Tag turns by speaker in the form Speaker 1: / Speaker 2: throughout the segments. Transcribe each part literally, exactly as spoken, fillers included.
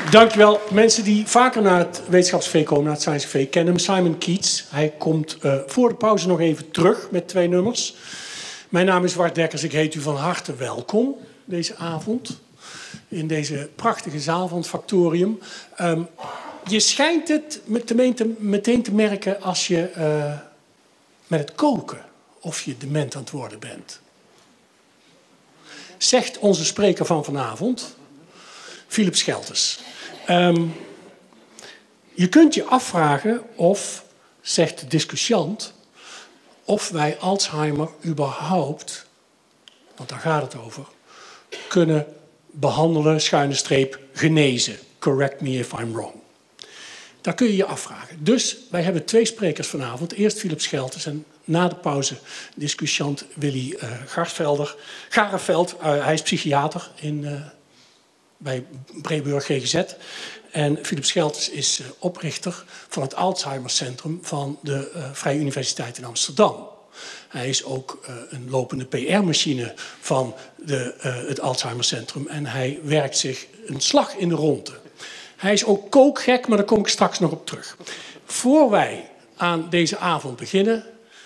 Speaker 1: Dankjewel. Mensen die vaker naar het wetenschapscafé komen, naar het Science Café, kennen hem. Simon Keats. Hij komt uh, voor de pauze nog even terug met twee nummers. Mijn naam is Wart Dekkers. Ik heet u van harte welkom deze avond. In deze prachtige zaal van het Factorium. Um, je schijnt het meteen te, meteen te merken als je uh, met het koken of je dement aan het worden bent. Zegt onze spreker van vanavond, Philip Schelters. Um, je kunt je afvragen of, zegt de discussiant, of wij Alzheimer überhaupt, want daar gaat het over, kunnen behandelen, schuine streep, genezen. Correct me if I'm wrong. Daar kun je je afvragen. Dus wij hebben twee sprekers vanavond. Eerst Philip Schelters en na de pauze discussiant Willy uh, Garvelder. Gareveld, uh, hij is psychiater in, uh, bij Breburg G G Z. En Philip Schelters is uh, oprichter van het Alzheimer Centrum van de uh, Vrije Universiteit in Amsterdam. Hij is ook uh, een lopende P R-machine van de, uh, het Alzheimer Centrum. En hij werkt zich een slag in de ronde. Hij is ook kookgek, maar daar kom ik straks nog op terug. Voor wij aan deze avond beginnen,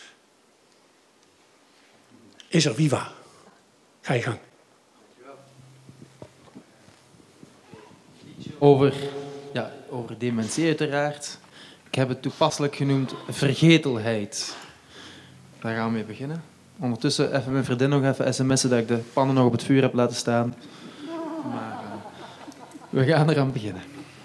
Speaker 1: is er Viva. Ga je gang.
Speaker 2: Over, ja, over dementie uiteraard. Ik heb het toepasselijk genoemd vergetelheid. Daar gaan we mee beginnen. Ondertussen even mijn vriendin nog even sms'en dat ik de pannen nog op het vuur heb laten staan. Maar uh, we gaan eraan beginnen.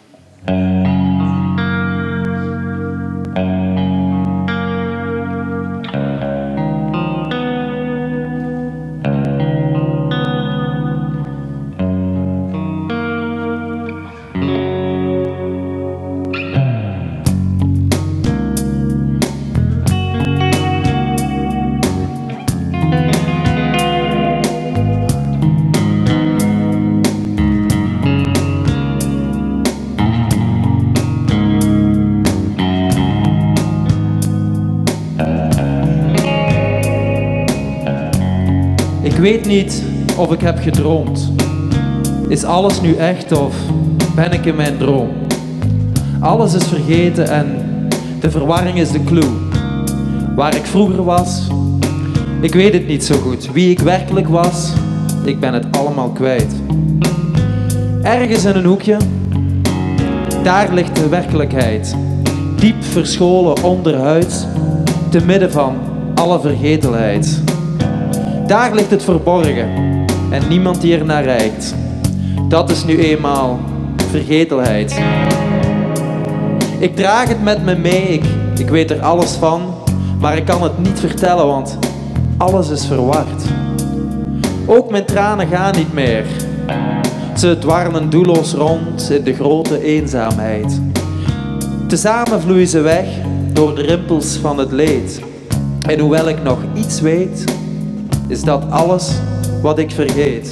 Speaker 2: Ik weet niet of ik heb gedroomd. Is alles nu echt of ben ik in mijn droom? Alles is vergeten en de verwarring is de clue. Waar ik vroeger was, ik weet het niet zo goed. Wie ik werkelijk was, ik ben het allemaal kwijt. Ergens in een hoekje, daar ligt de werkelijkheid. Diep verscholen onderhuids, te midden van alle vergetelheid. Daar ligt het verborgen en niemand die ernaar reikt. Dat is nu eenmaal vergetelheid. Ik draag het met me mee, ik, ik weet er alles van, maar ik kan het niet vertellen, want alles is verward. Ook mijn tranen gaan niet meer. Ze dwarrelen doelloos rond in de grote eenzaamheid. Tezamen vloeien ze weg door de rimpels van het leed. En hoewel ik nog iets weet, is dat alles wat ik vergeet.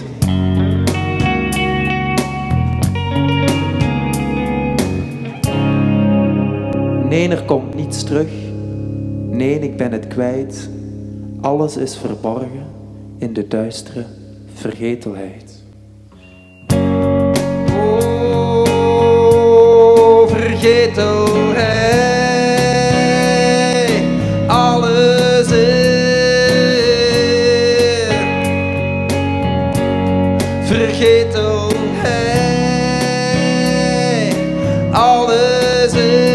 Speaker 2: Nee, er komt niets terug. Nee, ik ben het kwijt. Alles is verborgen in de duistere vergetelheid. Oh, vergetelheid. Alles is vergetelheid, alles is.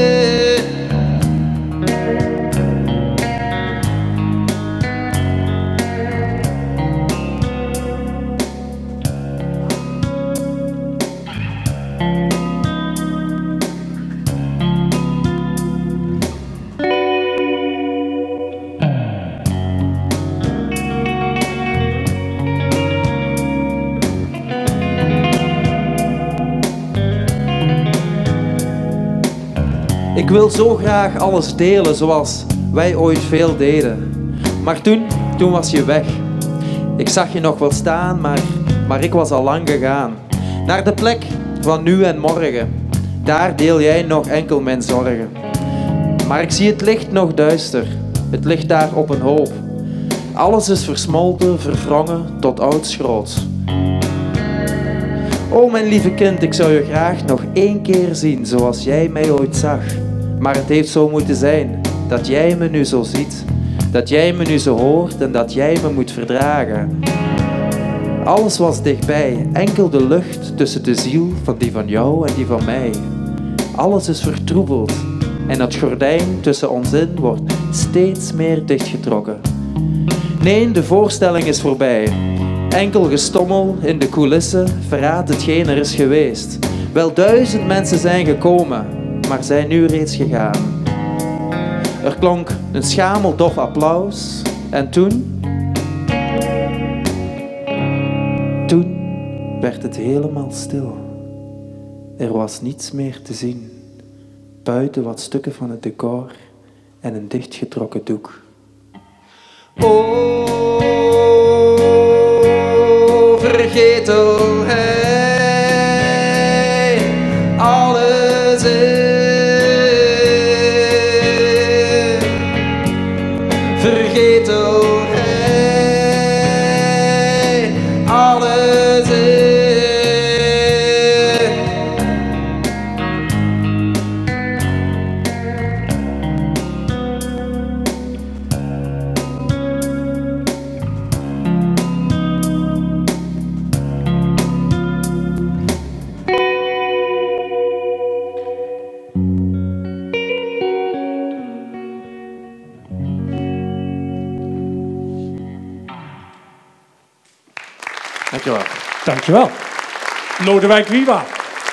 Speaker 2: Ik wil zo graag alles delen zoals wij ooit veel deden. Maar toen, toen was je weg. Ik zag je nog wel staan, maar, maar ik was al lang gegaan. Naar de plek van nu en morgen. Daar deel jij nog enkel mijn zorgen. Maar ik zie het licht nog duister. Het ligt daar op een hoop. Alles is versmolten, verwrongen tot oud schroot. O mijn lieve kind, ik zou je graag nog één keer zien zoals jij mij ooit zag. Maar het heeft zo moeten zijn dat jij me nu zo ziet, dat jij me nu zo hoort en dat jij me moet verdragen. Alles was dichtbij, enkel de lucht tussen de ziel van die van jou en die van mij. Alles is vertroebeld en het gordijn tussen ons in wordt steeds meer dichtgetrokken. Nee, de voorstelling is voorbij. Enkel gestommel in de coulissen verraadt hetgeen er is geweest. Wel duizend mensen zijn gekomen, maar zijn nu reeds gegaan. Er klonk een schamel dof applaus en toen... Toen werd het helemaal stil. Er was niets meer te zien, buiten wat stukken van het decor en een dichtgetrokken doek. Oh, vergetelheid, alles in. Vergetelheid, alles in. Dankjewel.
Speaker 1: Dankjewel. Lodewijk Wiewa.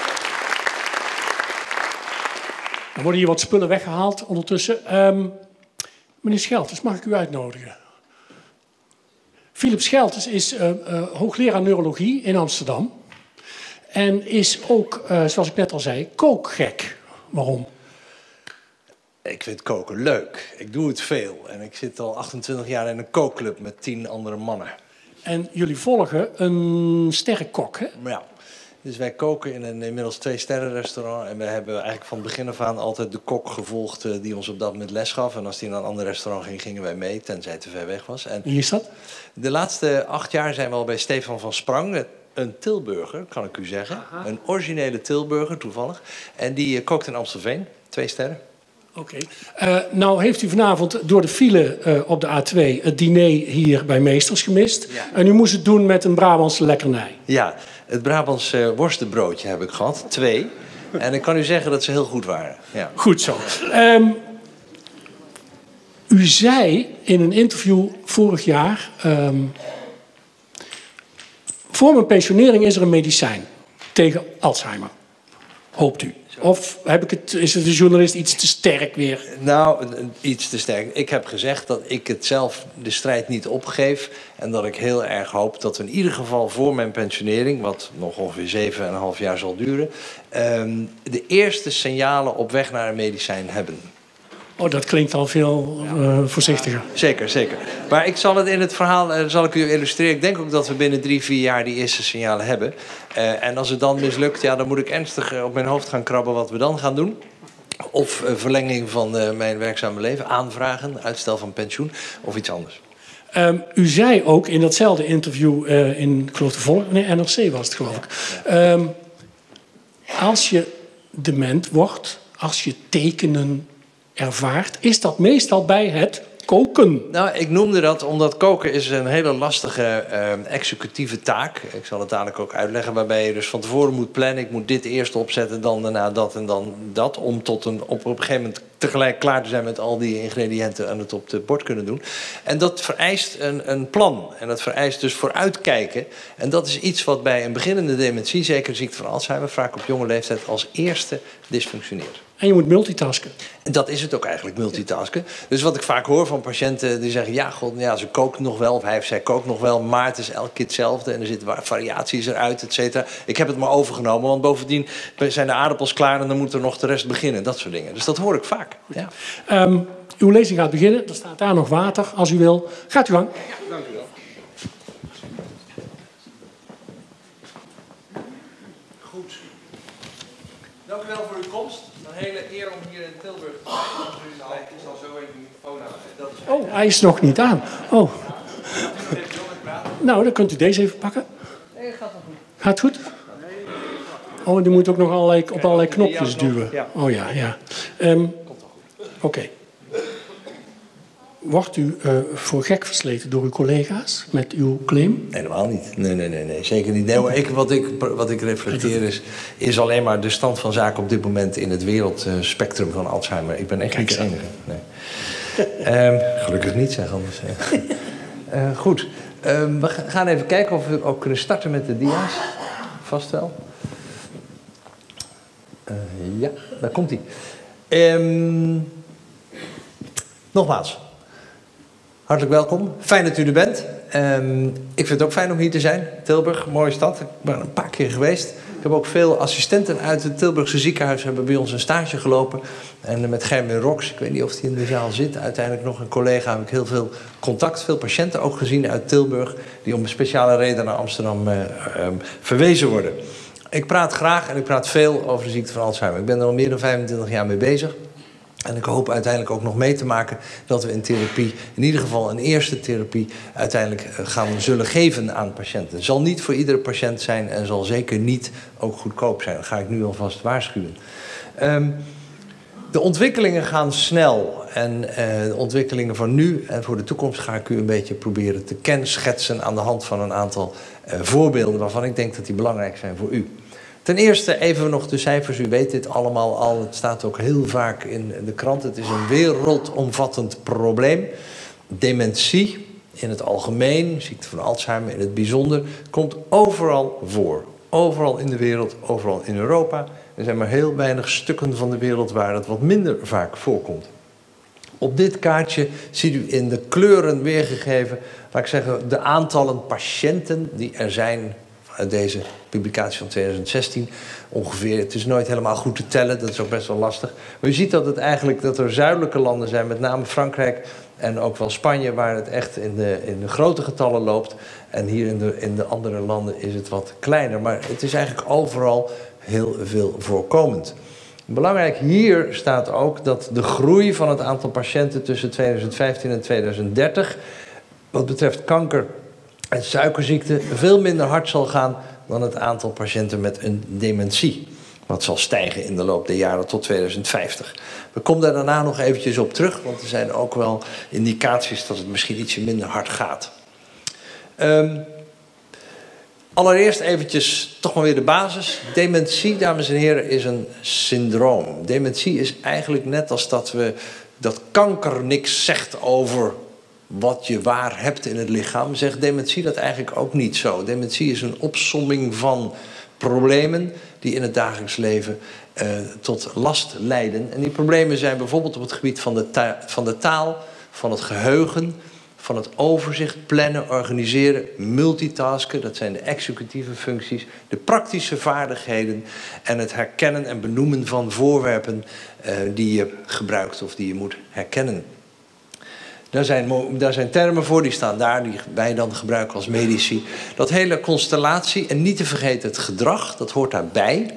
Speaker 1: Er worden hier wat spullen weggehaald ondertussen. Um, meneer Schelters, mag ik u uitnodigen? Philip Schelters is uh, uh, hoogleraar neurologie in Amsterdam. En is ook, uh, zoals ik net al zei, kookgek. Waarom?
Speaker 3: Ik vind koken leuk. Ik doe het veel. En ik zit al achtentwintig jaar in een kookclub met tien andere mannen.
Speaker 1: En jullie volgen een sterrenkok, hè?
Speaker 3: Ja. Dus wij koken in een inmiddels twee sterren restaurant. En we hebben eigenlijk van het begin af aan altijd de kok gevolgd uh, die ons op dat moment les gaf. En als die naar een ander restaurant ging, gingen wij mee, tenzij het te ver weg was. En
Speaker 1: wie is dat?
Speaker 3: De laatste acht jaar zijn we al bij Stefan van Sprang. Een Tilburger, kan ik u zeggen. Aha. Een originele Tilburger, toevallig. En die uh, kookt in Amstelveen. Twee sterren.
Speaker 1: Oké. Okay. Uh, nou heeft u vanavond door de file uh, op de A twee het diner hier bij Meesters gemist. Ja. En u moest het doen met een Brabantse lekkernij.
Speaker 3: Ja, het Brabantse uh, worstenbroodje heb ik gehad. Twee. En ik kan u zeggen dat ze heel goed waren. Ja.
Speaker 1: Goed zo. Um, u zei in een interview vorig jaar... Um, voor mijn pensionering is er een medicijn tegen Alzheimer. Hoopt u? Of heb ik het, is het de journalist iets te sterk weer?
Speaker 3: Nou, iets te sterk. Ik heb gezegd dat ik het zelf de strijd niet opgeef. En dat ik heel erg hoop dat we in ieder geval voor mijn pensionering, wat nog ongeveer zeven en een half jaar zal duren, um, de eerste signalen op weg naar een medicijn hebben.
Speaker 1: Oh, dat klinkt al veel uh, voorzichtiger.
Speaker 3: Ja, zeker, zeker. Maar ik zal het in het verhaal uh, zal ik u illustreren. Ik denk ook dat we binnen drie, vier jaar die eerste signalen hebben. Uh, en als het dan mislukt, ja, dan moet ik ernstig uh, op mijn hoofd gaan krabben wat we dan gaan doen. Of uh, verlenging van uh, mijn werkzame leven, aanvragen, uitstel van pensioen of iets anders.
Speaker 1: Um, u zei ook in datzelfde interview uh, in, ik geloof de Volk, nee, N R C was het geloof ik. Um, als je dement wordt, als je tekenen ervaart, is dat meestal bij het koken.
Speaker 3: Nou, ik noemde dat omdat koken is een hele lastige uh, executieve taak. Ik zal het dadelijk ook uitleggen, waarbij je dus van tevoren moet plannen. Ik moet dit eerst opzetten, dan daarna dat en dan dat. Om tot een, op, op een gegeven moment tegelijk klaar te zijn met al die ingrediënten en het op het bord kunnen doen. En dat vereist een, een plan. En dat vereist dus vooruitkijken. En dat is iets wat bij een beginnende dementie, zeker de ziekte van Alzheimer, vaak op jonge leeftijd als eerste dysfunctioneert.
Speaker 1: En je moet multitasken.
Speaker 3: En dat is het ook eigenlijk, multitasken. Dus wat ik vaak hoor van patiënten die zeggen, ja, god, ja, ze kookt nog wel, of hij of zij kookt nog wel, maar het is elke keer hetzelfde en er zitten variaties eruit, et cetera. Ik heb het maar overgenomen, want bovendien zijn de aardappels klaar en dan moet er nog de rest beginnen, dat soort dingen. Dus dat hoor ik vaak. Ja.
Speaker 1: Um, uw lezing gaat beginnen, er staat daar nog water, als u wil. Gaat u gang.
Speaker 3: Ja, dank u wel. Goed. Dank u wel voor uw komst. Een hele eer om hier in Tilburg te zijn. Ik zal zo even de microfoon aan.
Speaker 1: Oh, hij is nog niet aan. Oh. Nou, dan kunt u deze even pakken.
Speaker 3: Nee, gaat wel goed.
Speaker 1: Gaat het goed? Oh, die moet ook nog allerlei, op allerlei knopjes
Speaker 3: die
Speaker 1: duwen.
Speaker 3: ja.
Speaker 1: Oh ja, ja. Um, Oké. Okay. Wordt u uh, voor gek versleten door uw collega's met uw claim?
Speaker 3: Helemaal niet. Nee, nee, nee, nee. Zeker niet. Nee, maar ik, wat, ik, wat ik reflecteer is, is alleen maar de stand van zaken op dit moment in het wereldspectrum van Alzheimer. Ik ben echt niet de enige. Nee. um, gelukkig niet, zeg anders. uh, goed. Um, we gaan even kijken of we ook kunnen starten met de dia's. Vast wel. Uh, ja, daar komt hij. Um, nogmaals. Hartelijk welkom. Fijn dat u er bent. Um, ik vind het ook fijn om hier te zijn. Tilburg, mooie stad. Ik ben er een paar keer geweest. Ik heb ook veel assistenten uit het Tilburgse ziekenhuis hebben bij ons een stage gelopen. En met Germin Rox, ik weet niet of hij in de zaal zit, uiteindelijk nog een collega, heb ik heel veel contact, veel patiënten ook gezien uit Tilburg, die om een speciale reden naar Amsterdam uh, um, verwezen worden. Ik praat graag en ik praat veel over de ziekte van Alzheimer. Ik ben er al meer dan vijfentwintig jaar mee bezig. En ik hoop uiteindelijk ook nog mee te maken dat we in therapie, in ieder geval een eerste therapie, uiteindelijk gaan zullen geven aan patiënten. Het zal niet voor iedere patiënt zijn en zal zeker niet ook goedkoop zijn. Dat ga ik nu alvast waarschuwen. Um, de ontwikkelingen gaan snel. En uh, de ontwikkelingen van nu en voor de toekomst ga ik u een beetje proberen te kenschetsen aan de hand van een aantal uh, voorbeelden waarvan ik denk dat die belangrijk zijn voor u. Ten eerste even nog de cijfers. U weet dit allemaal al. Het staat ook heel vaak in de krant. Het is een wereldomvattend probleem. Dementie in het algemeen, ziekte van Alzheimer in het bijzonder, komt overal voor. Overal in de wereld, overal in Europa. Er zijn maar heel weinig stukken van de wereld waar het wat minder vaak voorkomt. Op dit kaartje ziet u in de kleuren weergegeven, laat ik zeggen, de aantallen patiënten die er zijn. Deze publicatie van tweeduizend zestien ongeveer. Het is nooit helemaal goed te tellen, dat is ook best wel lastig. Maar u ziet dat het eigenlijk dat er zuidelijke landen zijn, met name Frankrijk en ook wel Spanje, waar het echt in de, in de grote getallen loopt. En hier in de, in de andere landen is het wat kleiner. Maar het is eigenlijk overal heel veel voorkomend. Belangrijk hier staat ook dat de groei van het aantal patiënten tussen tweeduizend vijftien en tweeduizend dertig... wat betreft kanker en suikerziekte veel minder hard zal gaan dan het aantal patiënten met een dementie. Wat zal stijgen in de loop der jaren tot tweeduizend vijftig. We komen daar daarna nog eventjes op terug, want er zijn ook wel indicaties dat het misschien ietsje minder hard gaat. Um, allereerst eventjes toch maar weer de basis. Dementie, dames en heren, is een syndroom. Dementie is eigenlijk net als dat we dat kanker niks zegt over wat je waar hebt in het lichaam, zegt dementie dat eigenlijk ook niet zo. Dementie is een opsomming van problemen die in het dagelijks leven uh, tot last leiden. En die problemen zijn bijvoorbeeld op het gebied van de, ta van de taal, van het geheugen, van het overzicht, plannen, organiseren, multitasken, dat zijn de executieve functies, de praktische vaardigheden en het herkennen en benoemen van voorwerpen uh, die je gebruikt of die je moet herkennen. Daar zijn, daar zijn termen voor, die staan daar, die wij dan gebruiken als medici. Dat hele constellatie, en niet te vergeten het gedrag, dat hoort daarbij.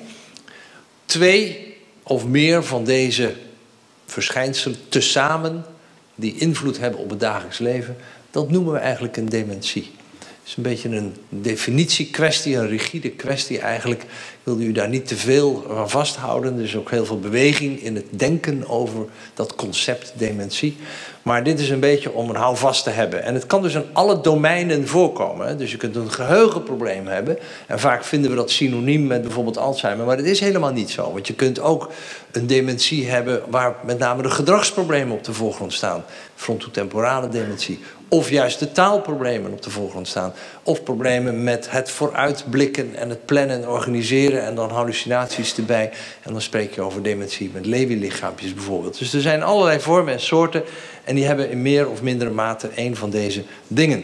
Speaker 3: Twee of meer van deze verschijnselen tezamen, die invloed hebben op het dagelijks leven, dat noemen we eigenlijk een dementie. Het is een beetje een definitiekwestie, een rigide kwestie eigenlijk. Ik wilde u daar niet te veel van vasthouden. Er is ook heel veel beweging in het denken over dat concept dementie. Maar dit is een beetje om een houvast te hebben. En het kan dus in alle domeinen voorkomen. Dus je kunt een geheugenprobleem hebben. En vaak vinden we dat synoniem met bijvoorbeeld Alzheimer. Maar dat is helemaal niet zo. Want je kunt ook een dementie hebben waar met name de gedragsproblemen op de voorgrond staan. Frontotemporale dementie. Of juist de taalproblemen op de voorgrond staan. Of problemen met het vooruitblikken en het plannen en organiseren. En dan hallucinaties erbij. En dan spreek je over dementie met Lewy-lichaampjes bijvoorbeeld. Dus er zijn allerlei vormen en soorten. En die hebben in meer of mindere mate een van deze dingen.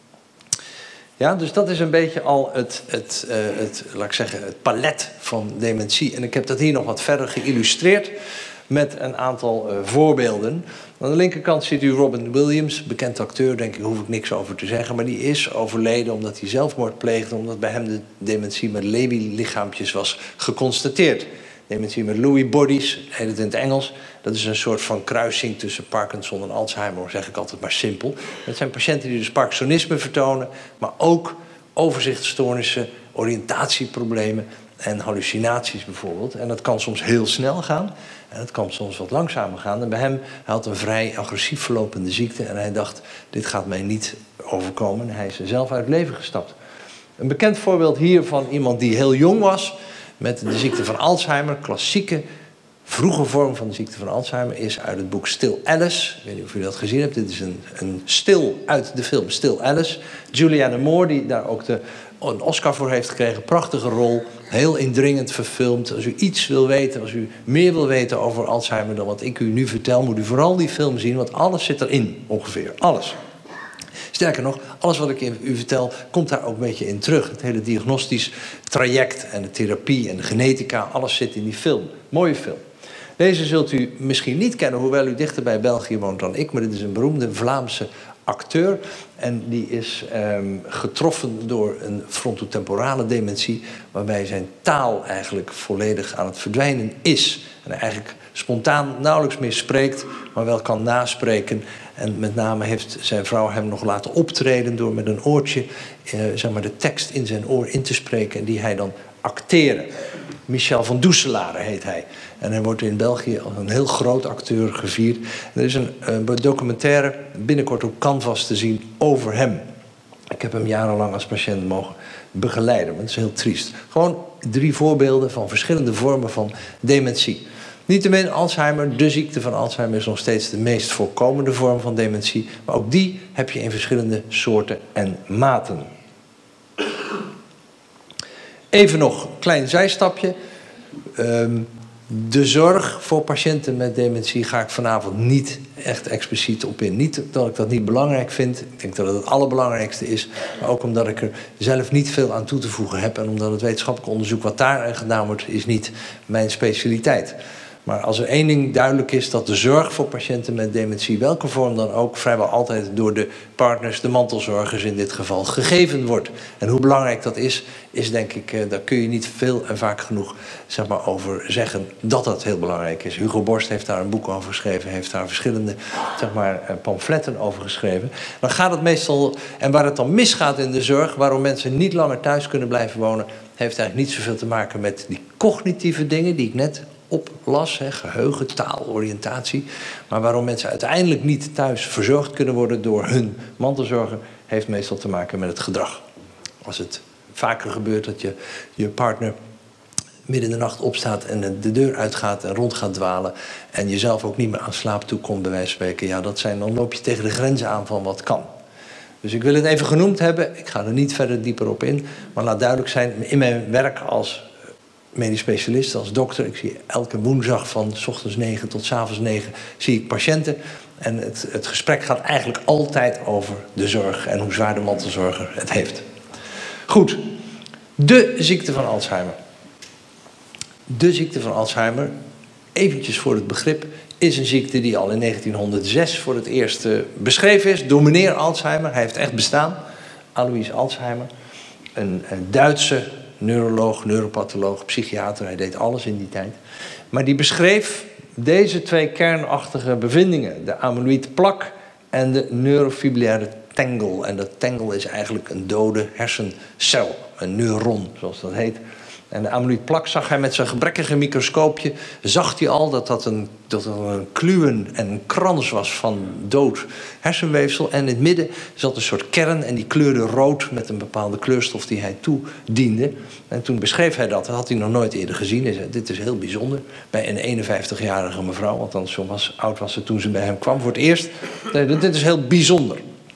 Speaker 3: Ja, dus dat is een beetje al het, het, uh, het, laat ik zeggen, het palet van dementie. En ik heb dat hier nog wat verder geïllustreerd met een aantal uh, voorbeelden. Aan de linkerkant ziet u Robin Williams, bekend acteur, denk ik, hoef ik niks over te zeggen. Maar die is overleden omdat hij zelfmoord pleegde, omdat bij hem de dementie met Lewy-lichaampjes was geconstateerd. Dementie met Lewy bodies, heet het in het Engels. Dat is een soort van kruising tussen Parkinson en Alzheimer, zeg ik altijd maar simpel. Dat zijn patiënten die dus Parkinsonisme vertonen, maar ook overzichtsstoornissen, oriëntatieproblemen en hallucinaties bijvoorbeeld. En dat kan soms heel snel gaan en dat kan soms wat langzamer gaan. En bij hem, hij had een vrij agressief verlopende ziekte en hij dacht, dit gaat mij niet overkomen. En hij is er zelf uit het leven gestapt. Een bekend voorbeeld hier van iemand die heel jong was met de ziekte van Alzheimer, klassieke vroege vorm van de ziekte van Alzheimer, is uit het boek Still Alice. Ik weet niet of u dat gezien hebt. Dit is een, een stil uit de film Still Alice. Julianne Moore, die daar ook de, een Oscar voor heeft gekregen. Prachtige rol. Heel indringend verfilmd. Als u iets wil weten, als u meer wil weten over Alzheimer dan wat ik u nu vertel, moet u vooral die film zien, want alles zit erin, ongeveer. Alles. Sterker nog, alles wat ik u vertel, komt daar ook een beetje in terug. Het hele diagnostisch traject en de therapie en de genetica, alles zit in die film. Mooie film. Deze zult u misschien niet kennen, hoewel u dichter bij België woont dan ik. Maar dit is een beroemde Vlaamse acteur. En die is um, getroffen door een frontotemporale dementie, waarbij zijn taal eigenlijk volledig aan het verdwijnen is. En hij eigenlijk spontaan nauwelijks meer spreekt, maar wel kan naspreken. En met name heeft zijn vrouw hem nog laten optreden door met een oortje uh, zeg maar de tekst in zijn oor in te spreken en die hij dan acteren. Michel van Doeselare heet hij. En hij wordt in België als een heel groot acteur gevierd. En er is een uh, documentaire binnenkort op Canvas te zien over hem. Ik heb hem jarenlang als patiënt mogen begeleiden, maar het is heel triest. Gewoon drie voorbeelden van verschillende vormen van dementie. Niettemin, Alzheimer, de ziekte van Alzheimer is nog steeds de meest voorkomende vorm van dementie. Maar ook die heb je in verschillende soorten en maten. Even nog een klein zijstapje. Um, de zorg voor patiënten met dementie ga ik vanavond niet echt expliciet op in. Niet dat ik dat niet belangrijk vind. Ik denk dat het het allerbelangrijkste is. Maar ook omdat ik er zelf niet veel aan toe te voegen heb. En omdat het wetenschappelijk onderzoek wat daar gedaan wordt, is niet mijn specialiteit. Maar als er één ding duidelijk is, dat de zorg voor patiënten met dementie, welke vorm dan ook, vrijwel altijd door de partners, de mantelzorgers in dit geval, gegeven wordt. En hoe belangrijk dat is, is denk ik, daar kun je niet veel en vaak genoeg zeg maar, over zeggen dat dat heel belangrijk is. Hugo Borst heeft daar een boek over geschreven, heeft daar verschillende zeg maar, pamfletten over geschreven. Dan gaat het meestal, en waar het dan misgaat in de zorg, waarom mensen niet langer thuis kunnen blijven wonen, heeft eigenlijk niet zoveel te maken met die cognitieve dingen die ik net oplas, hè, geheugen, taal, oriëntatie. Maar waarom mensen uiteindelijk niet thuis verzorgd kunnen worden door hun mantelzorger, heeft meestal te maken met het gedrag. Als het vaker gebeurt dat je je partner midden in de nacht opstaat en de deur uitgaat en rond gaat dwalen en je zelf ook niet meer aan slaap toekomt, bij wijze van spreken, ja, dat zijn, dan loop je tegen de grenzen aan van wat kan. Dus ik wil het even genoemd hebben. Ik ga er niet verder dieper op in. Maar laat duidelijk zijn, in mijn werk als medisch specialist, als dokter, ik zie elke woensdag van 's ochtends negen tot 's avonds negen zie ik patiënten. En het, het gesprek gaat eigenlijk altijd over de zorg en hoe zwaar de mantelzorger het heeft. Goed, de ziekte van Alzheimer. De ziekte van Alzheimer, eventjes voor het begrip, is een ziekte die al in negentienhonderdzes voor het eerst uh, beschreven is door meneer Alzheimer. Hij heeft echt bestaan, Alois Alzheimer, een, een Duitse neuroloog, neuropatholoog, psychiater. Hij deed alles in die tijd. Maar die beschreef deze twee kernachtige bevindingen, de amyloïdplak en de neurofibrillaire tangle. En dat tangle is eigenlijk een dode hersencel, een neuron, zoals dat heet. En de amyloïdplak zag hij met zijn gebrekkige microscoopje, zag hij al dat dat een, dat een kluwen en een krans was van dood hersenweefsel. En in het midden zat een soort kern en die kleurde rood met een bepaalde kleurstof die hij toediende. En toen beschreef hij dat, dat had hij nog nooit eerder gezien. Hij zei, dit is heel bijzonder bij een eenenvijftigjarige mevrouw, althans zo was, oud was ze toen ze bij hem kwam voor het eerst. Dit is heel bijzonder.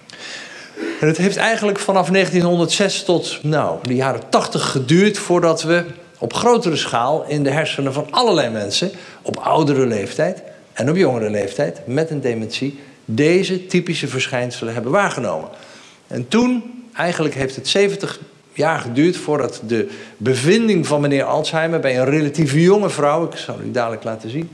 Speaker 3: En het heeft eigenlijk vanaf negentienhonderdzes tot nou, de jaren tachtig geduurd voordat we op grotere schaal in de hersenen van allerlei mensen op oudere leeftijd en op jongere leeftijd met een dementie deze typische verschijnselen hebben waargenomen. En toen, eigenlijk heeft het zeventig jaar geduurd voordat de bevinding van meneer Alzheimer bij een relatief jonge vrouw, ik zal u dadelijk laten zien,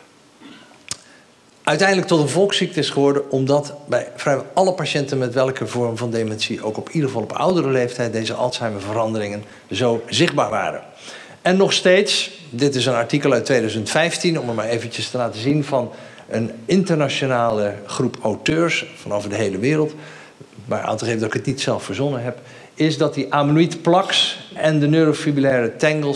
Speaker 3: uiteindelijk tot een volksziekte is geworden, omdat bij vrijwel alle patiënten met welke vorm van dementie, ook op ieder geval op oudere leeftijd, deze Alzheimer-veranderingen zo zichtbaar waren. En nog steeds, dit is een artikel uit tweeduizend vijftien, om er maar eventjes te laten zien, van een internationale groep auteurs van over de hele wereld, maar aan te geven dat ik het niet zelf verzonnen heb, is dat die amyloïdplaques en de neurofibrillaire tangles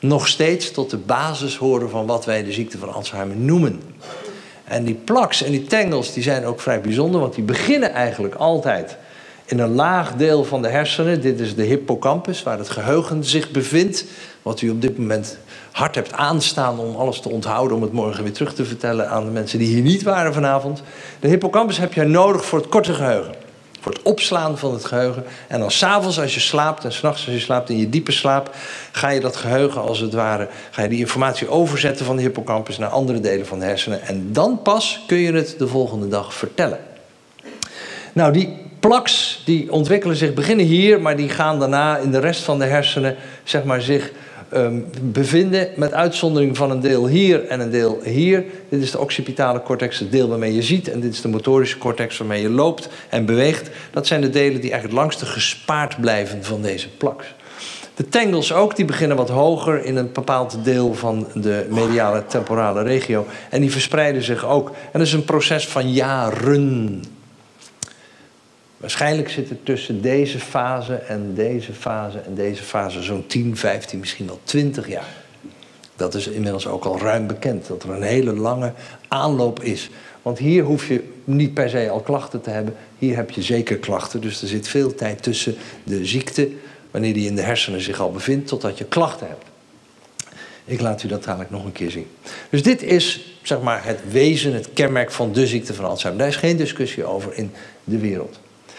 Speaker 3: nog steeds tot de basis horen van wat wij de ziekte van Alzheimer noemen. En die plaques en die tangles die zijn ook vrij bijzonder, want die beginnen eigenlijk altijd in een laag deel van de hersenen. Dit is de hippocampus, waar het geheugen zich bevindt. Wat u op dit moment hard hebt aanstaan om alles te onthouden, om het morgen weer terug te vertellen aan de mensen die hier niet waren vanavond. De hippocampus heb je nodig voor het korte geheugen. Voor het opslaan van het geheugen. En dan 's avonds als je slaapt en 's nachts als je slaapt in je diepe slaap, ga je dat geheugen als het ware, ga je die informatie overzetten van de hippocampus naar andere delen van de hersenen. En dan pas kun je het de volgende dag vertellen. Nou, die plaques die ontwikkelen zich, beginnen hier, maar die gaan daarna in de rest van de hersenen, zeg maar, zich um, bevinden, met uitzondering van een deel hier en een deel hier. Dit is de occipitale cortex, het deel waarmee je ziet, en dit is de motorische cortex waarmee je loopt en beweegt. Dat zijn de delen die eigenlijk het langste gespaard blijven van deze plaques. De tangles ook, die beginnen wat hoger in een bepaald deel van de mediale temporale regio. En die verspreiden zich ook. En dat is een proces van jaren. Waarschijnlijk zit er tussen deze fase en deze fase en deze fase zo'n tien, vijftien, misschien wel twintig jaar. Dat is inmiddels ook al ruim bekend, dat er een hele lange aanloop is. Want hier hoef je niet per se al klachten te hebben. Hier heb je zeker klachten, dus er zit veel tijd tussen de ziekte, wanneer die in de hersenen zich al bevindt, totdat je klachten hebt. Ik laat u dat dadelijk nog een keer zien. Dus dit is, zeg maar, het wezen, het kenmerk van de ziekte van Alzheimer. Daar is geen discussie over in de wereld.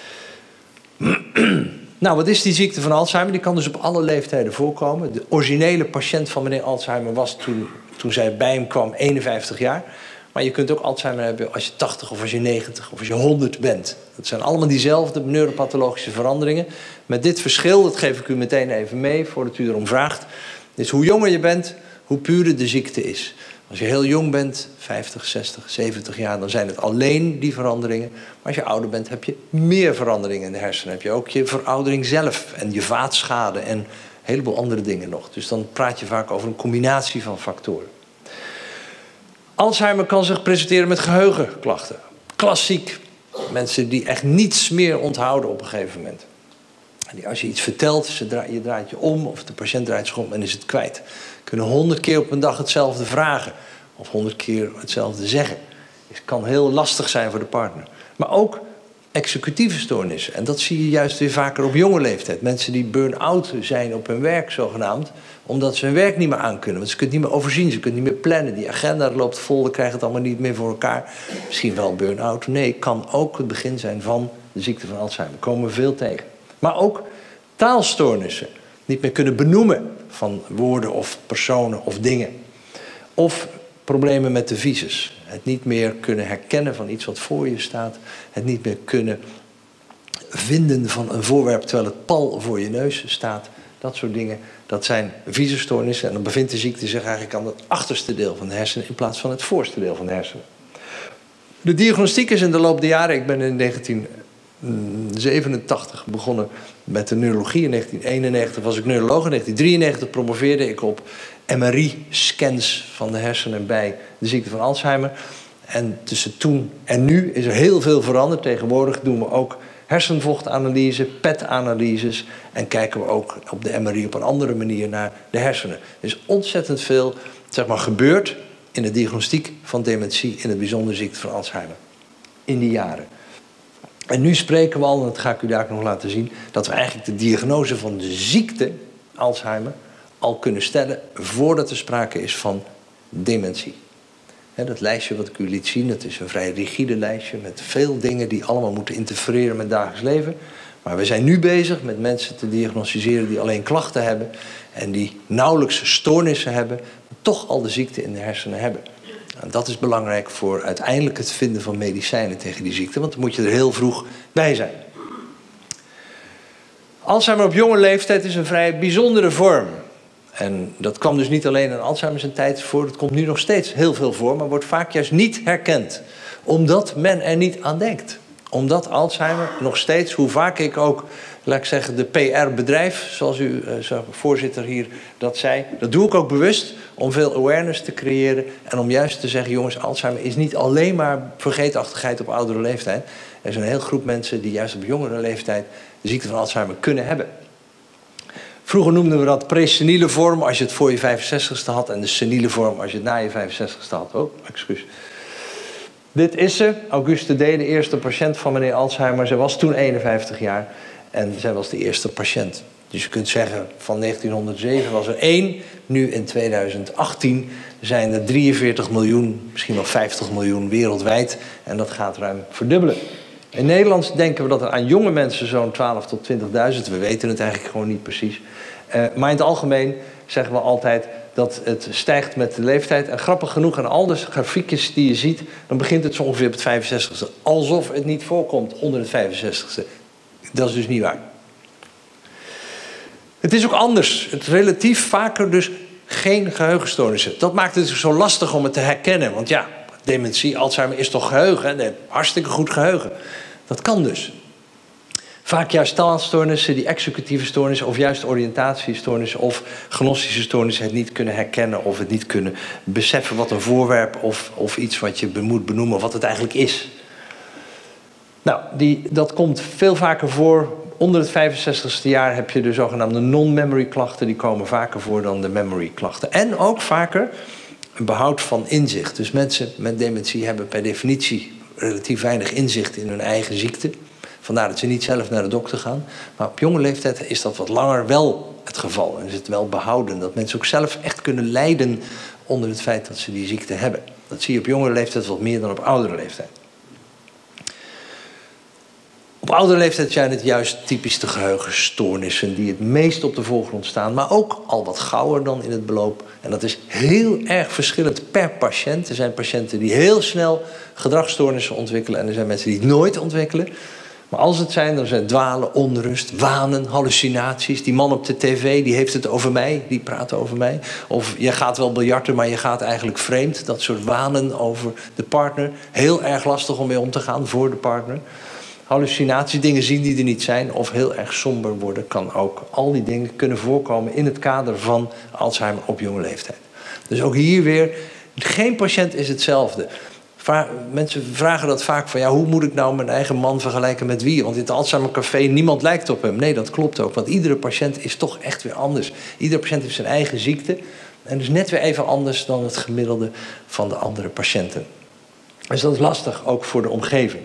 Speaker 3: Nou, wat is die ziekte van Alzheimer? Die kan dus op alle leeftijden voorkomen. De originele patiënt van meneer Alzheimer was toen, toen zij bij hem kwam eenenvijftig jaar. Maar je kunt ook Alzheimer hebben als je tachtig of als je negentig of als je honderd bent. Dat zijn allemaal diezelfde neuropathologische veranderingen. Met dit verschil, dat geef ik u meteen even mee voordat u erom vraagt. Dus hoe jonger je bent, hoe puurder de ziekte is. Als je heel jong bent, vijftig, zestig, zeventig jaar, dan zijn het alleen die veranderingen. Maar als je ouder bent, heb je meer veranderingen in de hersenen. Heb je ook je veroudering zelf en je vaatschade en een heleboel andere dingen nog. Dus dan praat je vaak over een combinatie van factoren. Alzheimer kan zich presenteren met geheugenklachten. Klassiek. Mensen die echt niets meer onthouden op een gegeven moment. Die als je iets vertelt, je draait je om of de patiënt draait zich om en is het kwijt. Kunnen honderd keer op een dag hetzelfde vragen. Of honderd keer hetzelfde zeggen. Het kan heel lastig zijn voor de partner. Maar ook executieve stoornissen. En dat zie je juist weer vaker op jonge leeftijd. Mensen die burn-out zijn op hun werk zogenaamd. Omdat ze hun werk niet meer aankunnen. Want ze kunnen het niet meer overzien. Ze kunnen niet meer plannen. Die agenda loopt vol. Ze krijgen het allemaal niet meer voor elkaar. Misschien wel burn-out. Nee, kan ook het begin zijn van de ziekte van Alzheimer. Daar komen we veel tegen. Maar ook taalstoornissen. Niet meer kunnen benoemen van woorden of personen of dingen. Of problemen met de visus. Het niet meer kunnen herkennen van iets wat voor je staat. Het niet meer kunnen vinden van een voorwerp terwijl het pal voor je neus staat. Dat soort dingen, dat zijn visusstoornissen. En dan bevindt de ziekte zich eigenlijk aan het achterste deel van de hersenen in plaats van het voorste deel van de hersenen. De diagnostiek is in de loop der jaren, ik ben in negentien zevenentachtig begonnen met de neurologie. In negentien eenennegentig was ik neuroloog. In negentien drieënnegentig promoveerde ik op M R I-scans van de hersenen bij de ziekte van Alzheimer. En tussen toen en nu is er heel veel veranderd. Tegenwoordig doen we ook hersenvochtanalyse, P E T-analyses en kijken we ook op de M R I op een andere manier naar de hersenen. Er is ontzettend veel, zeg maar, gebeurd in de diagnostiek van dementie, in het bijzonder ziekte van Alzheimer. In die jaren. En nu spreken we al, en dat ga ik u daar nog laten zien, dat we eigenlijk de diagnose van de ziekte Alzheimer al kunnen stellen voordat er sprake is van dementie. He, dat lijstje wat ik u liet zien, dat is een vrij rigide lijstje met veel dingen die allemaal moeten interfereren met het dagelijks leven. Maar we zijn nu bezig met mensen te diagnosticeren die alleen klachten hebben en die nauwelijks stoornissen hebben, maar toch al de ziekte in de hersenen hebben. En dat is belangrijk voor uiteindelijk het vinden van medicijnen tegen die ziekte, want dan moet je er heel vroeg bij zijn. Alzheimer op jonge leeftijd is een vrij bijzondere vorm. En dat kwam dus niet alleen in Alzheimer zijn tijd voor, het komt nu nog steeds heel veel voor, maar wordt vaak juist niet herkend. Omdat men er niet aan denkt. Omdat Alzheimer nog steeds, hoe vaak ik ook, laat ik zeggen, de P R-bedrijf, zoals u, uh, voorzitter hier dat zei, dat doe ik ook bewust om veel awareness te creëren en om juist te zeggen, jongens, Alzheimer is niet alleen maar vergeetachtigheid op oudere leeftijd. Er is een hele groep mensen die juist op jongere leeftijd de ziekte van Alzheimer kunnen hebben. Vroeger noemden we dat preseniele vorm als je het voor je vijfenzestigste had. En de seniele vorm als je het na je vijfenzestigste had. Oh, excuus. Dit is ze, Auguste D., de eerste patiënt van meneer Alzheimer. Zij was toen eenenvijftig jaar en zij was de eerste patiënt. Dus je kunt zeggen, van negentienhonderdzeven was er één. Nu in tweeduizend achttien zijn er drieënveertig miljoen, misschien wel vijftig miljoen wereldwijd. En dat gaat ruim verdubbelen. In Nederland denken we dat er aan jonge mensen zo'n twaalf tot twintigduizend... we weten het eigenlijk gewoon niet precies. Uh, maar in het algemeen zeggen we altijd dat het stijgt met de leeftijd. En grappig genoeg, aan al de grafiekjes die je ziet, dan begint het zo ongeveer op het vijfenzestigste. Alsof het niet voorkomt onder het vijfenzestigste. Dat is dus niet waar. Het is ook anders. Het relatief vaker dus geen geheugenstoornissen. Dat maakt het zo lastig om het te herkennen. Want ja, dementie, Alzheimer is toch geheugen? Hè? Nee, hartstikke goed geheugen. Dat kan dus. Vaak juist taalstoornissen, die executieve stoornissen, of juist oriëntatiestoornissen of gnostische stoornissen het niet kunnen herkennen of het niet kunnen beseffen wat een voorwerp of, of iets wat je moet benoemen, wat het eigenlijk is. Nou, die, dat komt veel vaker voor. Onder het vijfenzestigste jaar heb je de zogenaamde non-memory klachten. Die komen vaker voor dan de memory klachten. En ook vaker een behoud van inzicht. Dus mensen met dementie hebben per definitie relatief weinig inzicht in hun eigen ziekte. Vandaar dat ze niet zelf naar de dokter gaan. Maar op jonge leeftijd is dat wat langer wel het geval. En is het wel behouden. Dat mensen ook zelf echt kunnen lijden onder het feit dat ze die ziekte hebben. Dat zie je op jonge leeftijd wat meer dan op oudere leeftijd. Op oudere leeftijd zijn het juist typisch de geheugenstoornissen die het meest op de voorgrond staan. Maar ook al wat gauwer dan in het beloop. En dat is heel erg verschillend per patiënt. Er zijn patiënten die heel snel gedragsstoornissen ontwikkelen. En er zijn mensen die het nooit ontwikkelen. Maar als het zijn, dan zijn het dwalen, onrust, wanen, hallucinaties. Die man op de tv, die heeft het over mij, die praat over mij. Of je gaat wel biljarten, maar je gaat eigenlijk vreemd. Dat soort wanen over de partner. Heel erg lastig om mee om te gaan voor de partner. Hallucinaties, dingen zien die er niet zijn of heel erg somber worden, kan ook. Al die dingen kunnen voorkomen in het kader van Alzheimer op jonge leeftijd. Dus ook hier weer, geen patiënt is hetzelfde. Mensen vragen dat vaak van, ja, hoe moet ik nou mijn eigen man vergelijken met wie? Want in het Alzheimercafé, niemand lijkt op hem. Nee, dat klopt ook, want iedere patiënt is toch echt weer anders. Iedere patiënt heeft zijn eigen ziekte en dus net weer even anders dan het gemiddelde van de andere patiënten. Dus dat is lastig, ook voor de omgeving.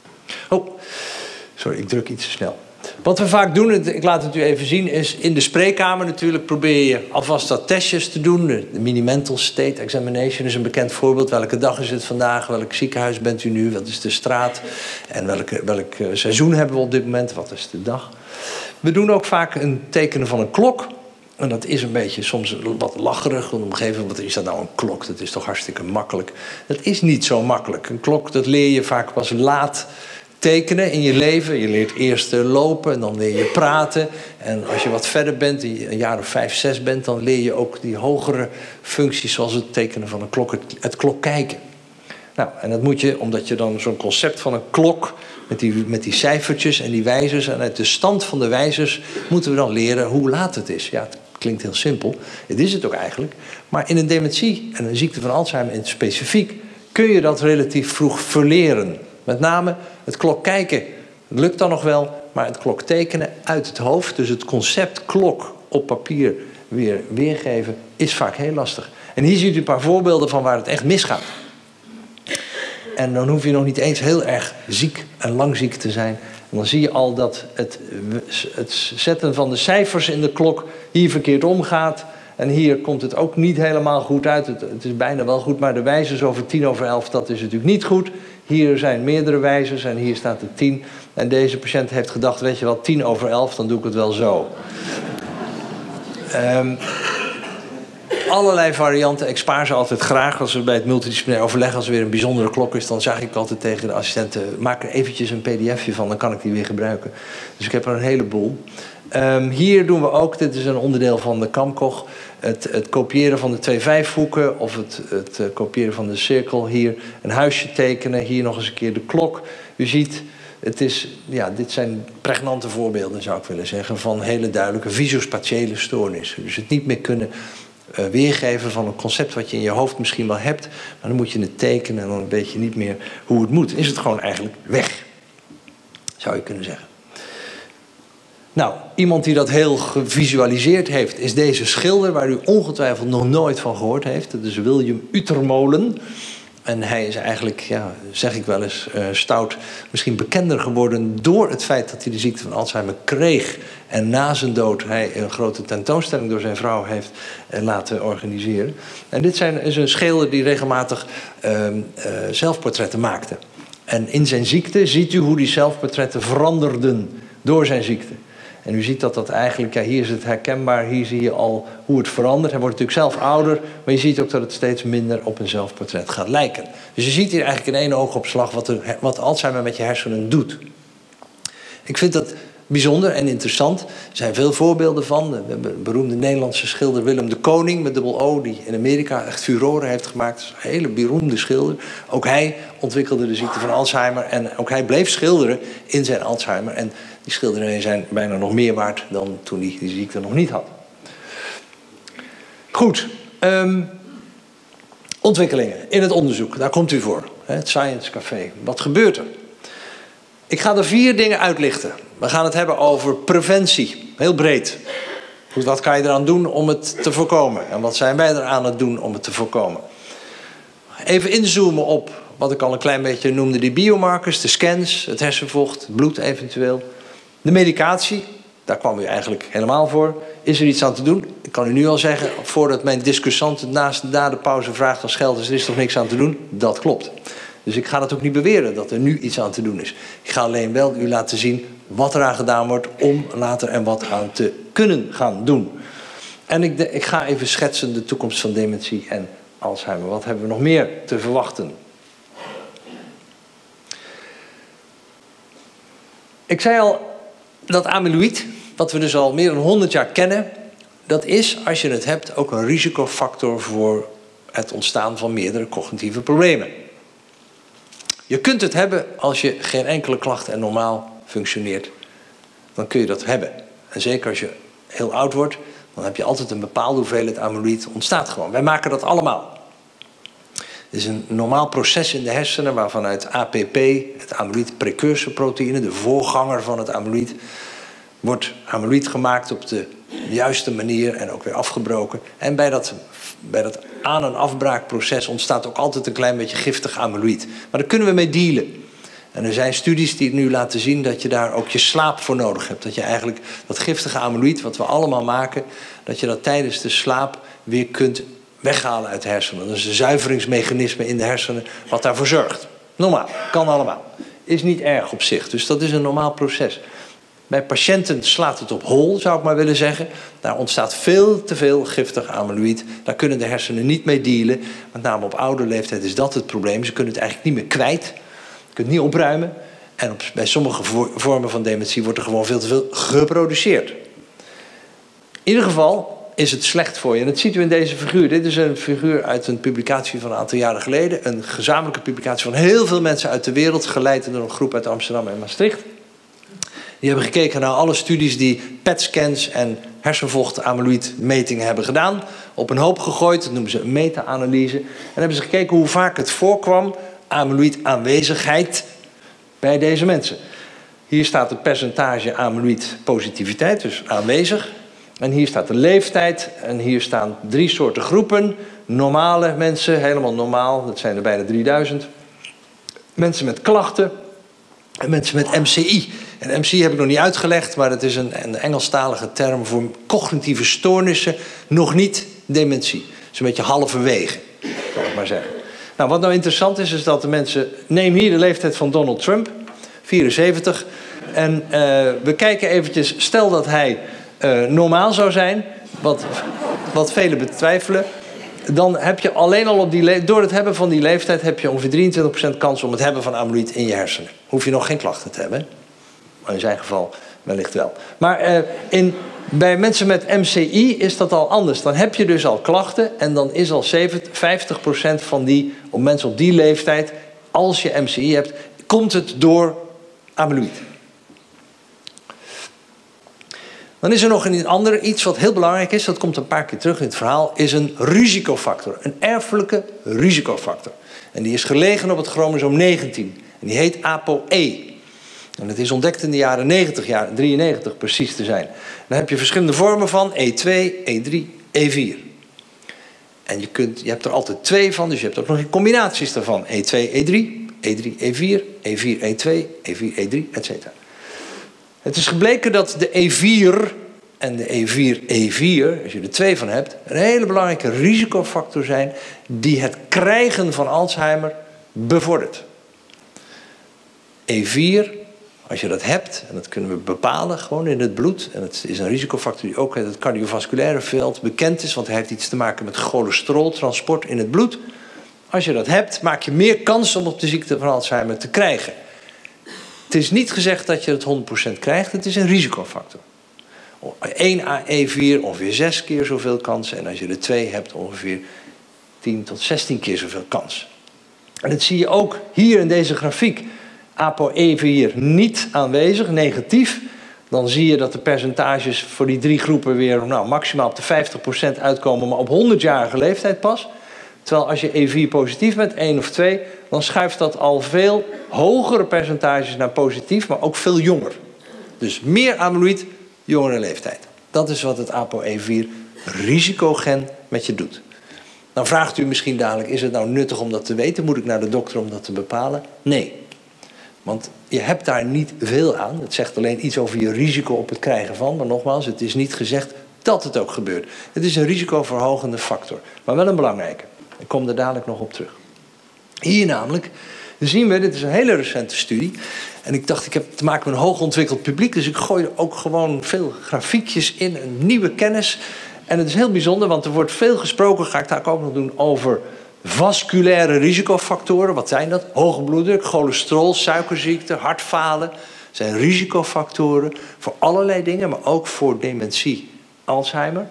Speaker 3: Oh, sorry, ik druk iets te snel. Wat we vaak doen, ik laat het u even zien, is in de spreekkamer natuurlijk probeer je alvast wat testjes te doen. De Mini-Mental State Examination is een bekend voorbeeld. Welke dag is het vandaag? Welk ziekenhuis bent u nu? Wat is de straat? En welke, welk seizoen hebben we op dit moment? Wat is de dag? We doen ook vaak een tekenen van een klok. En dat is een beetje soms wat lacherig. De omgeving, wat is dat nou een klok? Dat is toch hartstikke makkelijk. Dat is niet zo makkelijk. Een klok, dat leer je vaak pas laat tekenen in je leven. Je leert eerst lopen en dan leer je praten. En als je wat verder bent, een jaar of vijf, zes bent, dan leer je ook die hogere functies zoals het tekenen van een klok, het, het klok kijken. Nou, en dat moet je, omdat je dan zo'n concept van een klok met die, met die cijfertjes en die wijzers en uit de stand van de wijzers moeten we dan leren hoe laat het is. Ja, het klinkt heel simpel. Het is het ook eigenlijk. Maar in een dementie en een ziekte van Alzheimer in het specifiek kun je dat relatief vroeg verleren. Met name het klok kijken lukt dan nog wel, maar het klok tekenen uit het hoofd, dus het concept klok op papier weer weergeven, is vaak heel lastig. En hier ziet u een paar voorbeelden van waar het echt misgaat. En dan hoef je nog niet eens heel erg ziek en lang ziek te zijn. En dan zie je al dat het, het zetten van de cijfers in de klok hier verkeerd omgaat. En hier komt het ook niet helemaal goed uit. Het, het is bijna wel goed, maar de wijzers over tien over elf, dat is natuurlijk niet goed. Hier zijn meerdere wijzers en hier staat het tien. En deze patiënt heeft gedacht, weet je wel, tien over elf, dan doe ik het wel zo. Um, allerlei varianten. Ik spaar ze altijd graag als we bij het multidisciplinair overleg, als er weer een bijzondere klok is, dan zeg ik altijd tegen de assistenten, maak er eventjes een pdfje van, dan kan ik die weer gebruiken. Dus ik heb er een heleboel. Um, hier doen we ook, dit is een onderdeel van de Kamkoch, het, het kopiëren van de twee vijfhoeken of het, het uh, kopiëren van de cirkel. Hier een huisje tekenen, hier nog eens een keer de klok. U ziet, het is, ja, dit zijn pregnante voorbeelden, zou ik willen zeggen, van hele duidelijke visuospatiële stoornissen. Dus het niet meer kunnen uh, weergeven van een concept wat je in je hoofd misschien wel hebt, maar dan moet je het tekenen en dan weet je niet meer hoe het moet. Is het gewoon eigenlijk weg, zou je kunnen zeggen. Nou, iemand die dat heel gevisualiseerd heeft is deze schilder waar u ongetwijfeld nog nooit van gehoord heeft. Dat is William Utermohlen. En hij is eigenlijk, ja, zeg ik wel eens uh, stout, misschien bekender geworden door het feit dat hij de ziekte van Alzheimer kreeg. En na zijn dood hij een grote tentoonstelling door zijn vrouw heeft uh, laten organiseren. En dit zijn, is een schilder die regelmatig uh, uh, zelfportretten maakte. En in zijn ziekte ziet u hoe die zelfportretten veranderden door zijn ziekte. En u ziet dat dat eigenlijk, ja, hier is het herkenbaar, hier zie je al hoe het verandert. Hij wordt natuurlijk zelf ouder, maar je ziet ook dat het steeds minder op een zelfportret gaat lijken. Dus je ziet hier eigenlijk in één oogopslag wat, er, wat Alzheimer met je hersenen doet. Ik vind dat bijzonder en interessant. Er zijn veel voorbeelden van. De beroemde Nederlandse schilder Willem de Koning met dubbel O, die in Amerika echt furoren heeft gemaakt. Dat is een hele beroemde schilder. Ook hij ontwikkelde de ziekte van Alzheimer en ook hij bleef schilderen in zijn Alzheimer. En die schilderijen zijn bijna nog meer waard dan toen hij die ziekte nog niet had. Goed. Um, ontwikkelingen in het onderzoek. Daar komt u voor. Het Science Café. Wat gebeurt er? Ik ga er vier dingen uitlichten. We gaan het hebben over preventie. Heel breed. Goed, wat kan je eraan doen om het te voorkomen? En wat zijn wij eraan het doen om het te voorkomen? Even inzoomen op wat ik al een klein beetje noemde. Die biomarkers, de scans, het hersenvocht, het bloed eventueel. De medicatie, daar kwam u eigenlijk helemaal voor. Is er iets aan te doen? Ik kan u nu al zeggen, voordat mijn discussant naast na de pauze vraagt als Schelders, er is toch niks aan te doen? Dat klopt. Dus ik ga dat ook niet beweren dat er nu iets aan te doen is. Ik ga alleen wel u laten zien wat eraan gedaan wordt om later er wat aan te kunnen gaan doen. En ik, de, ik ga even schetsen de toekomst van dementie en Alzheimer. Wat hebben we nog meer te verwachten? Ik zei al, dat amyloïd, wat we dus al meer dan honderd jaar kennen, dat is, als je het hebt, ook een risicofactor voor het ontstaan van meerdere cognitieve problemen. Je kunt het hebben als je geen enkele klacht en normaal functioneert. Dan kun je dat hebben. En zeker als je heel oud wordt, dan heb je altijd een bepaalde hoeveelheid amyloïd ontstaat gewoon. Wij maken dat allemaal. Het is een normaal proces in de hersenen waarvan uit A P P, het amyloïd precursorproteïne, de voorganger van het amyloïd, wordt amyloïd gemaakt op de juiste manier en ook weer afgebroken. En bij dat, bij dat aan- en afbraakproces ontstaat ook altijd een klein beetje giftig amyloïd. Maar daar kunnen we mee dealen. En er zijn studies die nu laten zien dat je daar ook je slaap voor nodig hebt. Dat je eigenlijk dat giftige amyloïd, wat we allemaal maken, dat je dat tijdens de slaap weer kunt weghalen uit de hersenen. Dat is een zuiveringsmechanisme in de hersenen wat daarvoor zorgt. Normaal, kan allemaal. Is niet erg op zich, dus dat is een normaal proces. Bij patiënten slaat het op hol, zou ik maar willen zeggen. Daar ontstaat veel te veel giftig amyloïd. Daar kunnen de hersenen niet mee dealen. Met name op oude leeftijd is dat het probleem. Ze kunnen het eigenlijk niet meer kwijt. Je kunt het niet opruimen. En op, bij sommige vormen van dementie wordt er gewoon veel te veel geproduceerd. In ieder geval is het slecht voor je. En dat ziet u in deze figuur. Dit is een figuur uit een publicatie van een aantal jaren geleden. Een gezamenlijke publicatie van heel veel mensen uit de wereld, geleid door een groep uit Amsterdam en Maastricht. Die hebben gekeken naar alle studies die P E T-scans en hersenvocht-amyloïd-metingen hebben gedaan. Op een hoop gegooid, dat noemen ze een meta-analyse. En hebben ze gekeken hoe vaak het voorkwam, amyloïd-aanwezigheid, bij deze mensen. Hier staat het percentage amyloïd-positiviteit, dus aanwezig. En hier staat de leeftijd. En hier staan drie soorten groepen. Normale mensen, helemaal normaal, dat zijn er bijna drieduizend. Mensen met klachten. En mensen met M C I. En M C I heb ik nog niet uitgelegd, maar het is een, een Engelstalige term voor cognitieve stoornissen, nog niet dementie. Dus een beetje halverwege, zal ik maar zeggen. Nou, wat nou interessant is, is dat de mensen... Neem hier de leeftijd van Donald Trump, vierenzeventig. En uh, we kijken eventjes, stel dat hij uh, normaal zou zijn, wat, wat velen betwijfelen. Dan heb je alleen al op die le- door het hebben van die leeftijd heb je ongeveer drieëntwintig procent kans om het hebben van amyloïd in je hersenen. Hoef je nog geen klachten te hebben. Maar in zijn geval wellicht wel. Maar uh, in, bij mensen met M C I is dat al anders. Dan heb je dus al klachten en dan is al zeventig, vijftig procent van die, op mensen op die leeftijd, als je M C I hebt, komt het door amyloïd. Dan is er nog een ander iets wat heel belangrijk is, dat komt een paar keer terug in het verhaal, is een risicofactor. Een erfelijke risicofactor. En die is gelegen op het chromosoom negentien. En die heet A P O E. En het is ontdekt in de jaren negentig, jaren drieënnegentig precies te zijn. Dan heb je verschillende vormen van E twee, E drie, E vier. En je, kunt, je hebt er altijd twee van, dus je hebt ook nog combinaties daarvan. E twee, E drie, E drie, E vier, E vier, E twee, E vier, E drie, et cetera. Het is gebleken dat de E vier en de E vier, E vier, als je er twee van hebt, een hele belangrijke risicofactor zijn die het krijgen van Alzheimer bevordert. E vier, als je dat hebt, en dat kunnen we bepalen gewoon in het bloed, en het is een risicofactor die ook in het cardiovasculaire veld bekend is, want hij heeft iets te maken met cholesteroltransport in het bloed. Als je dat hebt, maak je meer kans om op de ziekte van Alzheimer te krijgen. Het is niet gezegd dat je het honderd procent krijgt, het is een risicofactor. één à E vier ongeveer zes keer zoveel kans, en als je er twee hebt ongeveer tien tot zestien keer zoveel kans. En dat zie je ook hier in deze grafiek. ApoE vier niet aanwezig, negatief. Dan zie je dat de percentages voor die drie groepen weer nou, maximaal op de vijftig procent uitkomen, maar op honderdjarige leeftijd pas. Terwijl als je E vier positief bent, één of twee, dan schuift dat al veel hogere percentages naar positief, maar ook veel jonger. Dus meer amyloïd, jongere leeftijd. Dat is wat het ApoE vier risicogen met je doet. Dan vraagt u misschien dadelijk, is het nou nuttig om dat te weten? Moet ik naar de dokter om dat te bepalen? Nee. Want je hebt daar niet veel aan. Het zegt alleen iets over je risico op het krijgen van. Maar nogmaals, het is niet gezegd dat het ook gebeurt. Het is een risicoverhogende factor. Maar wel een belangrijke. Ik kom er dadelijk nog op terug. Hier namelijk zien we, dit is een hele recente studie. En ik dacht, ik heb te maken met een hoogontwikkeld publiek. Dus ik gooi er ook gewoon veel grafiekjes in. Een nieuwe kennis. En het is heel bijzonder, want er wordt veel gesproken. Ga ik daar ook nog doen over vasculaire risicofactoren. Wat zijn dat? Hoge bloeddruk, cholesterol, suikerziekte, hartfalen. Dat zijn risicofactoren voor allerlei dingen, maar ook voor dementie, Alzheimer.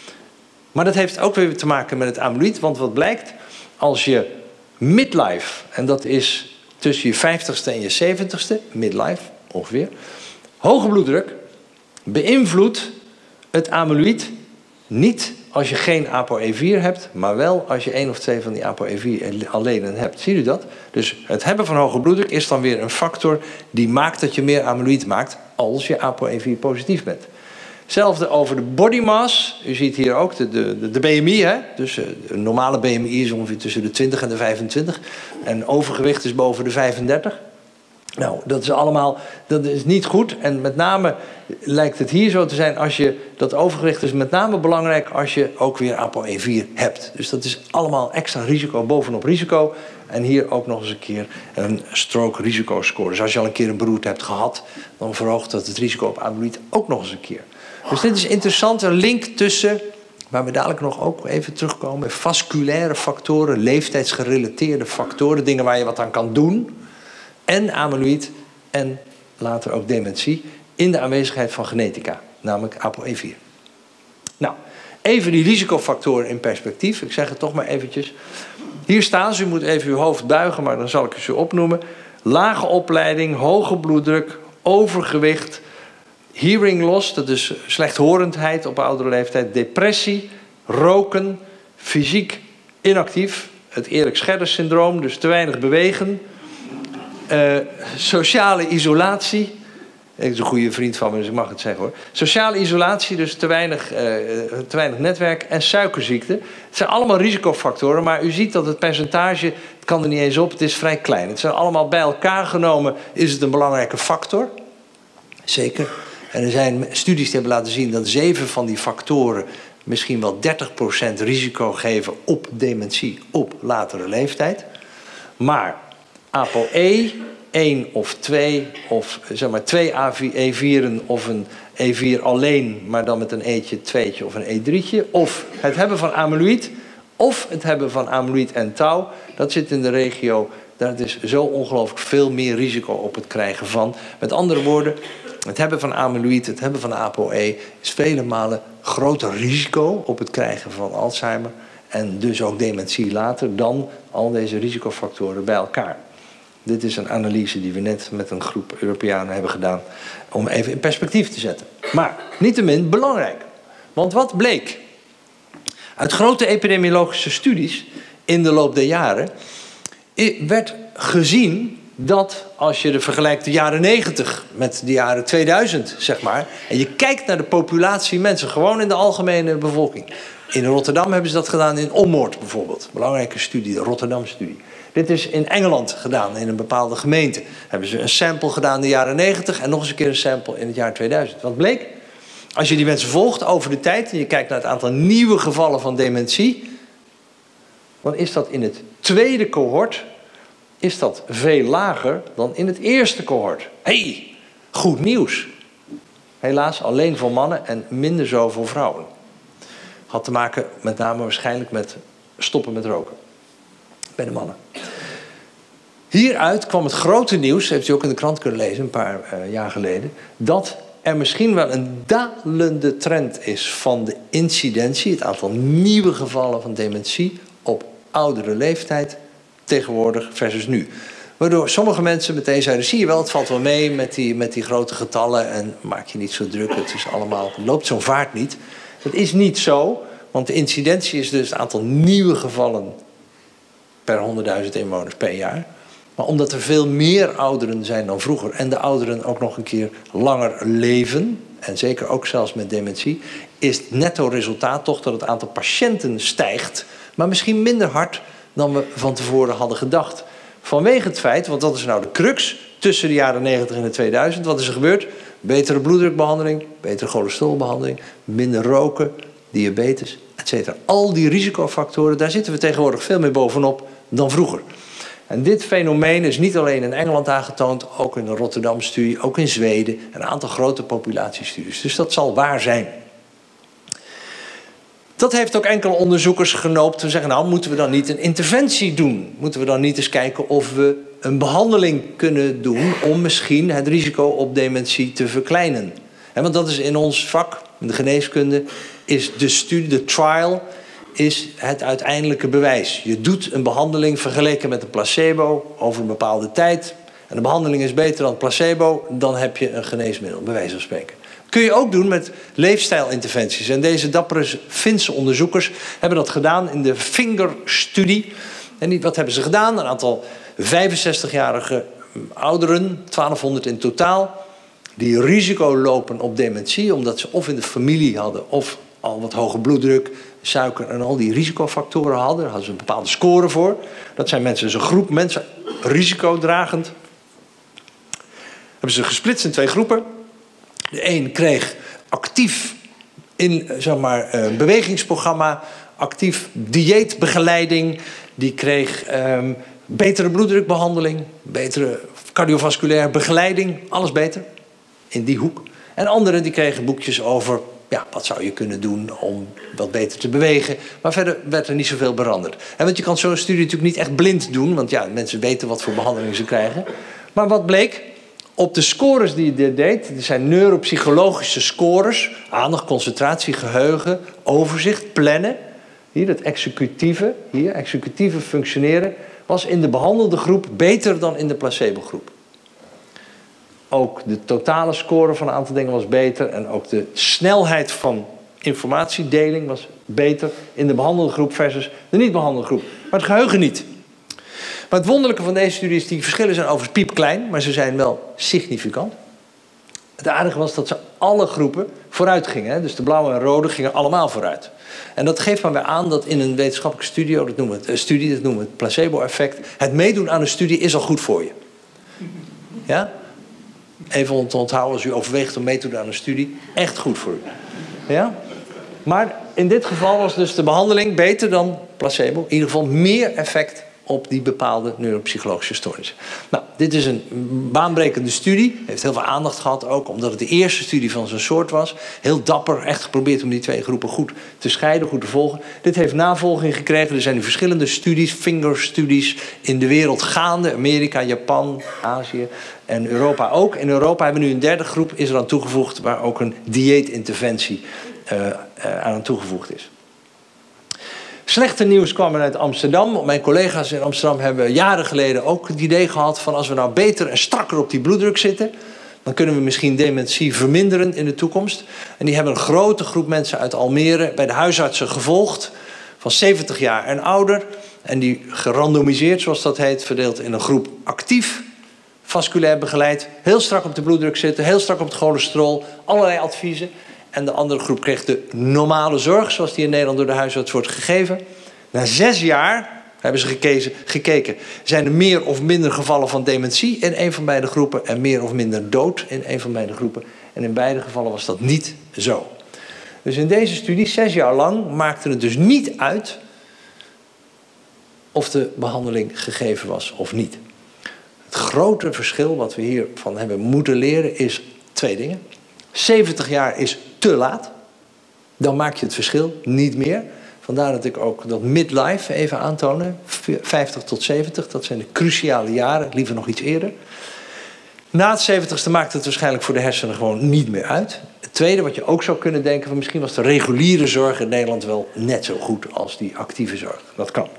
Speaker 3: Maar dat heeft ook weer te maken met het amyloïd. Want wat blijkt, als je midlife, en dat is tussen je vijftigste en je zeventigste, midlife ongeveer, hoge bloeddruk beïnvloedt het amyloïd niet als je geen ApoE vier hebt, maar wel als je één of twee van die ApoE vier allenen hebt. Ziet u dat? Dus het hebben van hoge bloeddruk is dan weer een factor die maakt dat je meer amyloïd maakt als je ApoE vier positief bent. Hetzelfde over de body mass. U ziet hier ook de, de, de B M I. Hè? Dus een normale B M I is ongeveer tussen de twintig en de vijfentwintig. En overgewicht is boven de vijfendertig. Nou, dat is allemaal, dat is niet goed. En met name lijkt het hier zo te zijn als je, dat overgewicht is met name belangrijk als je ook weer ApoE vier hebt. Dus dat is allemaal extra risico bovenop risico. En hier ook nog eens een keer een stroke risicoscore. Dus als je al een keer een beroerte hebt gehad, dan verhoogt dat het risico op amyloïd ook nog eens een keer. Dus dit is interessant, een link tussen, waar we dadelijk nog ook even terugkomen, vasculaire factoren, leeftijdsgerelateerde factoren, dingen waar je wat aan kan doen, en amyloïd en later ook dementie, in de aanwezigheid van genetica, namelijk ApoE vier. Nou, even die risicofactoren in perspectief, ik zeg het toch maar eventjes. Hier staan ze, u moet even uw hoofd buigen, maar dan zal ik ze opnoemen. Lage opleiding, hoge bloeddruk, overgewicht, hearing loss, dat is slechthorendheid op oudere leeftijd, depressie, roken, fysiek inactief, het Erik-Scherder-syndroom, dus te weinig bewegen, uh, sociale isolatie, ik is een goede vriend van me, dus ik mag het zeggen hoor. Sociale isolatie, dus te weinig, uh, te weinig netwerk en suikerziekte. Het zijn allemaal risicofactoren, maar u ziet dat het percentage, het kan er niet eens op, het is vrij klein. Het zijn allemaal bij elkaar genomen, is het een belangrijke factor. Zeker. En er zijn studies die hebben laten zien dat zeven van die factoren misschien wel dertig procent risico geven op dementie op latere leeftijd. Maar ApoE, één of twee, of zeg maar twee E vieren of een E vier alleen, maar dan met een eetje, tweetje of een E drietje. Of het hebben van amyloïd, of het hebben van amyloïd en tau, dat zit in de regio, daar is zo ongelooflijk veel meer risico op het krijgen van. Met andere woorden, het hebben van amyloïd, het hebben van ApoE is vele malen groter risico op het krijgen van Alzheimer en dus ook dementie later dan al deze risicofactoren bij elkaar. Dit is een analyse die we net met een groep Europeanen hebben gedaan om even in perspectief te zetten. Maar niettemin belangrijk. Want wat bleek? Uit grote epidemiologische studies in de loop der jaren werd gezien dat als je de vergelijkt de jaren negentig met de jaren tweeduizend, zeg maar, en je kijkt naar de populatie mensen, gewoon in de algemene bevolking. In Rotterdam hebben ze dat gedaan in Ommoord bijvoorbeeld. Belangrijke studie, de Rotterdam-studie. Dit is in Engeland gedaan, in een bepaalde gemeente. Hebben ze een sample gedaan in de jaren negentig en nog eens een keer een sample in het jaar tweeduizend. Wat bleek? Als je die mensen volgt over de tijd en je kijkt naar het aantal nieuwe gevallen van dementie, dan is dat in het tweede cohort is dat veel lager dan in het eerste cohort. Hé, hey, goed nieuws. Helaas alleen voor mannen en minder zo voor vrouwen. Had te maken met name waarschijnlijk met stoppen met roken. Bij de mannen. Hieruit kwam het grote nieuws, heeft u ook in de krant kunnen lezen een paar uh, jaar geleden, dat er misschien wel een dalende trend is van de incidentie, het aantal nieuwe gevallen van dementie op oudere leeftijd tegenwoordig versus nu. Waardoor sommige mensen meteen zeiden, zie je wel, het valt wel mee met die, met die grote getallen en maak je niet zo druk, het is allemaal, het loopt zo'n vaart niet. Het is niet zo, want de incidentie is dus het aantal nieuwe gevallen per honderdduizend inwoners per jaar. Maar omdat er veel meer ouderen zijn dan vroeger en de ouderen ook nog een keer langer leven, en zeker ook zelfs met dementie, is het netto resultaat toch dat het aantal patiënten stijgt, maar misschien minder hard dan we van tevoren hadden gedacht. Vanwege het feit, want dat is nou de crux tussen de jaren negentig en de tweeduizend, wat is er gebeurd? Betere bloeddrukbehandeling, betere cholesterolbehandeling, minder roken, diabetes, et cetera. Al die risicofactoren, daar zitten we tegenwoordig veel meer bovenop dan vroeger. En dit fenomeen is niet alleen in Engeland aangetoond, ook in de Rotterdam-studie, ook in Zweden, een aantal grote populatiestudies. Dus dat zal waar zijn. Dat heeft ook enkele onderzoekers genoopt te zeggen, nou moeten we dan niet een interventie doen? Moeten we dan niet eens kijken of we een behandeling kunnen doen om misschien het risico op dementie te verkleinen? En want dat is in ons vak, in de geneeskunde, is de studie, de trial, is het uiteindelijke bewijs. Je doet een behandeling vergeleken met een placebo over een bepaalde tijd. En de behandeling is beter dan het placebo, dan heb je een geneesmiddel, bij wijze van spreken. Kun je ook doen met leefstijlinterventies. En deze dappere Finse onderzoekers hebben dat gedaan in de Finger-studie. En wat hebben ze gedaan? Een aantal vijfenzestigjarige ouderen, twaalfhonderd in totaal, die risico lopen op dementie, omdat ze of in de familie hadden of al wat hoge bloeddruk, suiker en al die risicofactoren hadden. Daar hadden ze een bepaalde score voor. Dat zijn mensen, een groep mensen, risicodragend. Hebben ze gesplitst in twee groepen. De een kreeg actief in, zeg maar, een bewegingsprogramma, actief dieetbegeleiding. Die kreeg um, betere bloeddrukbehandeling, betere cardiovasculaire begeleiding, alles beter in die hoek. En anderen die kregen boekjes over, ja, wat zou je kunnen doen om wat beter te bewegen. Maar verder werd er niet zoveel veranderd. En want je kan zo'n studie natuurlijk niet echt blind doen, want ja, mensen weten wat voor behandeling ze krijgen. Maar wat bleek? Op de scores die je deed, er zijn neuropsychologische scores, aandacht, concentratie, geheugen, overzicht, plannen. Hier het executieve, hier executieve functioneren, was in de behandelde groep beter dan in de placebo-groep. Ook de totale score van een aantal dingen was beter en ook de snelheid van informatiedeling was beter in de behandelde groep versus de niet behandelde groep. Maar het geheugen niet. Maar het wonderlijke van deze studie is, die verschillen zijn overigens piepklein, maar ze zijn wel significant. Het aardige was dat ze alle groepen vooruit gingen. Hè? Dus de blauwe en rode gingen allemaal vooruit. En dat geeft maar weer aan dat in een wetenschappelijke studie, dat noemen we het, uh, studie, dat noemen we het placebo-effect. Het meedoen aan een studie is al goed voor je. Ja? Even om te onthouden, als u overweegt om mee te doen aan een studie, echt goed voor u. Ja? Maar in dit geval was dus de behandeling beter dan placebo. In ieder geval meer effect op die bepaalde neuropsychologische stoornissen. Nou, dit is een baanbrekende studie. Heeft heel veel aandacht gehad ook, omdat het de eerste studie van zijn soort was. Heel dapper, echt geprobeerd om die twee groepen goed te scheiden, goed te volgen. Dit heeft navolging gekregen. Er zijn nu verschillende studies, Finger-studies in de wereld gaande. Amerika, Japan, Azië en Europa ook. In Europa hebben we nu een derde groep, is er aan toegevoegd, waar ook een dieetinterventie uh, uh, aan toegevoegd is. Slechte nieuws kwam er uit Amsterdam. Mijn collega's in Amsterdam hebben jaren geleden ook het idee gehad van, als we nou beter en strakker op die bloeddruk zitten, dan kunnen we misschien dementie verminderen in de toekomst. En die hebben een grote groep mensen uit Almere bij de huisartsen gevolgd, van zeventig jaar en ouder. En die gerandomiseerd, zoals dat heet, verdeeld in een groep actief vasculair begeleid, heel strak op de bloeddruk zitten, heel strak op het cholesterol, allerlei adviezen. En de andere groep kreeg de normale zorg, zoals die in Nederland door de huisarts wordt gegeven. Na zes jaar hebben ze gekezen, gekeken, zijn er meer of minder gevallen van dementie in een van beide groepen en meer of minder dood in een van beide groepen. En in beide gevallen was dat niet zo. Dus in deze studie, zes jaar lang, maakte het dus niet uit of de behandeling gegeven was of niet. Het grote verschil wat we hiervan hebben moeten leren is twee dingen. zeventig jaar is te laat. Dan maak je het verschil niet meer. Vandaar dat ik ook dat midlife even aantoon. vijftig tot zeventig, dat zijn de cruciale jaren. Liever nog iets eerder. Na het zeventigste maakt het waarschijnlijk voor de hersenen gewoon niet meer uit. Het tweede wat je ook zou kunnen denken, van misschien was de reguliere zorg in Nederland wel net zo goed als die actieve zorg. Dat kan.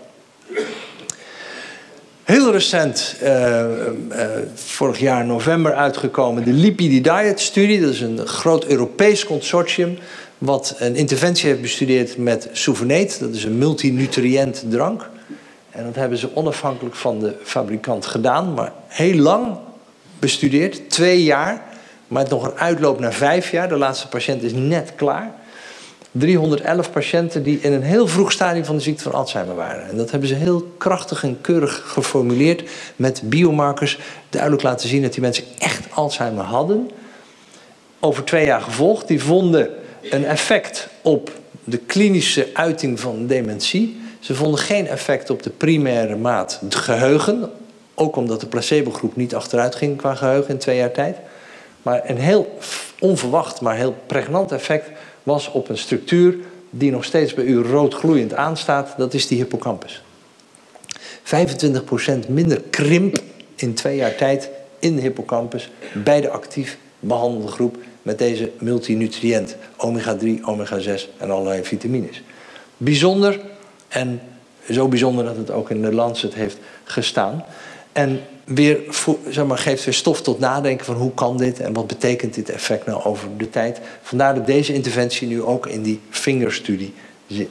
Speaker 3: Heel recent, uh, uh, vorig jaar november uitgekomen, de Lipidi Diet studie. Dat is een groot Europees consortium wat een interventie heeft bestudeerd met Souvenet. Dat is een multinutriënt drank. En dat hebben ze onafhankelijk van de fabrikant gedaan, maar heel lang bestudeerd, twee jaar. Maar het nog een uitloop naar vijf jaar. De laatste patiënt is net klaar. driehonderdelf patiënten die in een heel vroeg stadium van de ziekte van Alzheimer waren. En dat hebben ze heel krachtig en keurig geformuleerd met biomarkers. Duidelijk laten zien dat die mensen echt Alzheimer hadden. Over twee jaar gevolgd. Die vonden een effect op de klinische uiting van dementie. Ze vonden geen effect op de primaire maat het geheugen. Ook omdat de placebogroep niet achteruit ging qua geheugen in twee jaar tijd. Maar een heel onverwacht, maar heel pregnant effect was op een structuur die nog steeds bij u rood gloeiend aanstaat. Dat is die hippocampus. vijfentwintig procent minder krimp in twee jaar tijd in de hippocampus bij de actief behandelde groep met deze multinutriënt. omega drie, omega zes en allerlei vitamines. Bijzonder en zo bijzonder dat het ook in de Lancet heeft gestaan. En weer, zeg maar, geeft weer stof tot nadenken van hoe kan dit en wat betekent dit effect nou over de tijd. Vandaar dat deze interventie nu ook in die vingerstudie zit.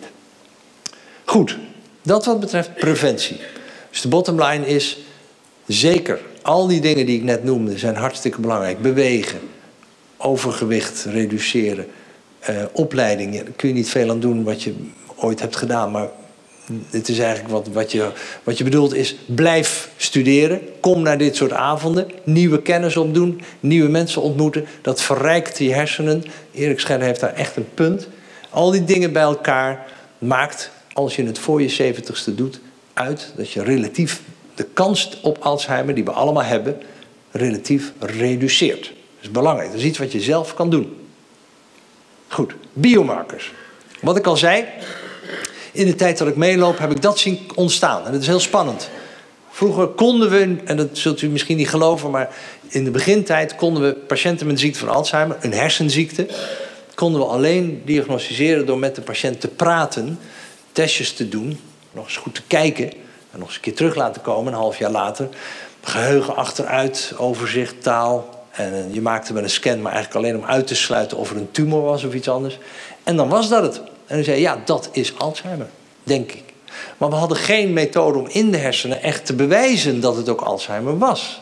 Speaker 3: Goed, dat wat betreft preventie. Dus de bottom line is, zeker, al die dingen die ik net noemde zijn hartstikke belangrijk. Bewegen, overgewicht reduceren, uh, opleiding. Daar kun je niet veel aan doen wat je ooit hebt gedaan, maar het is eigenlijk wat, wat, je, wat je bedoelt is, blijf studeren. Kom naar dit soort avonden. Nieuwe kennis opdoen. Nieuwe mensen ontmoeten. Dat verrijkt je hersenen. Erik Scherder heeft daar echt een punt. Al die dingen bij elkaar maakt, als je het voor je zeventigste doet, uit dat je relatief de kans op Alzheimer, die we allemaal hebben, relatief reduceert. Dat is belangrijk. Dat is iets wat je zelf kan doen. Goed, biomarkers. Wat ik al zei, in de tijd dat ik meeloop heb ik dat zien ontstaan. En dat is heel spannend. Vroeger konden we, en dat zult u misschien niet geloven, maar in de begintijd konden we patiënten met de ziekte van Alzheimer, een hersenziekte, konden we alleen diagnosticeren door met de patiënt te praten, testjes te doen, nog eens goed te kijken en nog eens een keer terug laten komen, een half jaar later. Geheugen achteruit, overzicht, taal. En je maakte wel een scan, maar eigenlijk alleen om uit te sluiten of er een tumor was of iets anders. En dan was dat het. En dan zei je, ja, dat is Alzheimer, denk ik. Maar we hadden geen methode om in de hersenen echt te bewijzen dat het ook Alzheimer was.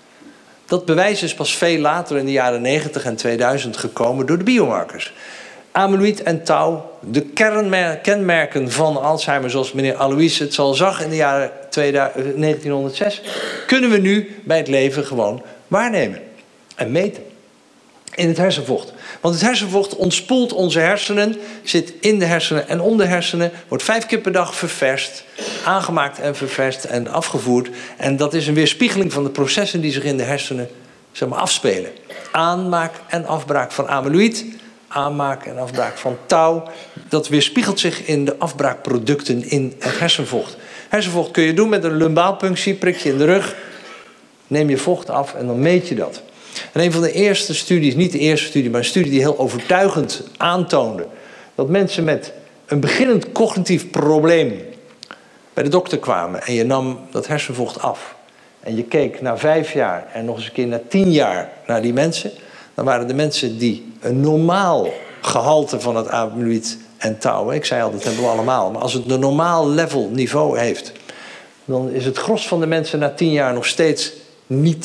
Speaker 3: Dat bewijs is pas veel later in de jaren negentig en tweeduizend gekomen door de biomarkers. Amyloïd en tau, de kenmerken van Alzheimer, zoals meneer Alois het al zag in de jaren negentienhonderdzes, kunnen we nu bij het leven gewoon waarnemen en meten. In het hersenvocht. Want het hersenvocht ontspoelt onze hersenen, zit in de hersenen en om de hersenen, wordt vijf keer per dag ververst, aangemaakt en ververst en afgevoerd. En dat is een weerspiegeling van de processen die zich in de hersenen, zeg maar, afspelen. Aanmaak en afbraak van amyloïd, aanmaak en afbraak van tau. Dat weerspiegelt zich in de afbraakproducten in het hersenvocht. Hersenvocht kun je doen met een lumbaalpunctie, prik je in de rug, neem je vocht af en dan meet je dat. En een van de eerste studies, niet de eerste studie, maar een studie die heel overtuigend aantoonde dat mensen met een beginnend cognitief probleem bij de dokter kwamen en je nam dat hersenvocht af en je keek na vijf jaar en nog eens een keer na tien jaar naar die mensen, dan waren de mensen die een normaal gehalte van het amyloïd en tau, ik zei altijd, dat hebben we allemaal, maar als het een normaal level niveau heeft, dan is het gros van de mensen na tien jaar nog steeds niet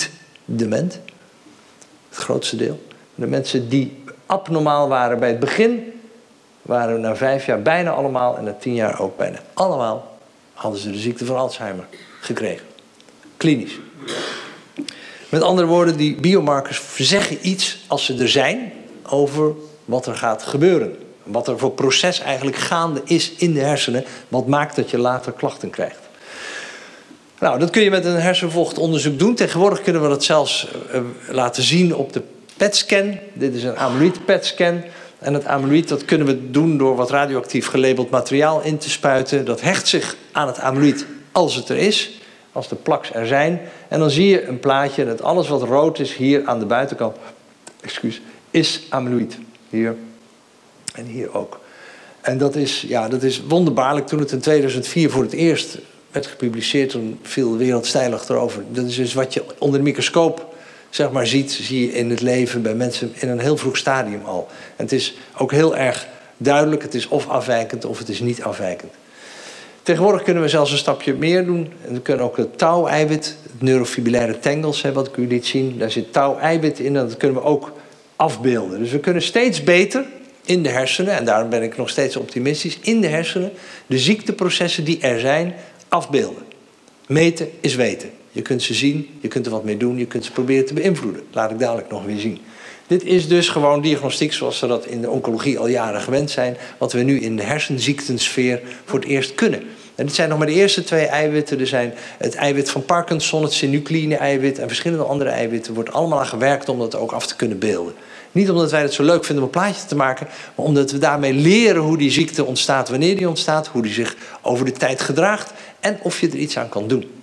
Speaker 3: dement. Het grootste deel. De mensen die abnormaal waren bij het begin, waren na vijf jaar bijna allemaal, en na tien jaar ook bijna allemaal, hadden ze de ziekte van Alzheimer gekregen. Klinisch. Met andere woorden, die biomarkers zeggen iets, als ze er zijn, over wat er gaat gebeuren. Wat er voor proces eigenlijk gaande is in de hersenen, wat maakt dat je later klachten krijgt. Nou, dat kun je met een hersenvochtonderzoek doen. Tegenwoordig kunnen we dat zelfs uh, laten zien op de P E T-scan. Dit is een amyloïd-P E T-scan. En het amyloïd dat kunnen we doen door wat radioactief gelabeld materiaal in te spuiten. Dat hecht zich aan het amyloïd als het er is, als de plaks er zijn. En dan zie je een plaatje dat alles wat rood is hier aan de buitenkant, excuus, is amyloïd. Hier en hier ook. En dat is, ja, dat is wonderbaarlijk. Toen het in tweeduizend vier voor het eerst werd gepubliceerd, toen viel de wereld steil achterover. Dat is dus wat je onder de microscoop, zeg maar, ziet, zie je in het leven bij mensen in een heel vroeg stadium al. En het is ook heel erg duidelijk, het is of afwijkend of het is niet afwijkend. Tegenwoordig kunnen we zelfs een stapje meer doen. En we kunnen ook het tau-eiwit, het neurofibrillaire tangles, hè, wat ik u liet zien, daar zit tau-eiwit in en dat kunnen we ook afbeelden. Dus we kunnen steeds beter in de hersenen, en daarom ben ik nog steeds optimistisch, in de hersenen de ziekteprocessen die er zijn afbeelden. Meten is weten. Je kunt ze zien, je kunt er wat mee doen, je kunt ze proberen te beïnvloeden. Laat ik dadelijk nog weer zien. Dit is dus gewoon diagnostiek zoals we dat in de oncologie al jaren gewend zijn, wat we nu in de hersenziektensfeer voor het eerst kunnen. En dit zijn nog maar de eerste twee eiwitten. Er zijn het eiwit van Parkinson, het synucleïne eiwit en verschillende andere eiwitten. Er wordt allemaal aan gewerkt om dat ook af te kunnen beelden. Niet omdat wij het zo leuk vinden om een plaatje te maken, maar omdat we daarmee leren hoe die ziekte ontstaat, wanneer die ontstaat, hoe die zich over de tijd gedraagt en of je er iets aan kan doen.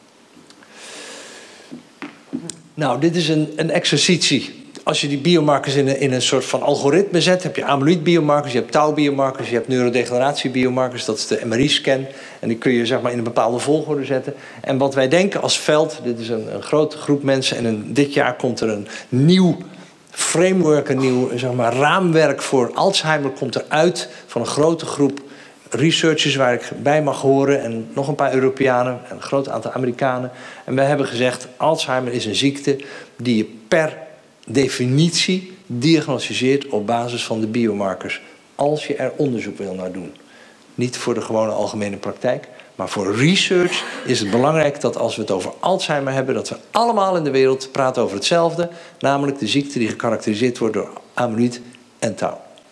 Speaker 3: Nou, dit is een, een exercitie. Als je die biomarkers in een, in een soort van algoritme zet, heb je amyloïd-biomarkers, je hebt tau-biomarkers, je hebt neurodegeneratie-biomarkers, dat is de M R I-scan. En die kun je, zeg maar, in een bepaalde volgorde zetten. En wat wij denken als veld, dit is een, een grote groep mensen en een, dit jaar komt er een nieuw framework, een nieuw, zeg maar, raamwerk voor Alzheimer komt eruit van een grote groep researchers waar ik bij mag horen en nog een paar Europeanen en een groot aantal Amerikanen. En wij hebben gezegd, Alzheimer is een ziekte die je per definitie diagnosticeert op basis van de biomarkers. Als je er onderzoek wil naar doen. Niet voor de gewone algemene praktijk, maar voor research is het belangrijk dat als we het over Alzheimer hebben, dat we allemaal in de wereld praten over hetzelfde, namelijk de ziekte die gekarakteriseerd wordt door amyloïd en tau.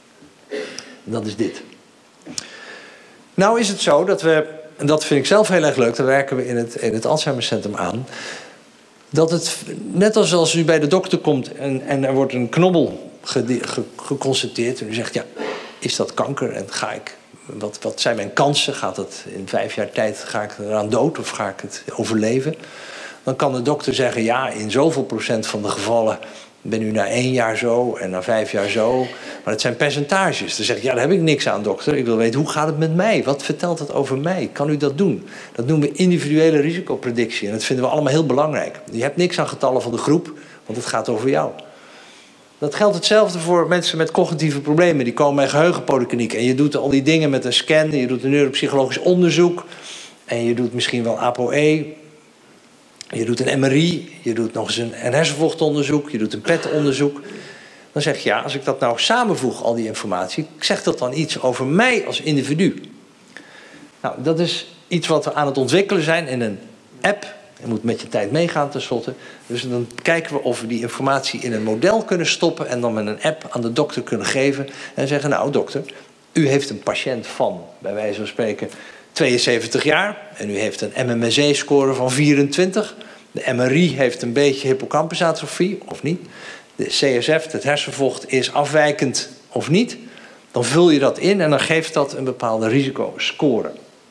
Speaker 3: En dat is dit. Nou is het zo dat we, en dat vind ik zelf heel erg leuk, daar werken we in het, in het Alzheimercentrum aan, dat het, net als als u bij de dokter komt en, en er wordt een knobbel ge, ge, geconstateerd en u zegt, ja, is dat kanker en ga ik, wat, wat zijn mijn kansen, gaat het in vijf jaar tijd, ga ik eraan dood of ga ik het overleven? Dan kan de dokter zeggen, ja, in zoveel procent van de gevallen ben u na één jaar zo en na vijf jaar zo. Maar het zijn percentages. Dan zeg ik, ja, daar heb ik niks aan, dokter. Ik wil weten, hoe gaat het met mij? Wat vertelt het over mij? Kan u dat doen? Dat noemen we individuele risicopredictie. En dat vinden we allemaal heel belangrijk. Je hebt niks aan getallen van de groep, want het gaat over jou. Dat geldt hetzelfde voor mensen met cognitieve problemen. Die komen bij geheugenpolykliniek. En je doet al die dingen met een scan. En je doet een neuropsychologisch onderzoek. En je doet misschien wel A P O E. Je doet een M R I, je doet nog eens een, een hersenvochtonderzoek, je doet een P E T-onderzoek. Dan zeg je, ja, als ik dat nou samenvoeg, al die informatie, zegt dat dan iets over mij als individu? Nou, dat is iets wat we aan het ontwikkelen zijn in een app. Je moet met je tijd meegaan tenslotte. Dus dan kijken we of we die informatie in een model kunnen stoppen en dan met een app aan de dokter kunnen geven. En zeggen, nou dokter, u heeft een patiënt van, bij wijze van spreken, tweeënzeventig jaar en u heeft een M M S E-score van vierentwintig. De M R I heeft een beetje hippocampusatrofie, of niet. De C S F, het hersenvocht, is afwijkend of niet. Dan vul je dat in en dan geeft dat een bepaalde risicoscore.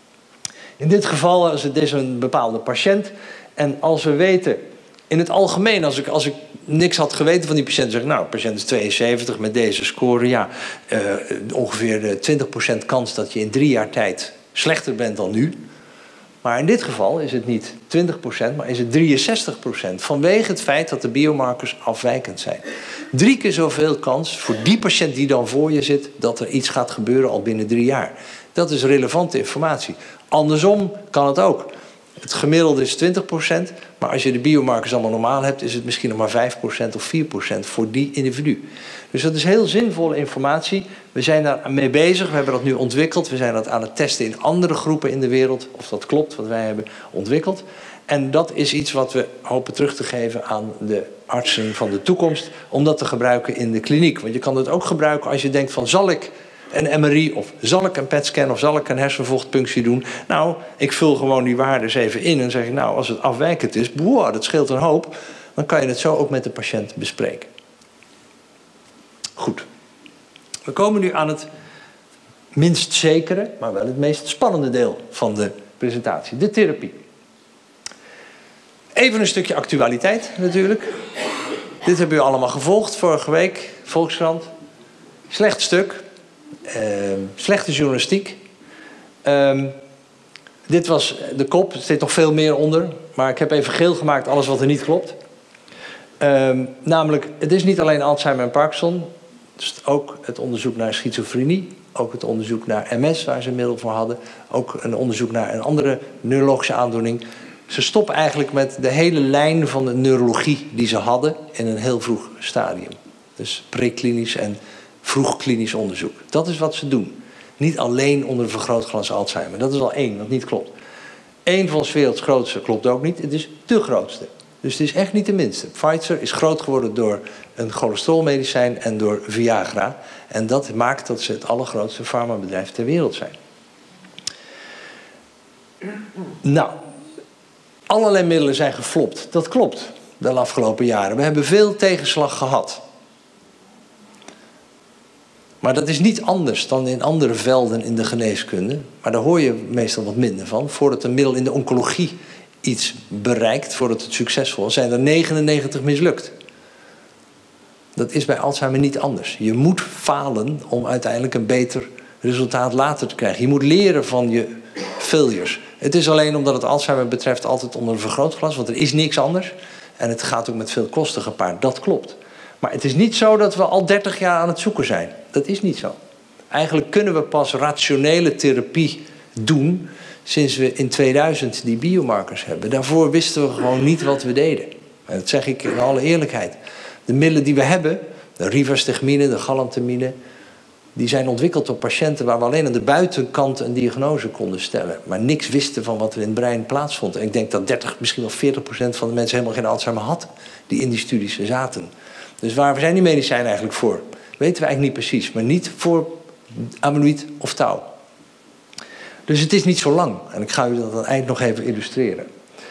Speaker 3: In dit geval is het dus een bepaalde patiënt. En als we weten, in het algemeen, als ik, als ik niks had geweten van die patiënt, zeg ik, nou, de patiënt is tweeënzeventig met deze score, ja, uh, ongeveer de twintig procent kans dat je in drie jaar tijd slechter bent dan nu. Maar in dit geval is het niet twintig procent, maar is het drieënzestig procent. Vanwege het feit dat de biomarkers afwijkend zijn. Drie keer zoveel kans voor die patiënt die dan voor je zit, dat er iets gaat gebeuren al binnen drie jaar. Dat is relevante informatie. Andersom kan het ook. Het gemiddelde is twintig procent, maar als je de biomarkers allemaal normaal hebt, is het misschien nog maar vijf procent of vier procent voor die individu. Dus dat is heel zinvolle informatie. We zijn daar mee bezig, we hebben dat nu ontwikkeld. We zijn dat aan het testen in andere groepen in de wereld, of dat klopt wat wij hebben ontwikkeld. En dat is iets wat we hopen terug te geven aan de artsen van de toekomst, om dat te gebruiken in de kliniek. Want je kan het ook gebruiken als je denkt van, zal ik een M R I of zal ik een P E T-scan of zal ik een hersenvochtpunctie doen? Nou, ik vul gewoon die waarden even in en zeg ik, nou, als het afwijkend is, boah, dat scheelt een hoop, dan kan je het zo ook met de patiënt bespreken. Goed. We komen nu aan het minst zekere, maar wel het meest spannende deel van de presentatie, de therapie. Even een stukje actualiteit natuurlijk. Dit hebben u allemaal gevolgd vorige week, Volkskrant. Slecht stuk. Uh, slechte journalistiek. Uh, dit was de kop, er zit nog veel meer onder. Maar ik heb even geel gemaakt alles wat er niet klopt. Uh, namelijk, het is niet alleen Alzheimer en Parkinson. Het is ook het onderzoek naar schizofrenie. Ook het onderzoek naar M S, waar ze een middel voor hadden. Ook een onderzoek naar een andere neurologische aandoening. Ze stoppen eigenlijk met de hele lijn van de neurologie die ze hadden in een heel vroeg stadium. Dus preklinisch en vroeg klinisch onderzoek. Dat is wat ze doen. Niet alleen onder een vergrootglas Alzheimer. Dat is al één, wat niet klopt. Eén van 's werelds grootste klopt ook niet. Het is de grootste. Dus het is echt niet de minste. Pfizer is groot geworden door een cholesterolmedicijn en door Viagra. En dat maakt dat ze het allergrootste farmabedrijf ter wereld zijn. Nou, allerlei middelen zijn geflopt. Dat klopt, de afgelopen jaren. We hebben veel tegenslag gehad. Maar dat is niet anders dan in andere velden in de geneeskunde. Maar daar hoor je meestal wat minder van. Voordat een middel in de oncologie iets bereikt, voordat het succesvol is, zijn er negenennegentig mislukt. Dat is bij Alzheimer niet anders. Je moet falen om uiteindelijk een beter resultaat later te krijgen. Je moet leren van je failures. Het is alleen omdat het Alzheimer betreft altijd onder een vergrootglas, want er is niks anders. En het gaat ook met veel kosten gepaard. Dat klopt. Maar het is niet zo dat we al dertig jaar aan het zoeken zijn. Dat is niet zo. Eigenlijk kunnen we pas rationele therapie doen sinds we in tweeduizend die biomarkers hebben. Daarvoor wisten we gewoon niet wat we deden. En dat zeg ik in alle eerlijkheid. De middelen die we hebben, de rivastigmine, de galantamine, die zijn ontwikkeld op patiënten waar we alleen aan de buitenkant een diagnose konden stellen. Maar niks wisten van wat er in het brein plaatsvond. En ik denk dat dertig, misschien wel veertig procent van de mensen helemaal geen Alzheimer had die in die studies zaten. Dus waar zijn die medicijnen eigenlijk voor? Weten we eigenlijk niet precies. Maar niet voor amyloïd of tau. Dus het is niet zo lang. En ik ga u dat aan het eind nog even illustreren.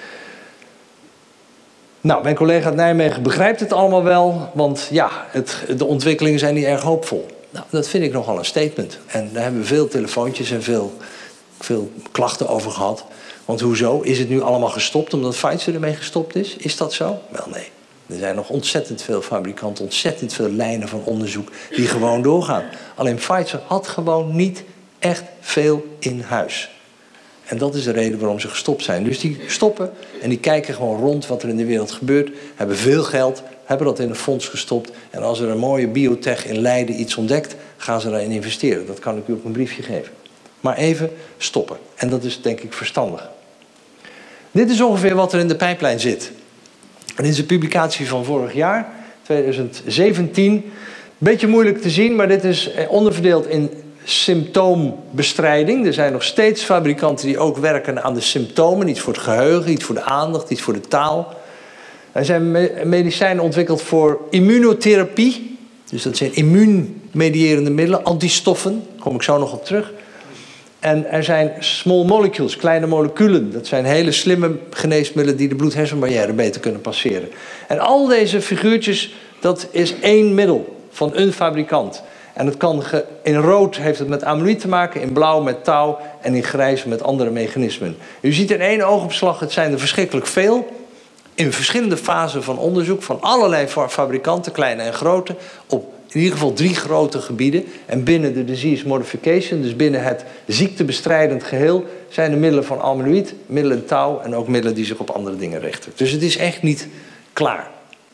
Speaker 3: Nou, mijn collega uit Nijmegen begrijpt het allemaal wel. Want ja, het, de ontwikkelingen zijn niet erg hoopvol. Nou, dat vind ik nogal een statement. En daar hebben we veel telefoontjes en veel, veel klachten over gehad. Want hoezo? Is het nu allemaal gestopt omdat Pfizer ermee gestopt is? Is dat zo? Wel nee. Er zijn nog ontzettend veel fabrikanten, ontzettend veel lijnen van onderzoek die gewoon doorgaan. Alleen Pfizer had gewoon niet echt veel in huis. En dat is de reden waarom ze gestopt zijn. Dus die stoppen en die kijken gewoon rond wat er in de wereld gebeurt. Hebben veel geld, hebben dat in een fonds gestopt. En als er een mooie biotech in Leiden iets ontdekt, gaan ze daarin investeren. Dat kan ik u op een briefje geven. Maar even stoppen. En dat is denk ik verstandig. Dit is ongeveer wat er in de pijplijn zit. En dit is een publicatie van vorig jaar, tweeduizend zeventien. Beetje moeilijk te zien, maar dit is onderverdeeld in symptoombestrijding. Er zijn nog steeds fabrikanten die ook werken aan de symptomen. Iets voor het geheugen, iets voor de aandacht, iets voor de taal. Er zijn medicijnen ontwikkeld voor immunotherapie. Dus dat zijn immuunmedierende middelen, antistoffen. Daar kom ik zo nog op terug. En er zijn small molecules, kleine moleculen. Dat zijn hele slimme geneesmiddelen die de bloed-hersenbarrière beter kunnen passeren. En al deze figuurtjes, dat is één middel van een fabrikant. En het kan ge, in rood heeft het met amyloïd te maken, in blauw met tau en in grijs met andere mechanismen. U ziet in één oogopslag, het zijn er verschrikkelijk veel. In verschillende fasen van onderzoek van allerlei fabrikanten, kleine en grote, op in ieder geval drie grote gebieden. En binnen de disease modification, dus binnen het ziektebestrijdend geheel, zijn er middelen van amyloïd, middelen tau en ook middelen die zich op andere dingen richten. Dus het is echt niet klaar.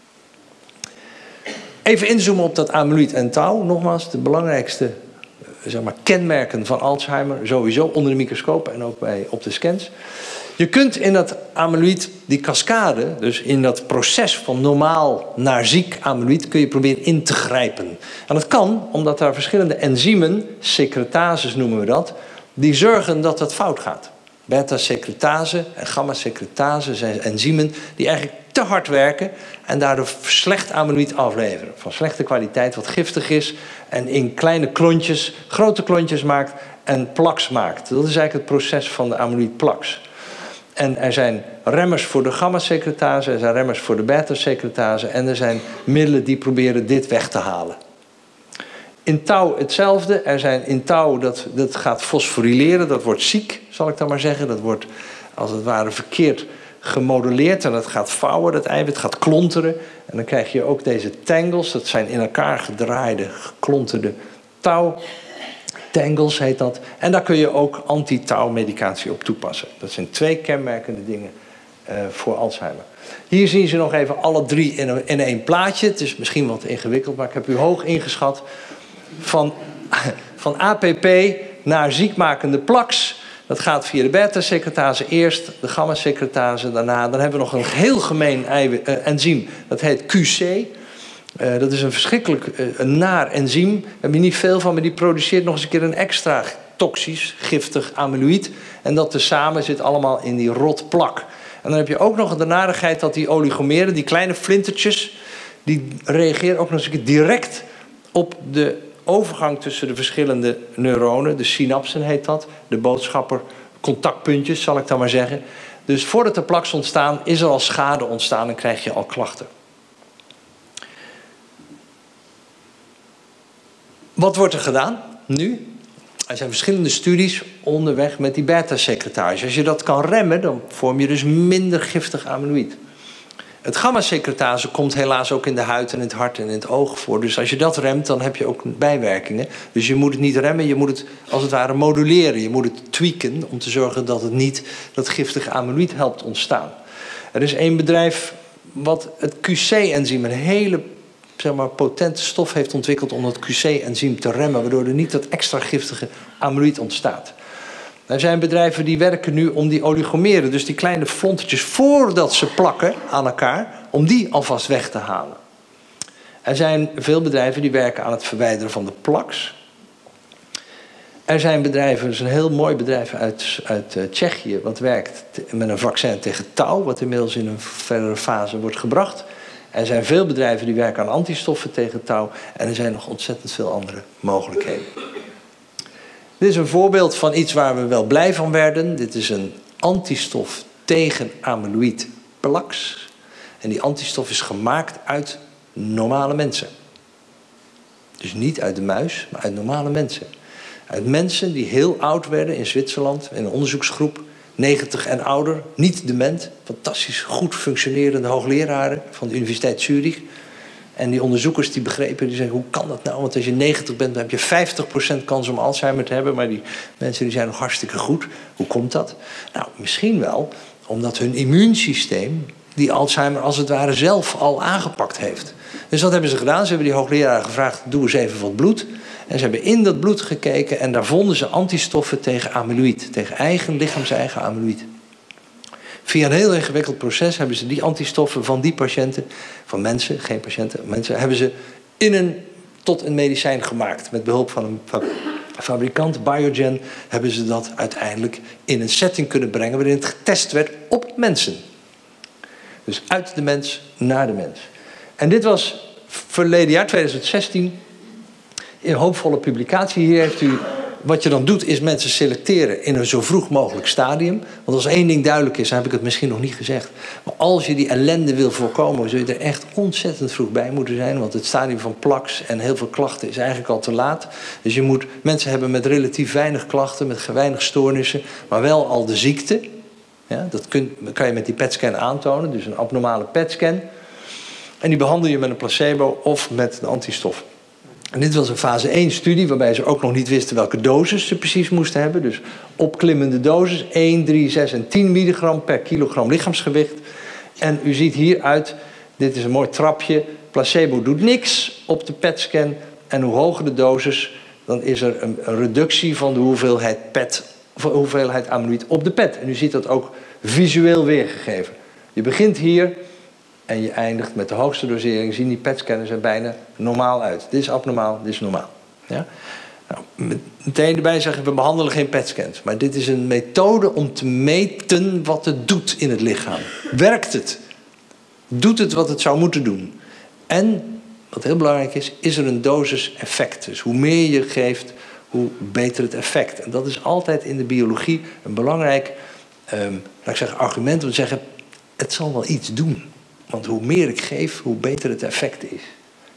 Speaker 3: Even inzoomen op dat amyloïd en tau. Nogmaals, de belangrijkste zeg maar, kenmerken van Alzheimer, sowieso onder de microscoop en ook bij, op de scans. Je kunt in dat amyloïd, die cascade, dus in dat proces van normaal naar ziek amyloïd, kun je proberen in te grijpen. En dat kan omdat daar verschillende enzymen, secretases noemen we dat, die zorgen dat het fout gaat. Beta-secretase en gamma-secretase zijn enzymen die eigenlijk te hard werken en daardoor slecht amyloïd afleveren. Van slechte kwaliteit, wat giftig is en in kleine klontjes, grote klontjes maakt en plaks maakt. Dat is eigenlijk het proces van de amyloïdplaks. En er zijn remmers voor de gamma-secretase, er zijn remmers voor de beta-secretase en er zijn middelen die proberen dit weg te halen. In touw hetzelfde. Er zijn in touw, dat, dat gaat fosforyleren, dat wordt ziek, zal ik dan maar zeggen. Dat wordt als het ware verkeerd gemodelleerd en dat gaat vouwen, dat eiwit gaat klonteren. En dan krijg je ook deze tangles, dat zijn in elkaar gedraaide, geklonterde touw. Tangles heet dat. En daar kun je ook anti-touw-medicatie op toepassen. Dat zijn twee kenmerkende dingen uh, voor Alzheimer. Hier zien ze nog even alle drie in, een, in één plaatje. Het is misschien wat ingewikkeld, maar ik heb u hoog ingeschat. Van, van A P P naar ziekmakende plaks. Dat gaat via de beta-secretase eerst, de gamma-secretase daarna. Dan hebben we nog een heel gemeen eiwit, uh, enzym, dat heet Q C. Uh, dat is een verschrikkelijk uh, een naar enzym. Daar heb je niet veel van, maar die produceert nog eens een keer een extra toxisch, giftig amyloïd. En dat tezamen zit allemaal in die rotplak. En dan heb je ook nog de narigheid dat die oligomeren, die kleine flintertjes, die reageren ook nog eens een keer direct op de overgang tussen de verschillende neuronen. De synapsen heet dat. De boodschapper, contactpuntjes zal ik dan maar zeggen. Dus voordat er plaks ontstaan, is er al schade ontstaan en krijg je al klachten. Wat wordt er gedaan nu? Er zijn verschillende studies onderweg met die beta-secretase. Als je dat kan remmen, dan vorm je dus minder giftig amyloïd. Het gamma-secretase komt helaas ook in de huid en in het hart en in het oog voor. Dus als je dat remt, dan heb je ook bijwerkingen. Dus je moet het niet remmen, je moet het als het ware moduleren. Je moet het tweaken om te zorgen dat het niet dat giftige amyloïd helpt ontstaan. Er is één bedrijf wat het Q C-enzym, een hele zeg maar, potente stof heeft ontwikkeld om dat Q C-enzym te remmen, waardoor er niet dat extra giftige amyloïd ontstaat. Er zijn bedrijven die werken nu om die oligomeren, dus die kleine flontertjes, voordat ze plakken aan elkaar, om die alvast weg te halen. Er zijn veel bedrijven die werken aan het verwijderen van de plaks. Er zijn bedrijven, er is een heel mooi bedrijf uit, uit uh, Tsjechië, wat werkt met een vaccin tegen touw, wat inmiddels in een verdere fase wordt gebracht. Er zijn veel bedrijven die werken aan antistoffen tegen touw. En er zijn nog ontzettend veel andere mogelijkheden. Dit is een voorbeeld van iets waar we wel blij van werden. Dit is een antistof tegen amyloïdplaks. En die antistof is gemaakt uit normale mensen. Dus niet uit de muis, maar uit normale mensen. Uit mensen die heel oud werden in Zwitserland, in een onderzoeksgroep. negentig en ouder, niet dement. Fantastisch goed functionerende hoogleraren van de Universiteit Zurich. En die onderzoekers die begrepen, die zeggen, hoe kan dat nou? Want als je negentig bent, dan heb je vijftig procent kans om Alzheimer te hebben. Maar die mensen die zijn nog hartstikke goed. Hoe komt dat? Nou, misschien wel omdat hun immuunsysteem die Alzheimer als het ware zelf al aangepakt heeft. Dus wat hebben ze gedaan? Ze hebben die hoogleraar gevraagd, doe eens even wat bloed. En ze hebben in dat bloed gekeken en daar vonden ze antistoffen tegen amyloïd. Tegen eigen lichaams-eigen amyloïd. Via een heel ingewikkeld proces hebben ze die antistoffen van die patiënten, van mensen, geen patiënten, mensen, hebben ze in een, tot een medicijn gemaakt. Met behulp van een fabrikant, Biogen, hebben ze dat uiteindelijk in een setting kunnen brengen waarin het getest werd op mensen. Dus uit de mens naar de mens. En dit was verleden jaar, twintig zestien, een hoopvolle publicatie. Hier heeft u, wat je dan doet, is mensen selecteren in een zo vroeg mogelijk stadium. Want als één ding duidelijk is, dan heb ik het misschien nog niet gezegd. Maar als je die ellende wil voorkomen, zul je er echt ontzettend vroeg bij moeten zijn. Want het stadium van plaks en heel veel klachten is eigenlijk al te laat. Dus je moet mensen hebben met relatief weinig klachten, met weinig stoornissen, maar wel al de ziekte. Ja, dat kun, kan je met die P E T-scan aantonen, dus een abnormale P E T-scan. En die behandel je met een placebo of met de antistof. En dit was een fase één studie waarbij ze ook nog niet wisten welke dosis ze precies moesten hebben. Dus opklimmende dosis, één, drie, zes en tien milligram per kilogram lichaamsgewicht. En u ziet hieruit, dit is een mooi trapje, placebo doet niks op de P E T-scan. En hoe hoger de dosis, dan is er een, een reductie van de hoeveelheid P E T, of hoeveelheid amyloïd op de P E T. En u ziet dat ook visueel weergegeven. Je begint hier en je eindigt met de hoogste dosering. Zien die P E T-scanners er bijna normaal uit. Dit is abnormaal, dit is normaal. Ja? Nou, meteen erbij zeggen, we behandelen geen P E T-scans. Maar dit is een methode om te meten wat het doet in het lichaam. Werkt het? Doet het wat het zou moeten doen? En, wat heel belangrijk is, is er een dosis-effect. Dus hoe meer je geeft, hoe beter het effect. En dat is altijd in de biologie een belangrijk um, laat ik zeggen, argument om te zeggen, het zal wel iets doen. Want hoe meer ik geef, hoe beter het effect is.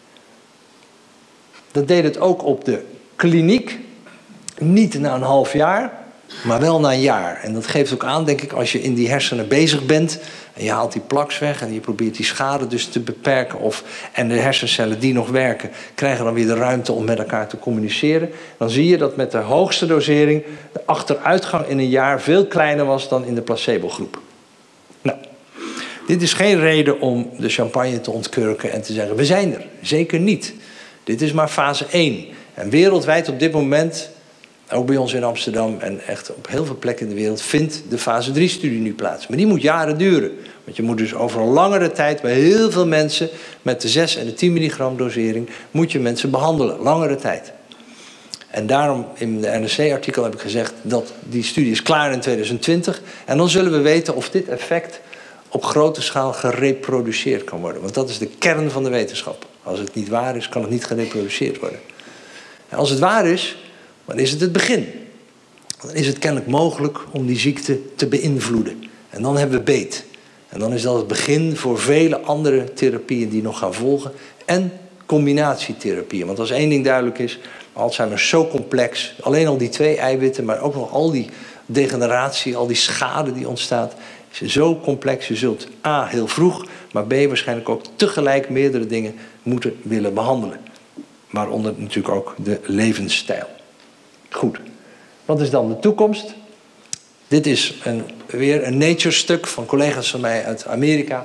Speaker 3: Dat deed het ook op de kliniek. Niet na een half jaar, maar wel na een jaar. En dat geeft ook aan, denk ik, als je in die hersenen bezig bent en je haalt die plaks weg en je probeert die schade dus te beperken. Of, en de hersencellen die nog werken, krijgen dan weer de ruimte om met elkaar te communiceren. Dan zie je dat met de hoogste dosering de achteruitgang in een jaar veel kleiner was dan in de placebogroep. Nou, dit is geen reden om de champagne te ontkurken en te zeggen, we zijn er. Zeker niet. Dit is maar fase één. En wereldwijd op dit moment, ook bij ons in Amsterdam en echt op heel veel plekken in de wereld, vindt de fase drie studie nu plaats. Maar die moet jaren duren. Want je moet dus over een langere tijd bij heel veel mensen met de zes en de tien milligram dosering moet je mensen behandelen. Langere tijd. En daarom in de N R C-artikel heb ik gezegd dat die studie is klaar in tweeduizend twintig. En dan zullen we weten of dit effect op grote schaal gereproduceerd kan worden. Want dat is de kern van de wetenschap. Als het niet waar is, kan het niet gereproduceerd worden. En als het waar is, dan is het het begin. Dan is het kennelijk mogelijk om die ziekte te beïnvloeden. En dan hebben we beet. En dan is dat het begin voor vele andere therapieën die nog gaan volgen. En combinatietherapieën. Want als één ding duidelijk is, Alzheimer is zo complex. Alleen al die twee eiwitten, maar ook nog al die degeneratie, al die schade die ontstaat, is zo complex. Je zult A, heel vroeg, maar B, waarschijnlijk ook tegelijk meerdere dingen moeten willen behandelen. Waaronder natuurlijk ook de levensstijl. Goed, wat is dan de toekomst? Dit is een, weer een Nature-stuk van collega's van mij uit Amerika.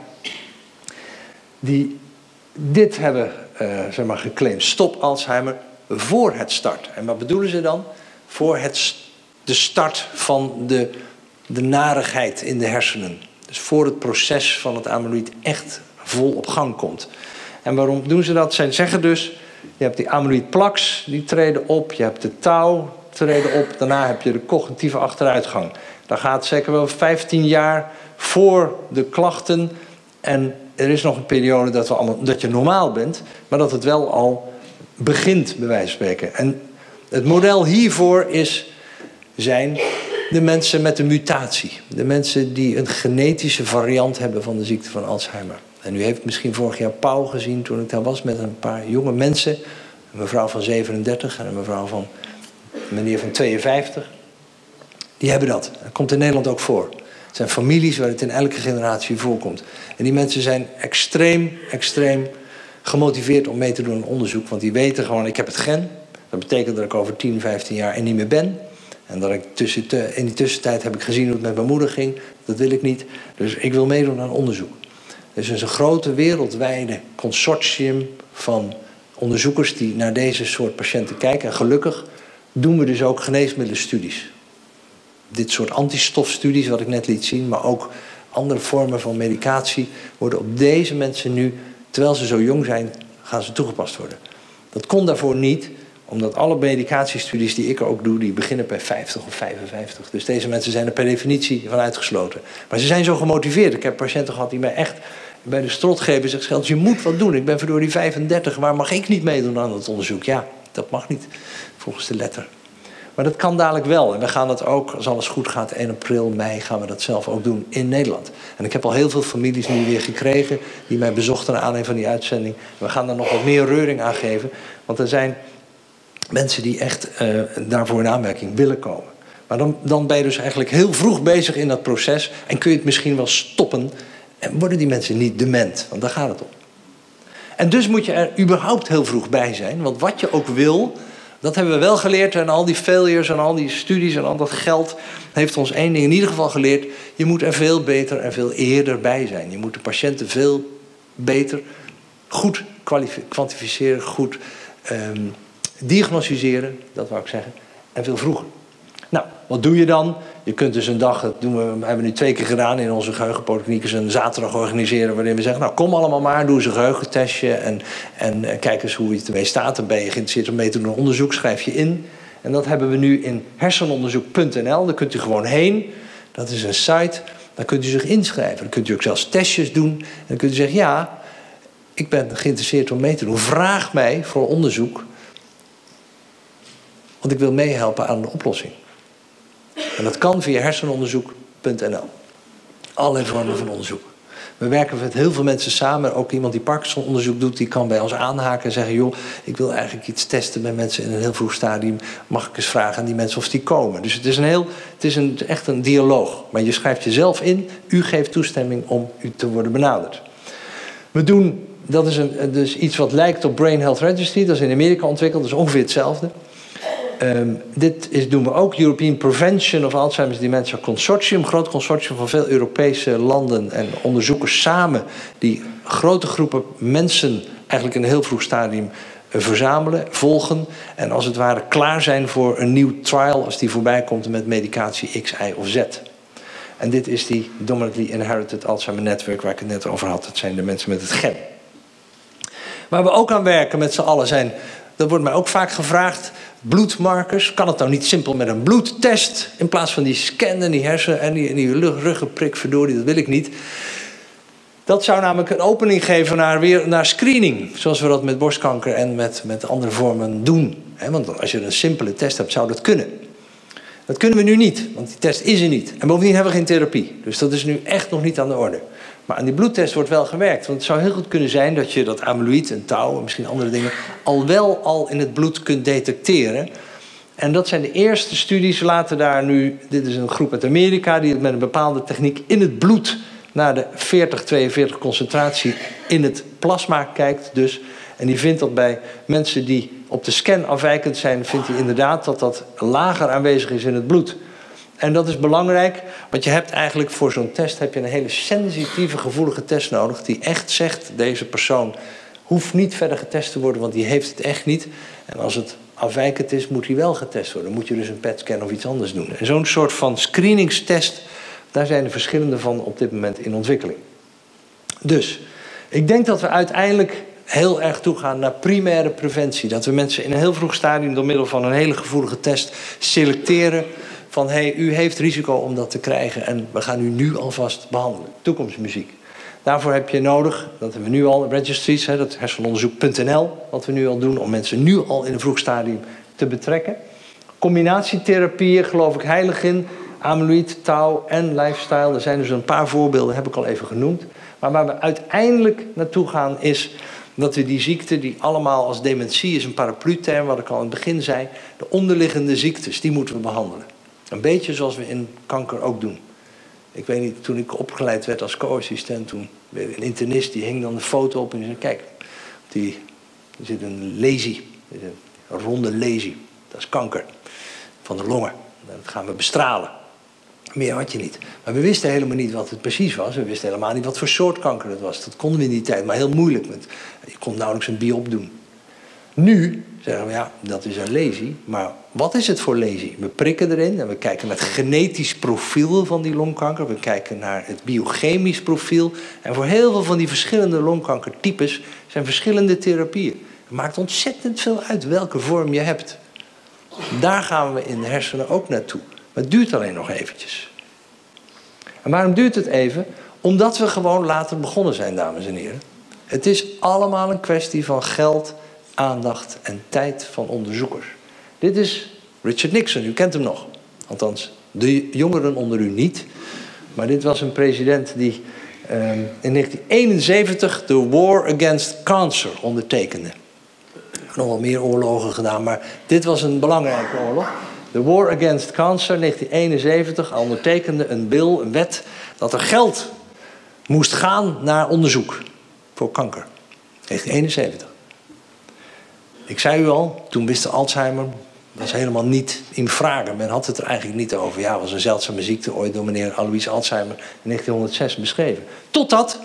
Speaker 3: Die dit hebben uh, zeg maar geclaimd. Stop Alzheimer voor het start. En wat bedoelen ze dan? Voor het, de start van de, de narigheid in de hersenen. Dus voor het proces van het amyloïd echt vol op gang komt. En waarom doen ze dat? Zij zeggen dus, je hebt die amyloïdplaques, die treden op. Je hebt de tau, treden op. Daarna heb je de cognitieve achteruitgang. Dat gaat zeker wel vijftien jaar voor de klachten. En er is nog een periode dat, we allemaal, dat je normaal bent, maar dat het wel al begint, bij wijze van spreken. En het model hiervoor is, zijn de mensen met een mutatie. De mensen die een genetische variant hebben van de ziekte van Alzheimer. En u heeft misschien vorig jaar Pauw gezien toen ik daar was met een paar jonge mensen. Een mevrouw van zevenendertig en een mevrouw van een meneer van tweeënvijftig. Die hebben dat. Dat komt in Nederland ook voor. Het zijn families waar het in elke generatie voorkomt. En die mensen zijn extreem, extreem gemotiveerd om mee te doen aan onderzoek. Want die weten gewoon, ik heb het gen. Dat betekent dat ik over tien, vijftien jaar er niet meer ben. En dat ik tussen, in die tussentijd heb ik gezien hoe het met mijn moeder ging. Dat wil ik niet. Dus ik wil meedoen aan onderzoek. Dus er is een grote wereldwijde consortium van onderzoekers die naar deze soort patiënten kijken. En gelukkig doen we dus ook geneesmiddelenstudies. Dit soort antistofstudies wat ik net liet zien, maar ook andere vormen van medicatie worden op deze mensen nu, terwijl ze zo jong zijn, gaan ze toegepast worden. Dat kon daarvoor niet, omdat alle medicatiestudies die ik ook doe, die beginnen bij vijftig of vijfenvijftig. Dus deze mensen zijn er per definitie van uitgesloten. Maar ze zijn zo gemotiveerd. Ik heb patiënten gehad die mij echt bij de strot grepen en zeggen, je moet wat doen. Ik ben verdorie vijfendertig, waar mag ik niet meedoen aan het onderzoek? Ja, dat mag niet, volgens de letter. Maar dat kan dadelijk wel. En we gaan dat ook, als alles goed gaat, één april, mei, gaan we dat zelf ook doen in Nederland. En ik heb al heel veel families nu weer gekregen die mij bezochten naar aanleiding van die uitzending. We gaan daar nog wat meer reuring aan geven. Want er zijn mensen die echt uh, daarvoor in aanmerking willen komen. Maar dan, dan ben je dus eigenlijk heel vroeg bezig in dat proces. En kun je het misschien wel stoppen. En worden die mensen niet dement. Want daar gaat het om. En dus moet je er überhaupt heel vroeg bij zijn. Want wat je ook wil, dat hebben we wel geleerd. En al die failures en al die studies en al dat geld heeft ons één ding in ieder geval geleerd. Je moet er veel beter en veel eerder bij zijn. Je moet de patiënten veel beter, goed kwantificeren, goed um, diagnosticeren. Dat wou ik zeggen. En veel vroeger. Nou, wat doe je dan? Je kunt dus een dag, dat doen we, we hebben nu twee keer gedaan in onze geheugenpolykliniek, een zaterdag organiseren waarin we zeggen, nou kom allemaal maar, doe eens een geheugentestje en, en uh, kijk eens hoe je ermee staat. Dan ben je geïnteresseerd om mee te doen aan onderzoek, schrijf je in. En dat hebben we nu in hersenonderzoek punt n l, daar kunt u gewoon heen. Dat is een site, daar kunt u zich inschrijven. Dan kunt u ook zelfs testjes doen. En dan kunt u zeggen, ja, ik ben geïnteresseerd om mee te doen. Vraag mij voor onderzoek, want ik wil meehelpen aan de oplossing. En dat kan via hersenonderzoek punt n l. Allerlei vormen van onderzoek. We werken met heel veel mensen samen. Ook iemand die Parkinson-onderzoek doet, die kan bij ons aanhaken en zeggen, joh, ik wil eigenlijk iets testen bij mensen in een heel vroeg stadium. Mag ik eens vragen aan die mensen of die komen? Dus het is, een heel, het is een, echt een dialoog. Maar je schrijft jezelf in, u geeft toestemming om u te worden benaderd. We doen, dat is een, dus iets wat lijkt op Brain Health Registry. Dat is in Amerika ontwikkeld, dat is ongeveer hetzelfde. Um, dit is, doen we ook, European Prevention of Alzheimer's Dementia Consortium. Een groot consortium van veel Europese landen en onderzoekers samen, die grote groepen mensen eigenlijk in een heel vroeg stadium uh, verzamelen, volgen. En als het ware klaar zijn voor een nieuw trial als die voorbij komt met medicatie X, Y of Z. En dit is die Dominantly Inherited Alzheimer Network waar ik het net over had. Dat zijn de mensen met het gen. Waar we ook aan werken met z'n allen zijn, dat wordt mij ook vaak gevraagd, bloedmarkers. Kan het nou niet simpel met een bloedtest in plaats van die scan en die hersen en die, die ruggenprik, verdorie, dat wil ik niet. Dat zou namelijk een opening geven naar, weer, naar screening, zoals we dat met borstkanker en met, met andere vormen doen. He, want als je een simpele test hebt, zou dat kunnen. Dat kunnen we nu niet, want die test is er niet. En bovendien hebben we geen therapie. Dus dat is nu echt nog niet aan de orde. Maar aan die bloedtest wordt wel gewerkt. Want het zou heel goed kunnen zijn dat je dat amyloïd en tau en misschien andere dingen al wel al in het bloed kunt detecteren. En dat zijn de eerste studies. Laten daar nu, dit is een groep uit Amerika die met een bepaalde techniek in het bloed naar de veertig tweeënveertig concentratie in het plasma kijkt. Dus, en die vindt dat bij mensen die op de scan afwijkend zijn, vindt hij inderdaad dat dat lager aanwezig is in het bloed. En dat is belangrijk, want je hebt eigenlijk voor zo'n test heb je een hele sensitieve, gevoelige test nodig die echt zegt, deze persoon hoeft niet verder getest te worden, want die heeft het echt niet. En als het afwijkend is, moet hij wel getest worden. Dan moet je dus een P E T-scan of iets anders doen. En zo'n soort van screeningstest, daar zijn er verschillende van op dit moment in ontwikkeling. Dus, ik denk dat we uiteindelijk heel erg toegaan naar primaire preventie. Dat we mensen in een heel vroeg stadium door middel van een hele gevoelige test selecteren van, hé, hey, u heeft risico om dat te krijgen en we gaan u nu alvast behandelen. Toekomstmuziek. Daarvoor heb je nodig, dat hebben we nu al, registries, hè, dat hersenonderzoek punt n l, wat we nu al doen, om mensen nu al in een vroeg stadium te betrekken. Combinatietherapieën, geloof ik heilig in, amyloïd, tau en lifestyle. Er zijn dus een paar voorbeelden, heb ik al even genoemd. Maar waar we uiteindelijk naartoe gaan is dat we die ziekten, die allemaal als dementie is een paraplu-term, wat ik al in het begin zei, de onderliggende ziektes, die moeten we behandelen. Een beetje zoals we in kanker ook doen. Ik weet niet, toen ik opgeleid werd als co-assistent, toen een internist, die hing dan de foto op en die zei, kijk, die, er zit een lesie, een ronde lesie, dat is kanker van de longen. Dat gaan we bestralen. Meer had je niet. Maar we wisten helemaal niet wat het precies was. We wisten helemaal niet wat voor soort kanker het was. Dat konden we in die tijd, maar heel moeilijk. Met, je kon nauwelijks een biop doen. Nu zeggen we, ja, dat is een lesie. Maar wat is het voor lesie? We prikken erin en we kijken naar het genetisch profiel van die longkanker. We kijken naar het biochemisch profiel. En voor heel veel van die verschillende longkankertypes zijn verschillende therapieën. Het maakt ontzettend veel uit welke vorm je hebt. Daar gaan we in de hersenen ook naartoe. Maar het duurt alleen nog eventjes. En waarom duurt het even? Omdat we gewoon later begonnen zijn, dames en heren. Het is allemaal een kwestie van geld, aandacht en tijd van onderzoekers. Dit is Richard Nixon, u kent hem nog. Althans, de jongeren onder u niet. Maar dit was een president die um, in negentien eenenzeventig de War Against Cancer ondertekende. Nog wel meer oorlogen gedaan, maar dit was een belangrijke oorlog. De War Against Cancer, negentien eenenzeventig, ondertekende een bill, een wet, dat er geld moest gaan naar onderzoek voor kanker. negentien eenenzeventig. Ik zei u al, toen wist de Alzheimer, was helemaal niet in vraag. Men had het er eigenlijk niet over. Ja, het was een zeldzame ziekte, ooit door meneer Alois Alzheimer in negentienhonderdzes beschreven. Totdat...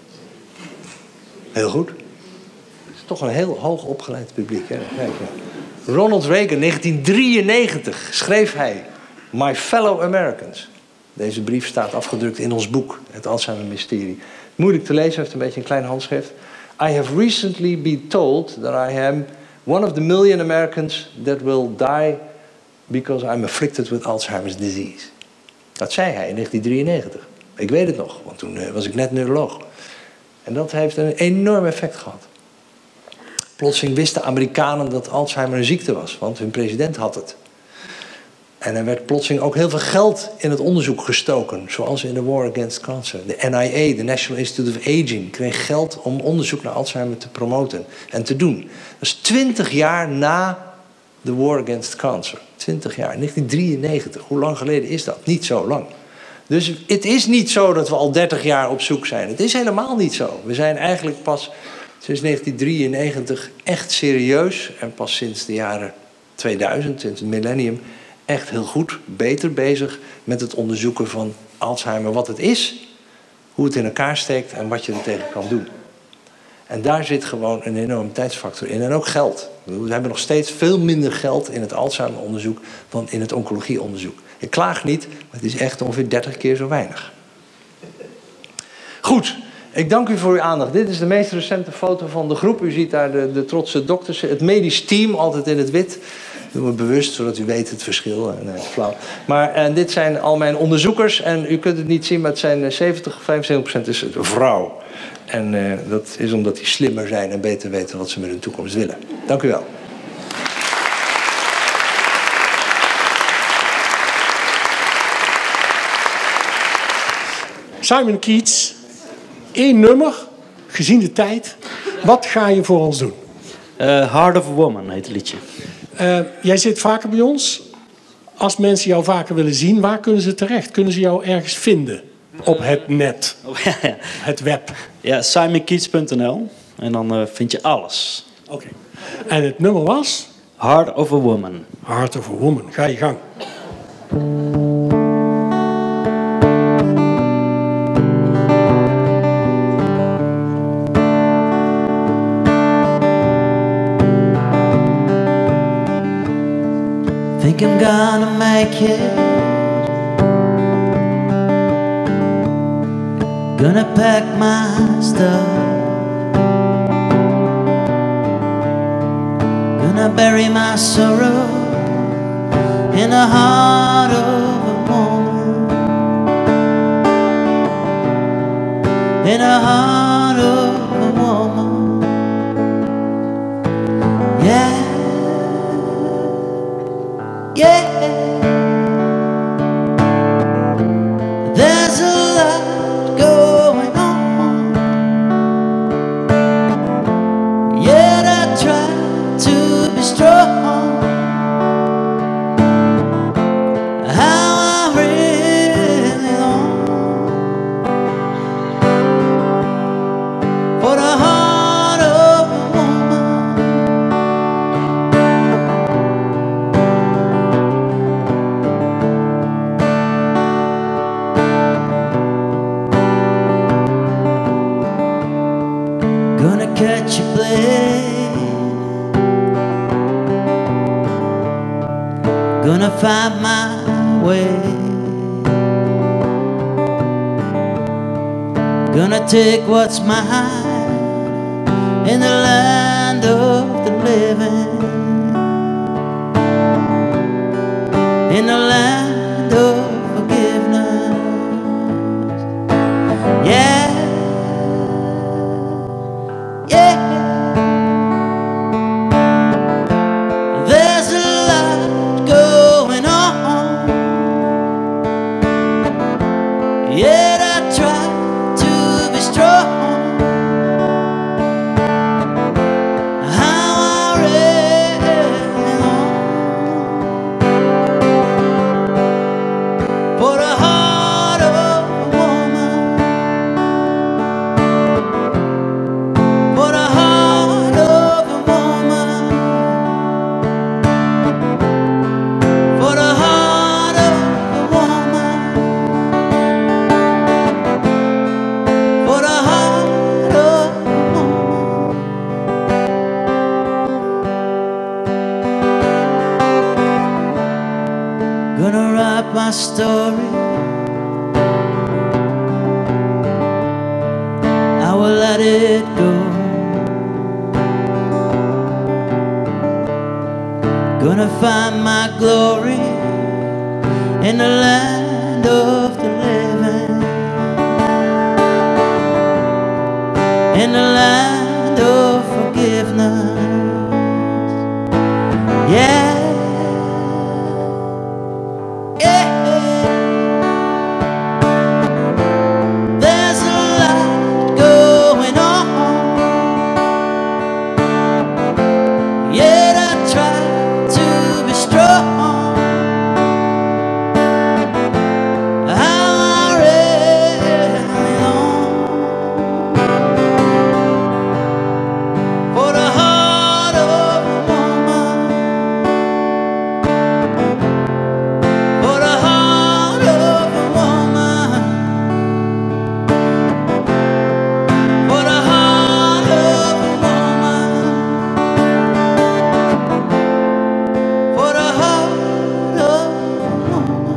Speaker 3: Heel goed. Het is toch een heel hoog opgeleid publiek, hè? Kijk, ja. Ronald Reagan, negentien drieënnegentig, schreef hij... My fellow Americans. Deze brief staat afgedrukt in ons boek, Het Alzheimer Mysterie. Moeilijk te lezen, heeft een beetje een klein handschrift. I have recently been told that I am one of the million Americans that will die because I'm afflicted with Alzheimer's disease. Dat zei hij in negentien drieënnegentig. Ik weet het nog, want toen was ik net neuroloog. En dat heeft een enorm effect gehad. Plotseling wisten Amerikanen dat Alzheimer een ziekte was, want hun president had het. En er werd plotseling ook heel veel geld in het onderzoek gestoken, zoals in de War Against Cancer. De N I A, de National Institute of Aging, kreeg geld om onderzoek naar Alzheimer te promoten en te doen. Dat is twintig jaar na de War Against Cancer. twintig jaar, negentien drieënnegentig. Hoe lang geleden is dat? Niet zo lang. Dus het is niet zo dat we al dertig jaar op zoek zijn. Het is helemaal niet zo. We zijn eigenlijk pas sinds negentien drieënnegentig echt serieus en pas sinds de jaren tweeduizend, sinds het millennium, echt heel goed, beter bezig met het onderzoeken van Alzheimer. Wat het is, hoe het in elkaar steekt en wat je er tegen kan doen. En daar zit gewoon een enorme tijdsfactor in. En ook geld. We hebben nog steeds veel minder geld in het Alzheimer-onderzoek dan in het oncologieonderzoek. Ik klaag niet, maar het is echt ongeveer dertig keer zo weinig. Goed, ik dank u voor uw aandacht. Dit is de meest recente foto van de groep. U ziet daar de, de trotse dokters. Het medisch team, altijd in het wit. Dat doen we bewust, zodat u weet het verschil. Nee, flauw. Maar en dit zijn al mijn onderzoekers. En u kunt het niet zien, maar het zijn zeventig, vijfenzeventig procent is het vrouw. En uh, dat is omdat die slimmer zijn en beter weten wat ze met hun toekomst willen. Dank u wel.
Speaker 1: Simon Keats, één nummer, gezien de tijd. Wat ga je voor ons doen?
Speaker 4: Uh, Heart of a Woman heet het liedje.
Speaker 1: Uh, jij zit vaker bij ons. Als mensen jou vaker willen zien, waar kunnen ze terecht? Kunnen ze jou ergens vinden? Op het net.
Speaker 4: Oh, ja, ja.
Speaker 1: Het web.
Speaker 4: Ja, simon keats punt n l. En dan uh, vind je alles.
Speaker 1: Oké. Okay. En het nummer was?
Speaker 4: Heart of a Woman.
Speaker 1: Heart of a Woman. Ga je gang.
Speaker 5: Think I'm gonna make it. Gonna pack my stuff. Gonna bury my sorrow in the heart of a woman. In the heart of a woman. Yeah. Yeah, there's a lot going on, yet I try to be strong. How I really long for the heart of a woman. Catch a plane, gonna find my way, gonna take what's mine in the land of the living, in the land of forgiveness. Yeah. Yeah, there's a lot going on, yet I try to be strong. How I really long my story, I will let it go. Gonna find my glory in the land of the living, in the land of forgiveness. Yeah, yeah. There's a lot going on, yet I try to be strong. How I really long for the heart of a woman, for the heart of a woman, for the heart of a woman, for the heart of a woman.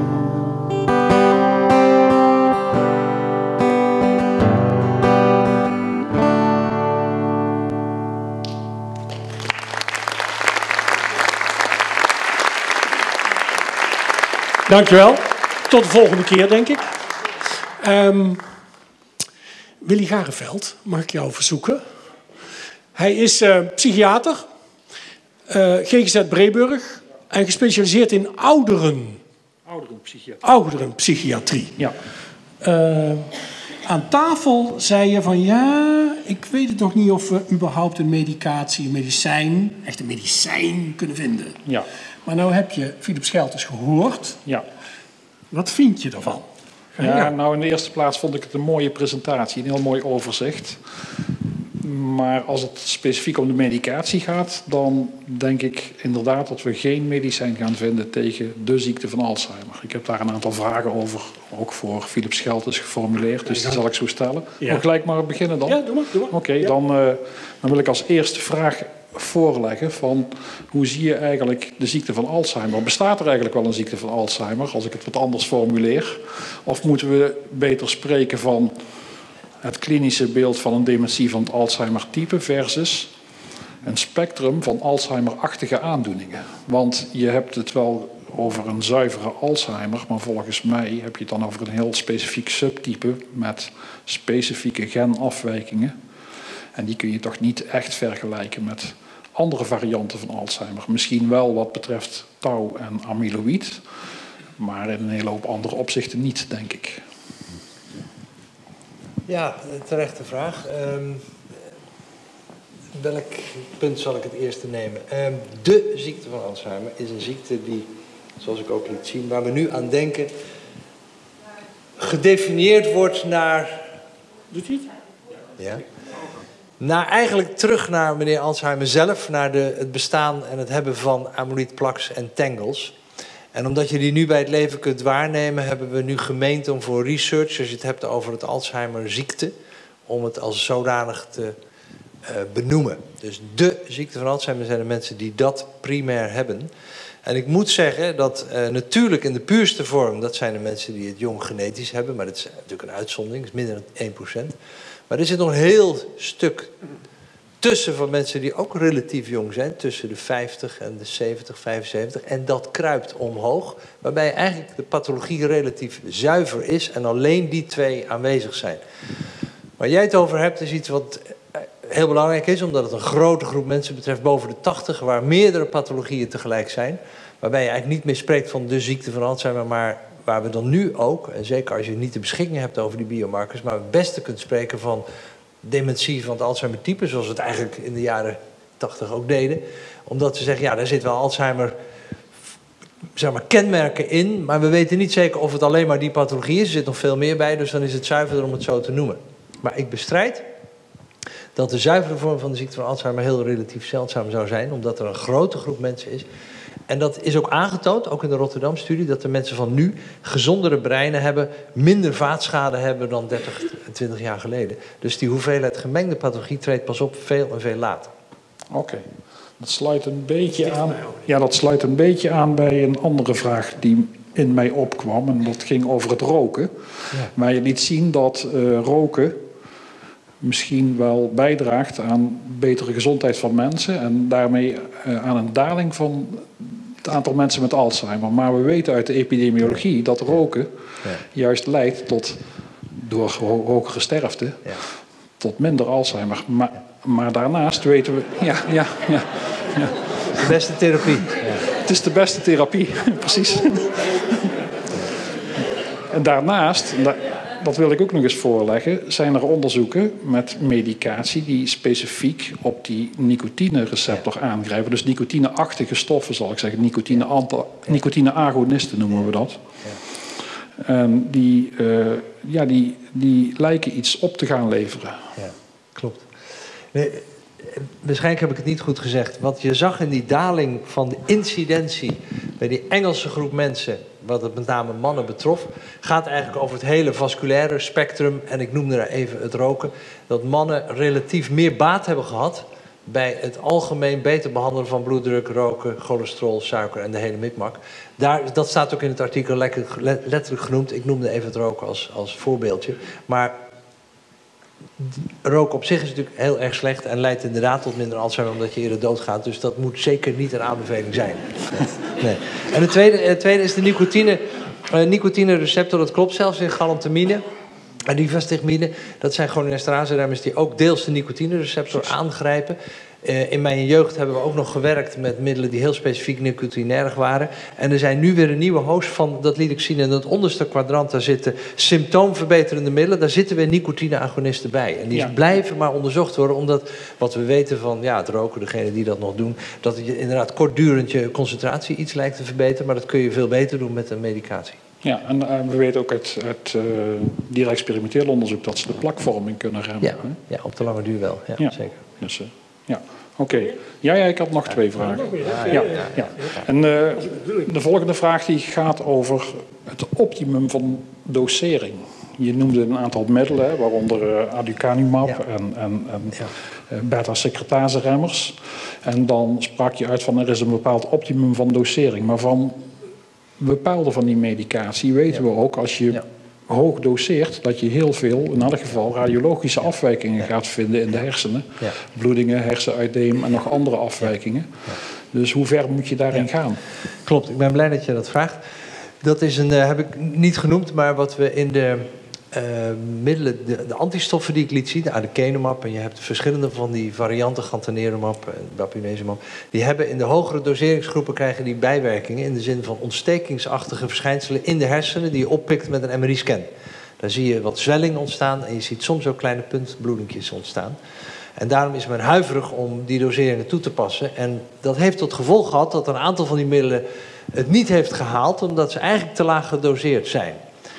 Speaker 1: Dankjewel. Tot de volgende keer, denk ik. Um, Willy Gareveld, mag ik jou verzoeken? Hij is uh, psychiater, uh, G G Z Breeburg en gespecialiseerd in ouderen,
Speaker 6: Ouderenpsychiatrie.
Speaker 1: ouderenpsychiatrie.
Speaker 6: Ja.
Speaker 1: Uh, aan tafel zei je van ja, ik weet het nog niet of we überhaupt een medicatie, een medicijn, echt een medicijn kunnen vinden.
Speaker 6: Ja.
Speaker 1: Maar nou heb je Philip Schelters gehoord.
Speaker 6: Ja.
Speaker 1: Wat vind je ervan?
Speaker 6: Ja, nou in de eerste plaats vond ik het een mooie presentatie, een heel mooi overzicht. Maar als het specifiek om de medicatie gaat, dan denk ik inderdaad dat we geen medicijn gaan vinden tegen de ziekte van Alzheimer. Ik heb daar een aantal vragen over, ook voor Philip Schelters geformuleerd, dus die zal ik zo stellen.
Speaker 1: Ja.
Speaker 6: Mag ik gelijk maar beginnen dan?
Speaker 1: Ja, doe maar. Doe maar.
Speaker 6: Oké, okay,
Speaker 1: ja.
Speaker 6: dan, uh, dan wil ik als eerste vraag voorleggen van hoe zie je eigenlijk de ziekte van Alzheimer? Bestaat er eigenlijk wel een ziekte van Alzheimer, als ik het wat anders formuleer? Of moeten we beter spreken van het klinische beeld van een dementie van het Alzheimer-type versus een spectrum van Alzheimer-achtige aandoeningen? Want je hebt het wel over een zuivere Alzheimer, maar volgens mij heb je het dan over een heel specifiek subtype met specifieke genafwijkingen. En die kun je toch niet echt vergelijken met andere varianten van Alzheimer. Misschien wel wat betreft tau en amyloïd, maar in een hele hoop andere opzichten niet, denk ik.
Speaker 3: Ja, terechte vraag. Um, welk punt zal ik het eerste nemen? Um, de ziekte van Alzheimer is een ziekte die, zoals ik ook liet zien, waar we nu aan denken, gedefinieerd wordt naar...
Speaker 1: Doet hij het?
Speaker 3: Ja. Naar eigenlijk terug naar meneer Alzheimer zelf, naar de, het bestaan en het hebben van amyloïd plaques en tangles. En omdat je die nu bij het leven kunt waarnemen, hebben we nu gemeend om voor research, als je het hebt over het Alzheimer-ziekte, om het als zodanig te uh, benoemen. Dus de ziekte van Alzheimer zijn de mensen die dat primair hebben. En ik moet zeggen dat uh, natuurlijk in de puurste vorm, dat zijn de mensen die het jong genetisch hebben, maar dat is natuurlijk een uitzondering, dat is minder dan één procent. Maar er zit nog een heel stuk tussen van mensen die ook relatief jong zijn, tussen de vijftig en de zeventig, vijfenzeventig. En dat kruipt omhoog, waarbij eigenlijk de pathologie relatief zuiver is en alleen die twee aanwezig zijn. Waar jij het over hebt is iets wat heel belangrijk is, omdat het een grote groep mensen betreft boven de tachtig, waar meerdere pathologieën tegelijk zijn. Waarbij je eigenlijk niet meer spreekt van de ziekte van Alzheimer, maar waar we dan nu ook, en zeker als je niet de beschikking hebt over die biomarkers, maar het beste kunt spreken van dementie van het Alzheimer-type, zoals we het eigenlijk in de jaren tachtig ook deden. Omdat ze zeggen, ja, daar zit wel Alzheimer, zeg maar, kenmerken in, maar we weten niet zeker of het alleen maar die pathologie is. Er zit nog veel meer bij, dus dan is het zuiverder om het zo te noemen. Maar ik bestrijd dat de zuivere vorm van de ziekte van Alzheimer heel relatief zeldzaam zou zijn, omdat er een grote groep mensen is. En dat is ook aangetoond, ook in de Rotterdam-studie, dat de mensen van nu gezondere breinen hebben, minder vaatschade hebben dan dertig, twintig jaar geleden. Dus die hoeveelheid gemengde pathologie treedt pas op veel en veel later.
Speaker 6: Oké, okay. Dat sluit een beetje aan. Ja, dat sluit een beetje aan bij een andere vraag die in mij opkwam. En dat ging over het roken.
Speaker 3: Ja.
Speaker 6: Maar je liet zien dat uh, roken misschien wel bijdraagt aan betere gezondheid van mensen. En daarmee uh, aan een daling van het aantal mensen met Alzheimer. Maar we weten uit de epidemiologie dat roken ja. juist leidt tot, door ho hogere sterfte, ja. tot minder Alzheimer. Maar, maar daarnaast weten we... Ja, ja, ja, ja.
Speaker 3: De beste therapie. Ja.
Speaker 6: Het is de beste therapie, precies. En daarnaast, dat wil ik ook nog eens voorleggen, zijn er onderzoeken met medicatie die specifiek op die nicotine-receptor aangrijpen. Dus nicotine-achtige stoffen, zal ik zeggen. Nicotine-agonisten noemen we dat. En die, uh, ja, die, die lijken iets op te gaan leveren.
Speaker 3: Ja, klopt. Nee, waarschijnlijk heb ik het niet goed gezegd. Wat je zag in die daling van de incidentie bij die Engelse groep mensen, wat het met name mannen betrof, gaat eigenlijk over het hele vasculaire spectrum. En ik noemde daar even het roken. Dat mannen relatief meer baat hebben gehad bij het algemeen beter behandelen van bloeddruk, roken, cholesterol, suiker en de hele mikmak. Daar, dat staat ook in het artikel lekker, letterlijk genoemd. Ik noemde even het roken als, als voorbeeldje. Maar roken op zich is natuurlijk heel erg slecht en leidt inderdaad tot minder Alzheimer omdat je eerder doodgaat. Dus dat moet zeker niet een aanbeveling zijn. Nee. En het tweede, het tweede is de nicotine, uh, nicotine-receptor. Dat klopt zelfs in galantamine en rivastigmine. Dat zijn cholinesterase-remmers die ook deels de nicotine-receptor aangrijpen. Uh, in mijn jeugd hebben we ook nog gewerkt met middelen die heel specifiek nicotinair waren. En er zijn nu weer een nieuwe host van, dat liet ik zien in het onderste kwadrant, daar zitten symptoomverbeterende middelen. Daar zitten weer nicotine-agonisten bij. En die ja. blijven maar onderzocht worden, omdat wat we weten van ja, het roken, degene die dat nog doen, dat je inderdaad kortdurend je concentratie iets lijkt te verbeteren, maar dat kun je veel beter doen met een medicatie.
Speaker 6: Ja, en uh, we weten ook uit, uit uh, dier experimenteel onderzoek dat ze de plakvorming kunnen remmen.
Speaker 3: Ja, ja, op de lange duur wel. Ja,
Speaker 6: ja.
Speaker 3: zeker.
Speaker 6: Dus, uh, ja, oké. Okay. Ja, ja, ik had nog twee vragen. Ja, ja, ja. ja. En uh, de volgende vraag die gaat over het optimum van dosering. Je noemde een aantal middelen, hè, waaronder uh, aducanumab ja. en, en, en ja. uh, beta-secretase-remmers. En dan sprak je uit van er is een bepaald optimum van dosering. Maar van bepaalde van die medicatie weten ja. we ook als je ja. hoog doseert dat je heel veel, in elk geval radiologische afwijkingen ja. gaat vinden in de hersenen. Ja. Bloedingen, hersenuitdeem en nog andere afwijkingen. Ja. Dus hoe ver moet je daarin ja. gaan?
Speaker 3: Klopt, ik ben blij dat je dat vraagt. Dat is een, uh, heb ik niet genoemd, maar wat we in de uh, middelen, de, de antistoffen die ik liet zien, de aducanumab, en je hebt verschillende van die varianten, gantenerumab en bapineuzumab, die hebben in de hogere doseringsgroepen krijgen die bijwerkingen in de zin van ontstekingsachtige verschijnselen in de hersenen die je oppikt met een M R I-scan. Daar zie je wat zwelling ontstaan en je ziet soms ook kleine puntbloedingjes ontstaan. En daarom is men huiverig om die doseringen toe te passen. En dat heeft tot gevolg gehad dat een aantal van die middelen het niet heeft gehaald, omdat ze eigenlijk te laag gedoseerd zijn.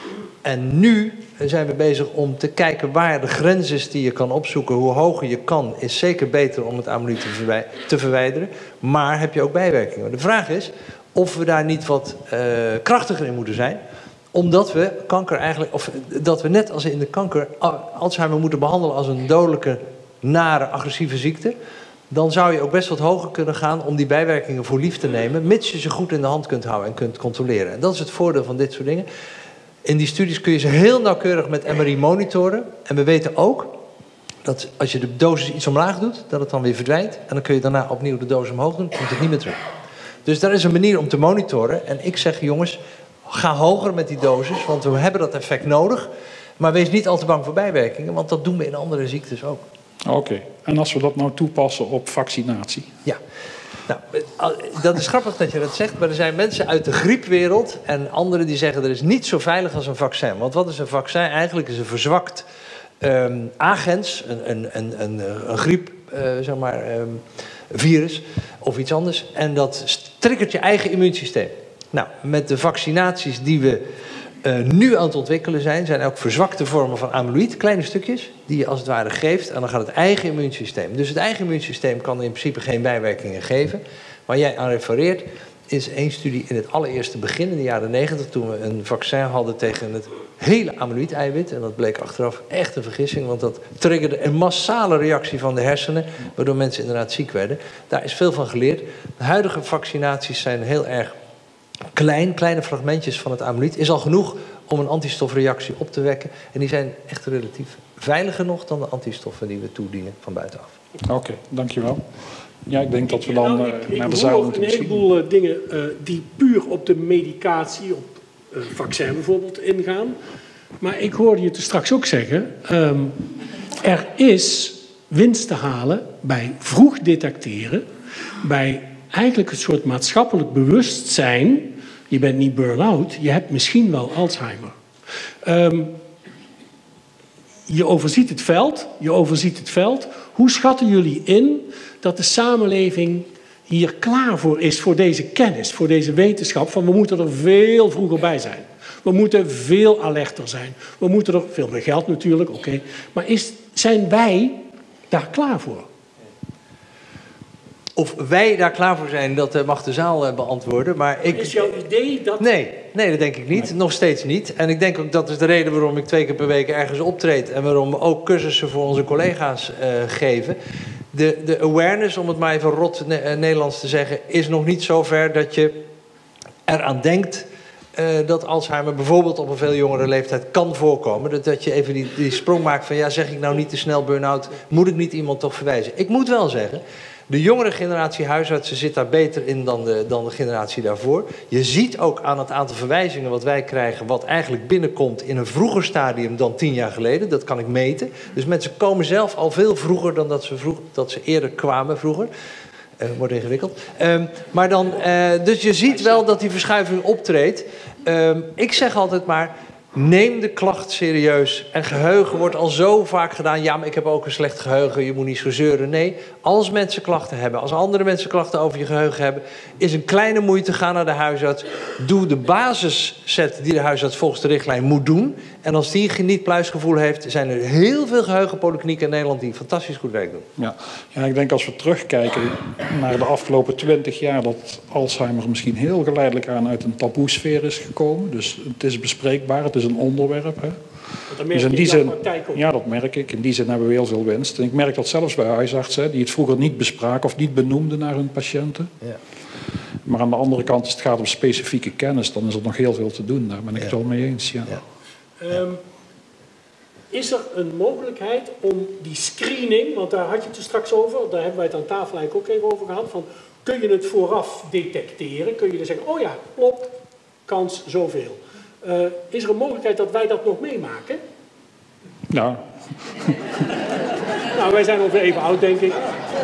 Speaker 3: En nu zijn we bezig om te kijken waar de grens is die je kan opzoeken. Hoe hoger je kan, is zeker beter om het amyloïd te, verwij te verwijderen. Maar heb je ook bijwerkingen. De vraag is of we daar niet wat uh, krachtiger in moeten zijn. Omdat we kanker eigenlijk, of dat we net als in de kanker Alzheimer moeten behandelen als een dodelijke, nare, agressieve ziekte. Dan zou je ook best wat hoger kunnen gaan om die bijwerkingen voor lief te nemen, mits je ze goed in de hand kunt houden en kunt controleren. En dat is het voordeel van dit soort dingen. In die studies kun je ze heel nauwkeurig met M R I monitoren. En we weten ook dat als je de dosis iets omlaag doet, dat het dan weer verdwijnt. En dan kun je daarna opnieuw de dosis omhoog doen, komt het niet meer terug. Dus daar is een manier om te monitoren. En ik zeg, jongens, ga hoger met die dosis, want we hebben dat effect nodig. Maar wees niet al te bang voor bijwerkingen, want dat doen we in andere ziektes ook.
Speaker 6: Oké, okay. En als we dat nou toepassen op vaccinatie?
Speaker 3: Ja, nou, dat is grappig dat je dat zegt, maar er zijn mensen uit de griepwereld en anderen die zeggen er is niet zo veilig als een vaccin. Want wat is een vaccin? Eigenlijk is een verzwakt um, agens, een, een, een, een, een griep, uh, zeg maar, um, virus of iets anders. En dat triggert je eigen immuunsysteem. Nou, met de vaccinaties die we uh, nu aan het ontwikkelen zijn, zijn ook verzwakte vormen van amyloïd, kleine stukjes, die je als het ware geeft. En dan gaat het eigen immuunsysteem. Dus het eigen immuunsysteem kan in principe geen bijwerkingen geven. Waar jij aan refereert is één studie in het allereerste begin, in de jaren negentig, toen we een vaccin hadden tegen het hele amyloïd-eiwit. En dat bleek achteraf echt een vergissing, want dat triggerde een massale reactie van de hersenen, waardoor mensen inderdaad ziek werden. Daar is veel van geleerd. De huidige vaccinaties zijn heel erg klein, kleine fragmentjes van het amyloïd is al genoeg om een antistofreactie op te wekken. En die zijn echt relatief veiliger nog dan de antistoffen die we toedienen van buitenaf.
Speaker 6: Oké, okay, dankjewel. Ja, ik denk dat we dan
Speaker 1: nou,
Speaker 6: uh,
Speaker 1: ik,
Speaker 6: naar
Speaker 1: ik
Speaker 6: de zaal
Speaker 1: hoor
Speaker 6: moeten
Speaker 1: een heleboel uh, dingen uh, die puur op de medicatie, op uh, vaccin bijvoorbeeld, ingaan. Maar ik hoorde je dus straks ook zeggen, um, er is winst te halen bij vroeg detecteren, bij eigenlijk een soort maatschappelijk bewustzijn. Je bent niet burn-out, je hebt misschien wel Alzheimer. Um, je overziet het veld, je overziet het veld. Hoe schatten jullie in dat de samenleving hier klaar voor is, voor deze kennis, voor deze wetenschap, van we moeten er veel vroeger bij zijn. We moeten veel alerter zijn. We moeten er, veel meer geld natuurlijk, oké. Okay. Maar is, zijn wij daar klaar voor?
Speaker 3: Of wij daar klaar voor zijn, dat mag de zaal beantwoorden. Maar ik...
Speaker 1: Is jouw idee dat...
Speaker 3: Nee, nee, dat denk ik niet. Nee. Nog steeds niet. En ik denk ook dat is de reden waarom ik twee keer per week ergens optreed. En waarom we ook cursussen voor onze collega's uh, geven. De, de awareness, om het maar even rot ne- Nederlands te zeggen, is nog niet zo ver dat je eraan denkt uh, dat Alzheimer bijvoorbeeld op een veel jongere leeftijd kan voorkomen. Dat, dat je even die, die sprong maakt van, ja, zeg ik nou niet te snel burn-out, moet ik niet iemand toch verwijzen? Ik moet wel zeggen, de jongere generatie huisartsen zit daar beter in dan de, dan de generatie daarvoor. Je ziet ook aan het aantal verwijzingen wat wij krijgen, wat eigenlijk binnenkomt in een vroeger stadium dan tien jaar geleden. Dat kan ik meten. Dus mensen komen zelf al veel vroeger dan dat ze, vroeg, dat ze eerder kwamen vroeger. Uh, wordt ingewikkeld. Um, maar dan, uh, dus je ziet wel dat die verschuiving optreedt. Um, ik zeg altijd maar, neem de klacht serieus. En geheugen wordt al zo vaak gedaan. Ja, maar ik heb ook een slecht geheugen. Je moet niet zo zeuren. Nee, als mensen klachten hebben, als andere mensen klachten over je geheugen hebben, is een kleine moeite. Ga naar de huisarts. Doe de basisset die de huisarts volgens de richtlijn moet doen. En als die niet pluisgevoel heeft, zijn er heel veel geheugenpolyklinieken in Nederland die fantastisch goed werk doen.
Speaker 6: Ja. ja, ik denk als we terugkijken naar de afgelopen twintig jaar, dat Alzheimer misschien heel geleidelijk aan uit een taboesfeer is gekomen. Dus het is bespreekbaar, het is een onderwerp. Hè.
Speaker 1: Dat
Speaker 6: dus in die zin, ja, dat merk ik. In die zin hebben we heel veel winst. En ik merk dat zelfs bij huisartsen, die het vroeger niet bespraken of niet benoemden naar hun patiënten. Ja. Maar aan de andere kant, als het gaat om specifieke kennis, dan is er nog heel veel te doen. Daar ben ik ja. het wel mee eens. Ja. Ja.
Speaker 1: Um, is er een mogelijkheid om die screening, want daar had je het er straks over, daar hebben wij het aan tafel eigenlijk ook even over gehad, van kun je het vooraf detecteren? Kun je dan zeggen, oh ja, klopt, kans zoveel. Uh, is er een mogelijkheid dat wij dat nog meemaken?
Speaker 6: Nou.
Speaker 1: nou, wij zijn ongeveer even oud, denk ik.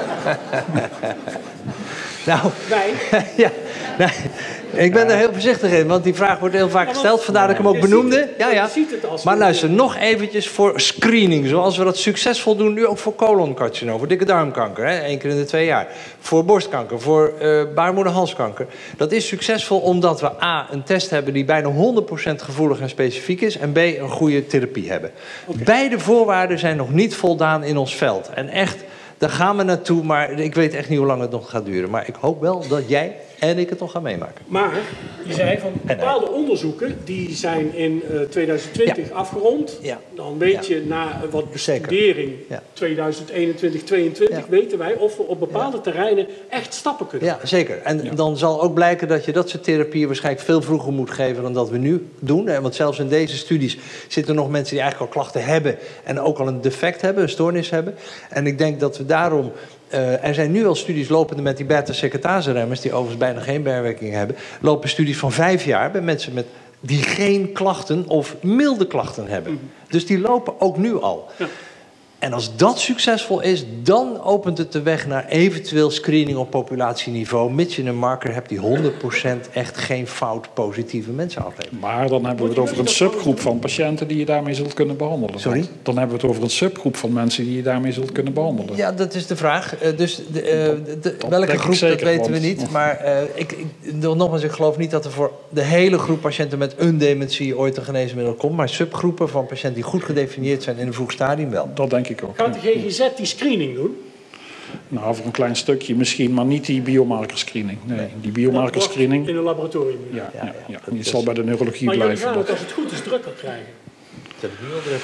Speaker 3: nou,
Speaker 1: wij?
Speaker 3: ja, nee. Ik ben er heel voorzichtig in, want die vraag wordt heel vaak gesteld. Vandaar dat ik hem ook benoemde. Ja, ja. Maar luister, nog eventjes voor screening. Zoals we dat succesvol doen, nu ook voor coloncarcinoom, voor dikke darmkanker. Hè, één keer in de twee jaar. Voor borstkanker, voor uh, baarmoederhalskanker. Dat is succesvol omdat we A, een test hebben die bijna honderd procent gevoelig en specifiek is. En B, een goede therapie hebben. Okay. Beide voorwaarden zijn nog niet voldaan in ons veld. En echt, daar gaan we naartoe, maar ik weet echt niet hoe lang het nog gaat duren. Maar ik hoop wel dat jij en ik het nog ga meemaken.
Speaker 1: Maar je zei van bepaalde onderzoeken die zijn in uh, twintig twintig ja. afgerond. Ja. Dan weet ja. je na wat bestudering ja. twintig eenentwintig, tweeëntwintig ja. weten wij of we op bepaalde ja. terreinen echt stappen kunnen
Speaker 3: Ja, zeker. En ja. dan zal ook blijken dat je dat soort therapieën waarschijnlijk veel vroeger moet geven dan dat we nu doen. Want zelfs in deze studies zitten er nog mensen die eigenlijk al klachten hebben en ook al een defect hebben, een stoornis hebben. En ik denk dat we daarom Uh, er zijn nu al studies lopende met die beta-secretase-remmers, die overigens bijna geen bijwerking hebben. Lopen studies van vijf jaar bij mensen met, die geen klachten of milde klachten hebben. Mm-hmm. Dus die lopen ook nu al. Ja. En als dat succesvol is, dan opent het de weg naar eventueel screening op populatieniveau. Mits je een marker hebt die honderd procent echt geen fout positieve mensen aflevert.
Speaker 6: Maar dan hebben we het over een subgroep van patiënten die je daarmee zult kunnen behandelen.
Speaker 3: Sorry?
Speaker 6: Dan hebben we het over een subgroep van mensen die je daarmee zult kunnen behandelen.
Speaker 3: Ja, dat is de vraag. Uh, dus de, uh, de, de, welke groep, zeker, dat weten want, we niet. Maar uh, ik, ik, nogmaals, ik geloof niet dat er voor de hele groep patiënten met een dementie ooit een geneesmiddel komt. Maar subgroepen van patiënten die goed gedefinieerd zijn in een vroeg stadium wel.
Speaker 6: Dat denk ik ook.
Speaker 1: Gaat de G G Z die screening doen?
Speaker 6: Nou, voor een klein stukje misschien, maar niet die biomarkerscreening. Nee, nee. Die biomarkerscreening
Speaker 1: in een laboratorium.
Speaker 6: Ja, ja, ja, ja. Die zal bij de neurologie
Speaker 1: maar
Speaker 6: blijven.
Speaker 1: Maar jullie gaan het als het goed is drukker krijgen.
Speaker 3: Dat is nu al drukker.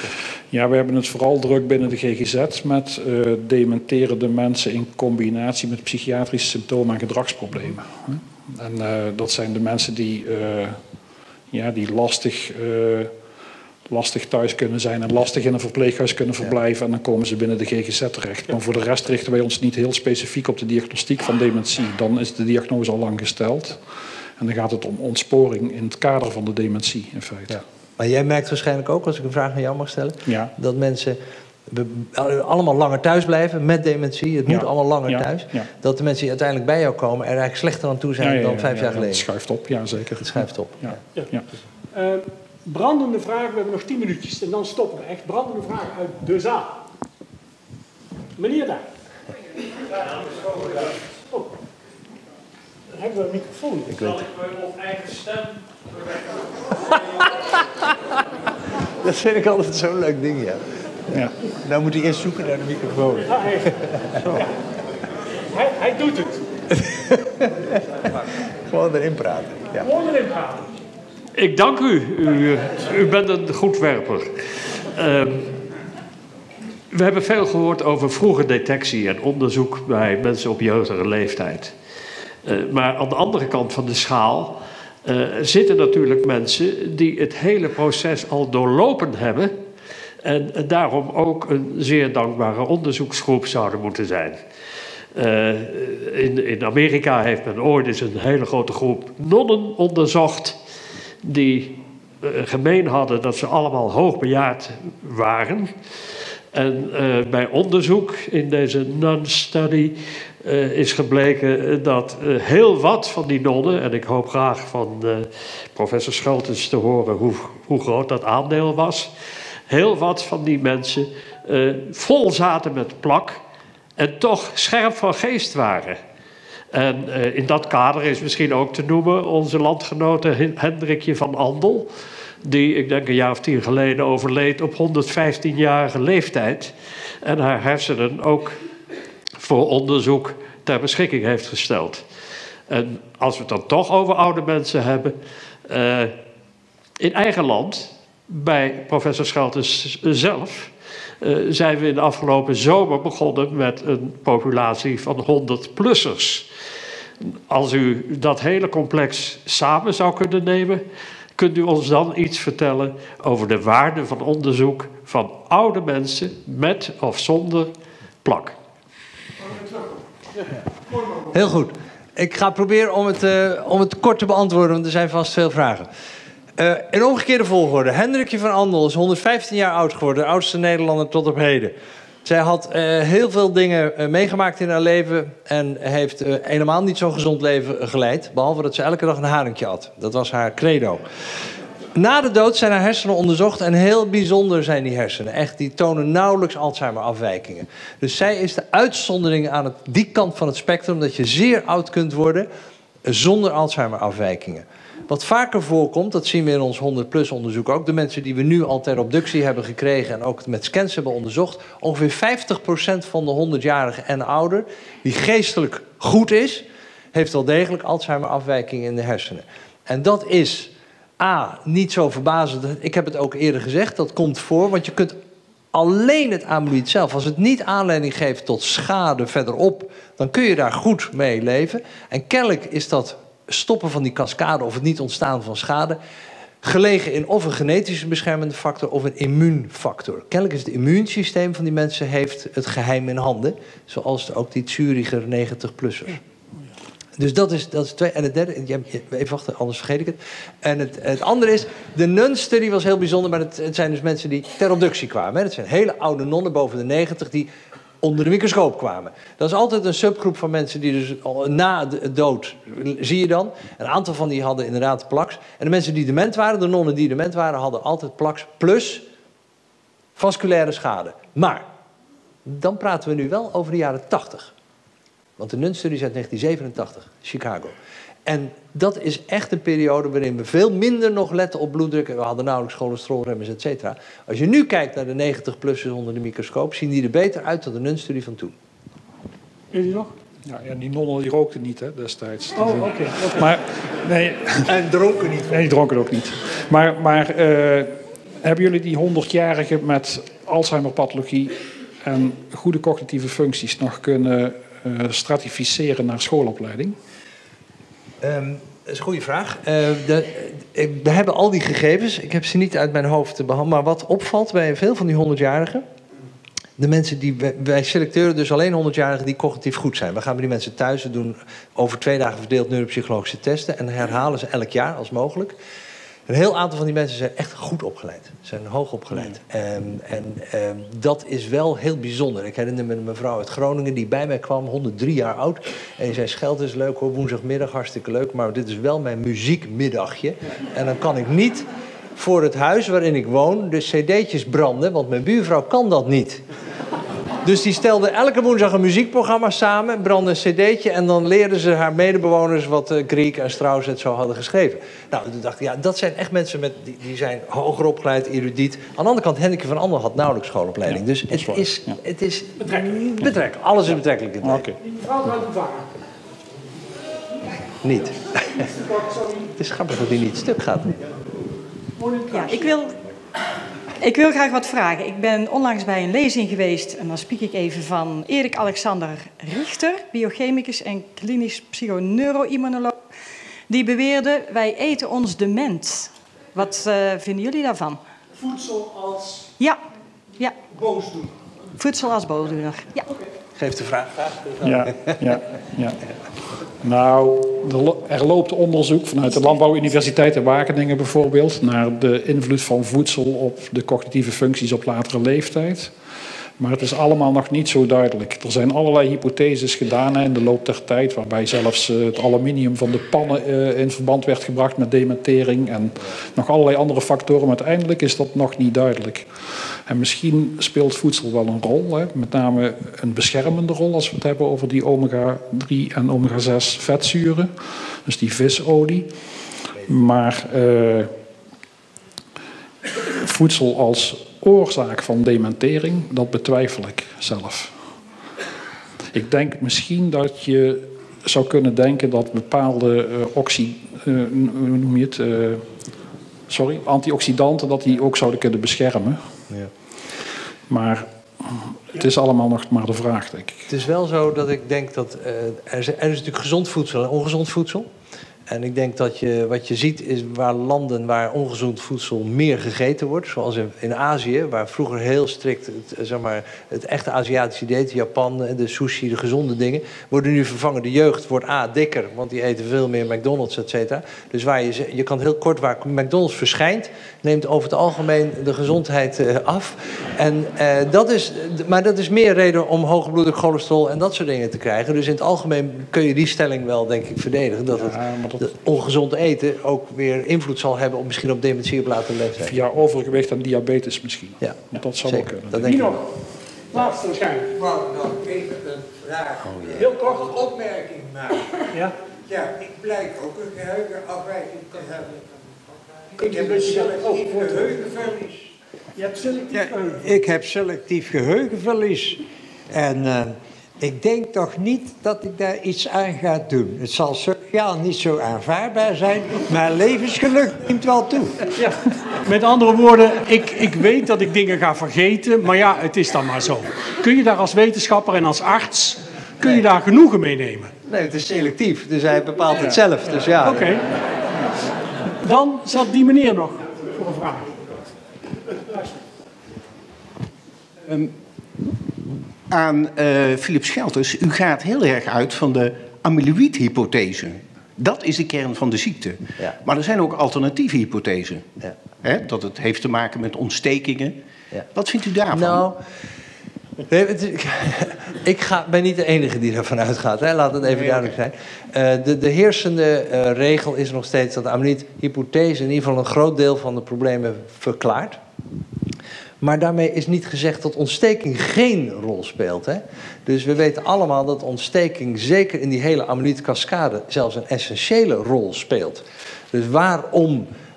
Speaker 6: Ja, we hebben het vooral druk binnen de G G Z met uh, dementerende mensen in combinatie met psychiatrische symptomen en gedragsproblemen. En uh, dat zijn de mensen die, uh, ja, die lastig, uh, lastig thuis kunnen zijn en lastig in een verpleeghuis kunnen verblijven. En dan komen ze binnen de G G Z terecht. Maar voor de rest richten wij ons niet heel specifiek op de diagnostiek van dementie. Dan is de diagnose al lang gesteld. En dan gaat het om ontsporing in het kader van de dementie in feite.
Speaker 3: Ja. Maar jij merkt waarschijnlijk ook, als ik een vraag aan jou mag stellen,
Speaker 6: ja.
Speaker 3: dat mensen allemaal langer thuis blijven met dementie. Het moet ja. allemaal langer
Speaker 6: ja.
Speaker 3: thuis.
Speaker 6: Ja.
Speaker 3: Dat de mensen die uiteindelijk bij jou komen er eigenlijk slechter aan toe zijn ja, ja, ja, dan vijf ja, ja, jaar geleden.
Speaker 6: Het schuift op, ja zeker.
Speaker 3: Het schuift op.
Speaker 6: Ja. Ja. Ja.
Speaker 1: Uh, brandende vragen, we hebben nog tien minuutjes en dan stoppen we echt. Brandende vragen uit de zaal. Meneer daar. Oh. Dan hebben we een microfoon.
Speaker 3: Ik weet het.
Speaker 7: Op eigen stem.
Speaker 3: Dat vind ik altijd zo'n leuk ding, ja.
Speaker 6: Ja.
Speaker 3: Nou moet hij eerst zoeken naar de microfoon.
Speaker 1: Ja, hij, ja. hij, hij doet het.
Speaker 3: Gewoon erin praten. Ja.
Speaker 1: Gewoon erin praten.
Speaker 7: Ik dank u. U, u bent een goed werper. Uh, we hebben veel gehoord over vroege detectie en onderzoek bij mensen op jeugdige leeftijd. Uh, maar aan de andere kant van de schaal uh, zitten natuurlijk mensen die het hele proces al doorlopen hebben en daarom ook een zeer dankbare onderzoeksgroep zouden moeten zijn. Uh, in, in Amerika heeft men ooit eens een hele grote groep nonnen onderzocht die uh, gemeen hadden dat ze allemaal hoogbejaard waren. En uh, bij onderzoek in deze nun-study uh, is gebleken dat uh, heel wat van die nonnen, en ik hoop graag van uh, professor Scheltens te horen hoe, hoe groot dat aandeel was, heel wat van die mensen uh, vol zaten met plak en toch scherp van geest waren. En uh, in dat kader is misschien ook te noemen onze landgenote Hendrikje van Andel, die, ik denk een jaar of tien geleden, overleed op honderdvijftienjarige leeftijd. En haar hersenen ook voor onderzoek ter beschikking heeft gesteld. En als we het dan toch over oude mensen hebben, uh, in eigen land, bij professor Scheltens zelf, uh, zijn we in de afgelopen zomer begonnen met een populatie van honderd-plussers. Als u dat hele complex samen zou kunnen nemen, kunt u ons dan iets vertellen over de waarde van onderzoek van oude mensen met of zonder plak?
Speaker 3: Heel goed. Ik ga proberen om het, uh, om het kort te beantwoorden, want er zijn vast veel vragen. Uh, in omgekeerde volgorde. Hendrikje van Andel is honderdvijftien jaar oud geworden, de oudste Nederlander tot op heden. Zij had uh, heel veel dingen uh, meegemaakt in haar leven en heeft uh, helemaal niet zo'n gezond leven geleid. Behalve dat ze elke dag een haringje at. Dat was haar credo. Na de dood zijn haar hersenen onderzocht en heel bijzonder zijn die hersenen. Echt, die tonen nauwelijks Alzheimer-afwijkingen. Dus zij is de uitzondering aan het, die kant van het spectrum dat je zeer oud kunt worden zonder Alzheimer-afwijkingen. Wat vaker voorkomt, dat zien we in ons honderd-plus onderzoek ook. De mensen die we nu al ter obductie hebben gekregen en ook met scans hebben onderzocht. Ongeveer vijftig procent van de honderdjarigen en ouder die geestelijk goed is, heeft wel degelijk Alzheimer-afwijkingen in de hersenen. En dat is A, niet zo verbazend. Ik heb het ook eerder gezegd, dat komt voor. Want je kunt alleen het amyloïd zelf, als het niet aanleiding geeft tot schade verderop, dan kun je daar goed mee leven. En kennelijk is dat stoppen van die cascade of het niet ontstaan van schade gelegen in of een genetische beschermende factor of een immuunfactor. Kennelijk is het immuunsysteem van die mensen heeft het geheim in handen. Zoals ook die Zuricher negentig-plussers. Dus dat is, dat is twee. En het derde, even wachten, anders vergeet ik het. En het, het andere is, de nun-study was heel bijzonder, maar het, het zijn dus mensen die ter obductie kwamen. Hè. Dat zijn hele oude nonnen boven de negentig die onder de microscoop kwamen. Dat is altijd een subgroep van mensen die dus na de dood, zie je dan, een aantal van die hadden inderdaad plaks. En de mensen die dement waren, de nonnen die dement waren, hadden altijd plaks plus vasculaire schade. Maar, dan praten we nu wel over de jaren tachtig. Want de nun-studie is uit negentien zevenentachtig, Chicago. En dat is echt een periode waarin we veel minder nog letten op bloeddruk. We hadden nauwelijks cholesterolremmers, et cetera. Als je nu kijkt naar de negentig-plussers onder de microscoop, zien die er beter uit dan de nun-studie van toen.
Speaker 1: Is die nog?
Speaker 6: Ja, ja, die nonnen die rookten niet hè, destijds.
Speaker 1: Oh, oké. Okay, okay.
Speaker 6: Maar, nee.
Speaker 3: En dronken niet.
Speaker 6: Nee, die dronken ook niet. Maar, maar uh, hebben jullie die honderdjarigen met Alzheimerpathologie en goede cognitieve functies nog kunnen uh, stratificeren naar schoolopleiding?
Speaker 3: Um, dat is een goede vraag. Uh, de, uh, we hebben al die gegevens. Ik heb ze niet uit mijn hoofd behandeld. Maar wat opvalt bij veel van die honderdjarigen... De mensen die, wij selecteren dus alleen honderdjarigen die cognitief goed zijn. We gaan bij die mensen thuis, we doen over twee dagen verdeeld neuropsychologische testen en herhalen ze elk jaar als mogelijk. Een heel aantal van die mensen zijn echt goed opgeleid, zijn hoog opgeleid. Ja. En, en, en dat is wel heel bijzonder. Ik herinner me een mevrouw uit Groningen die bij mij kwam, honderd drie jaar oud. En die zei, Schelt is leuk hoor, woensdagmiddag, hartstikke leuk, maar dit is wel mijn muziekmiddagje. En dan kan ik niet voor het huis waarin ik woon de cd'tjes branden, want mijn buurvrouw kan dat niet. Dus die stelde elke woensdag een muziekprogramma samen, brandde een cd'tje en dan leerden ze haar medebewoners wat uh, Griek en Strauss het zo hadden geschreven. Nou, toen dacht ik, ja, dat zijn echt mensen met, die, die zijn hoger opgeleid, erudiet. Aan de andere kant, Henneke van Andel had nauwelijks schoolopleiding. Ja, dus het is, is, ja. het is betrekkelijk. betrekkelijk. Alles is betrekkelijk in het
Speaker 6: okay.
Speaker 1: Die mevrouw gaat het varen.
Speaker 3: Niet. Het is grappig dat hij niet stuk gaat.
Speaker 8: Ja, ik wil... Ik wil graag wat vragen. Ik ben onlangs bij een lezing geweest, en dan spreek ik even van Erik Alexander Richter, biochemicus en klinisch psychoneuroimmunoloog. Die beweerde, wij eten ons dement. Wat uh, vinden jullie daarvan?
Speaker 1: Voedsel als
Speaker 8: ja. Ja.
Speaker 1: boosdoener.
Speaker 8: Voedsel als boosdoener, ja. Okay.
Speaker 3: Geef de vraag.
Speaker 6: Ja, ja, ja. Nou, er loopt onderzoek vanuit de Landbouwuniversiteit in Wageningen bijvoorbeeld naar de invloed van voedsel op de cognitieve functies op latere leeftijd. Maar het is allemaal nog niet zo duidelijk. Er zijn allerlei hypotheses gedaan in de loop der tijd, waarbij zelfs het aluminium van de pannen in verband werd gebracht met dementering en nog allerlei andere factoren. Maar uiteindelijk is dat nog niet duidelijk. En misschien speelt voedsel wel een rol, hè? Met name een beschermende rol als we het hebben over die omega drie en omega zes vetzuren, dus die visolie. Maar uh, voedsel als oorzaak van dementering, dat betwijfel ik zelf. Ik denk misschien dat je zou kunnen denken dat bepaalde uh, oxy, uh, hoe noem je het, uh, sorry, antioxidanten, dat die ook zouden kunnen beschermen. Ja. Maar het is allemaal nog maar de vraag, denk ik.
Speaker 3: Het is wel zo dat ik denk dat uh, er, is, er is natuurlijk gezond voedsel en ongezond voedsel. En ik denk dat je, wat je ziet is waar landen waar ongezond voedsel meer gegeten wordt. Zoals in, in Azië, waar vroeger heel strikt het, zeg maar, het echte Aziatische dieet, Japan, de sushi, de gezonde dingen, worden nu vervangen. De jeugd wordt A, dikker, want die eten veel meer McDonald's, et cetera. Dus waar je, je kan heel kort, waar McDonald's verschijnt, neemt over het algemeen de gezondheid uh, af. En, uh, dat is, maar dat is meer reden om hoge bloeddruk, cholesterol en dat soort dingen te krijgen. Dus in het algemeen kun je die stelling wel, denk ik, verdedigen. Dat het, ja, dat ongezond eten ook weer invloed zal hebben op misschien op dementie op latere leeftijd.
Speaker 6: Via overgewicht en diabetes misschien.
Speaker 3: Ja,
Speaker 6: want dat zou
Speaker 3: zeker.
Speaker 6: wel kunnen.
Speaker 3: Dat denk ik nog.
Speaker 1: Laatste waarschijnlijk.
Speaker 9: Ik wou nog even een vraag,
Speaker 3: oh, yeah.
Speaker 1: heel kort,
Speaker 9: een opmerking maken.
Speaker 1: Ja?
Speaker 9: Ja, ik blijk ook een geheugenafwijking te hebben.
Speaker 1: Ik,
Speaker 9: ik heb een selectief geheugenverlies.
Speaker 1: Je hebt selectief
Speaker 9: ja,
Speaker 1: geheugen?
Speaker 9: Ik heb selectief geheugenverlies. En uh, ik denk toch niet dat ik daar iets aan ga doen. Het zal sociaal niet zo aanvaardbaar zijn, maar levensgeluk neemt wel toe.
Speaker 1: Ja, met andere woorden, ik, ik weet dat ik dingen ga vergeten, maar ja, het is dan maar zo. Kun je daar als wetenschapper en als arts, kun je daar genoegen mee nemen?
Speaker 3: Nee, het is selectief, dus hij bepaalt het zelf. Dus ja.
Speaker 1: Oké. Okay. Dan zat die meneer nog voor een vraag.
Speaker 10: Um, aan uh, Philip Schelters, u gaat heel erg uit van de amyloïdhypothese. Dat is de kern van de ziekte. Ja. Maar er zijn ook alternatieve hypothesen. Ja. Hè, dat het heeft te maken met ontstekingen. Ja. Wat vindt u daarvan?
Speaker 3: Nou, ik ga, ben niet de enige die ervan uitgaat. Hè? Laat het even nee, duidelijk zijn. Uh, de, de heersende uh, regel is nog steeds dat de amyloïdhypothese in ieder geval een groot deel van de problemen verklaart. Maar daarmee is niet gezegd dat ontsteking geen rol speelt. Hè? Dus we weten allemaal dat ontsteking zeker in die hele amyloïdkaskade zelfs een essentiële rol speelt. Dus waarom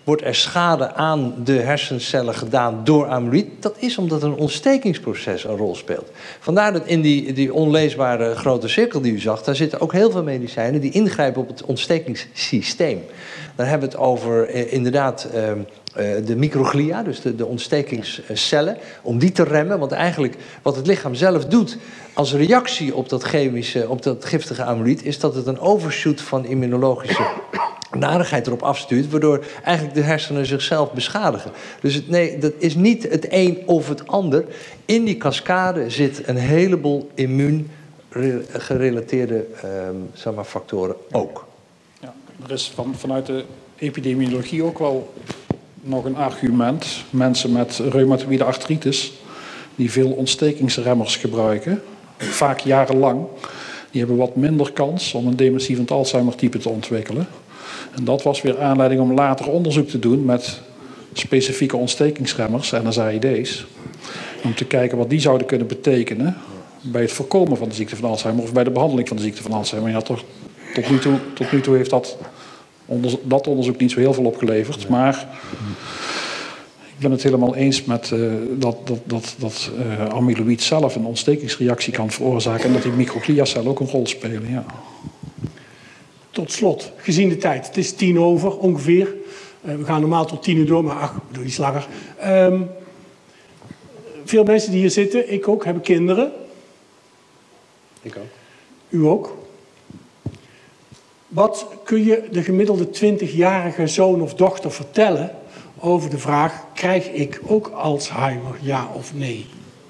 Speaker 3: wordt er schade aan de hersencellen gedaan door amyloïd? Dat is omdat een ontstekingsproces een rol speelt. Vandaar dat in die, die onleesbare grote cirkel die u zag, daar zitten ook heel veel medicijnen die ingrijpen op het ontstekingssysteem. Dan hebben we het over eh, inderdaad eh, eh, de microglia, dus de, de ontstekingscellen, om die te remmen. Want eigenlijk wat het lichaam zelf doet als reactie op dat chemische, op dat giftige amyloïd, is dat het een overshoot van immunologische narigheid erop afstuurt, waardoor eigenlijk de hersenen zichzelf beschadigen. Dus het, nee, dat is niet het een of het ander. In die cascade zit een heleboel immuungerelateerde um, zeg maar, factoren ook.
Speaker 6: Ja, er is van, vanuit de epidemiologie ook wel nog een argument. Mensen met reumatoïde artritis die veel ontstekingsremmers gebruiken, vaak jarenlang, die hebben wat minder kans om een demensievend Alzheimer-type te ontwikkelen. En dat was weer aanleiding om later onderzoek te doen met specifieke ontstekingsremmers, N S A I D's. Om te kijken wat die zouden kunnen betekenen bij het voorkomen van de ziekte van Alzheimer of bij de behandeling van de ziekte van Alzheimer. Ja, toch, tot, nu toe, tot nu toe heeft dat, onderzo dat onderzoek niet zo heel veel opgeleverd. Maar ik ben het helemaal eens met uh, dat, dat, dat, dat uh, amyloïd zelf een ontstekingsreactie kan veroorzaken en dat die microgliacellen ook een rol spelen. Ja.
Speaker 1: Tot slot, gezien de tijd, het is tien over ongeveer. Uh, we gaan normaal tot tien uur door, maar ach, ik bedoel iets langer. Um, veel mensen die hier zitten, ik ook, hebben kinderen.
Speaker 3: Ik ook.
Speaker 1: U ook. Wat kun je de gemiddelde twintigjarige zoon of dochter vertellen over de vraag, krijg ik ook Alzheimer, ja of nee?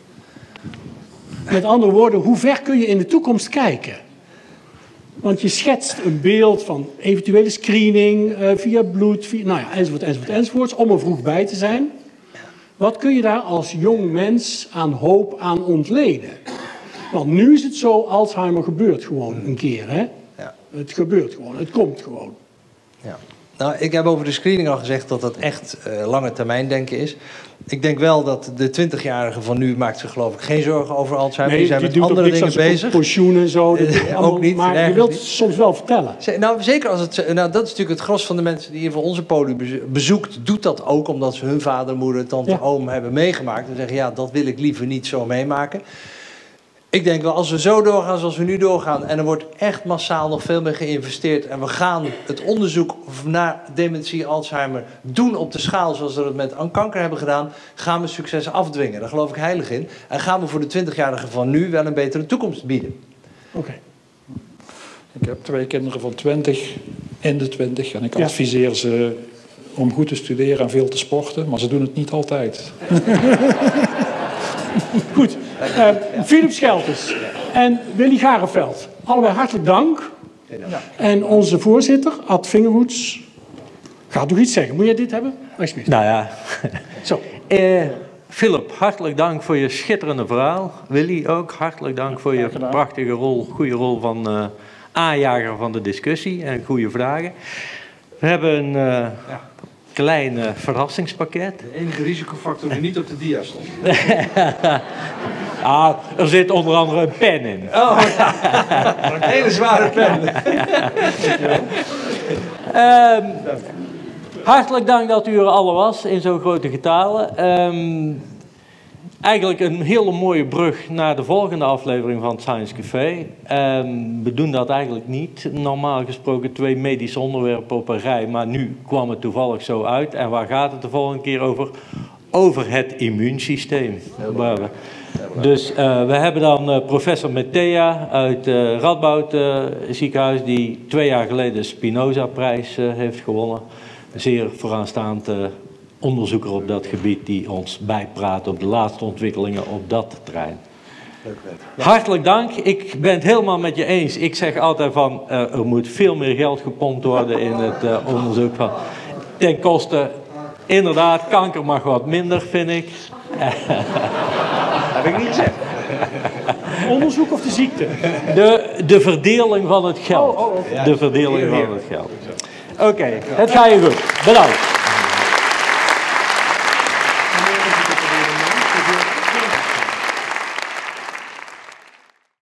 Speaker 1: Met andere woorden, hoe ver kun je in de toekomst kijken? Want je schetst een beeld van eventuele screening uh, via bloed, via, nou ja, enzovoort, enzovoort, enzovoort, om er vroeg bij te zijn. Wat kun je daar als jong mens aan hoop aan ontleden? Want nu is het zo, Alzheimer gebeurt gewoon een keer, hè?
Speaker 3: Ja.
Speaker 1: Het gebeurt gewoon, het komt gewoon.
Speaker 3: Ja. Nou, ik heb over de screening al gezegd dat dat echt uh, lange termijn denken is. Ik denk wel dat de twintigjarige van nu maakt zich geloof ik geen zorgen over Alzheimer.
Speaker 1: Nee,
Speaker 3: die zijn
Speaker 1: die
Speaker 3: met andere dingen bezig.
Speaker 1: Pensioen en zo.
Speaker 3: Uh, ook niet.
Speaker 1: Maar je wilt het soms wel vertellen.
Speaker 3: Nou, zeker als het. Nou, dat is natuurlijk het gros van de mensen die hier voor onze poli bezoekt, doet dat ook omdat ze hun vader, moeder, tante, ja. oom hebben meegemaakt. En zeggen, ja, dat wil ik liever niet zo meemaken. Ik denk wel, als we zo doorgaan zoals we nu doorgaan en er wordt echt massaal nog veel meer geïnvesteerd en we gaan het onderzoek naar dementie, Alzheimer doen op de schaal zoals we het met kanker hebben gedaan, gaan we succes afdwingen. Daar geloof ik heilig in. En gaan we voor de twintigjarigen van nu wel een betere toekomst bieden.
Speaker 1: Oké. Okay.
Speaker 6: Ik heb twee kinderen van twintig, in de twintig en ik ja. adviseer ze om goed te studeren en veel te sporten, maar ze doen het niet altijd.
Speaker 1: Goed, uh, Philip Scheltens en Willy Gareveld, allebei hartelijk dank. Ja. En onze voorzitter, Ad Vingerhoeds, gaat nog iets zeggen. Moet jij dit hebben? Alsjeblieft.
Speaker 11: Nou ja.
Speaker 1: Zo.
Speaker 11: Uh, Philip, hartelijk dank voor je schitterende verhaal. Willy ook, hartelijk dank voor je prachtige rol, goede rol van uh, aanjager van de discussie en goede vragen. We hebben een... Uh, ja. klein uh, verrassingspakket.
Speaker 3: De enige risicofactor die niet op de dia stond.
Speaker 11: ah, er zit onder andere een pen in.
Speaker 3: Oh, een hele zware pen.
Speaker 11: um, hartelijk dank dat u er alle was in zo'n grote getale. Um, eigenlijk een hele mooie brug naar de volgende aflevering van het Science Café. Um, we doen dat eigenlijk niet. Normaal gesproken twee medische onderwerpen op een rij, maar nu kwam het toevallig zo uit. En waar gaat het de volgende keer over? Over het immuunsysteem. Dus uh, we hebben dan uh, professor Mettea uit het uh, Radboud uh, ziekenhuis, die twee jaar geleden de Spinoza-prijs uh, heeft gewonnen. Zeer vooraanstaand uh, onderzoeker op dat gebied die ons bijpraat op de laatste ontwikkelingen op dat terrein. Hartelijk dank. Ik ben het helemaal met je eens. Ik zeg altijd van uh, er moet veel meer geld gepompt worden in het uh, onderzoek van ten koste. Inderdaad, kanker mag wat minder, vind ik.
Speaker 3: Heb ik niet gezegd.
Speaker 1: Onderzoek of de ziekte?
Speaker 11: De, de verdeling van het geld.
Speaker 1: Oh, oh, okay.
Speaker 11: De verdeling van het geld. Oké, okay, het gaat je goed. Bedankt.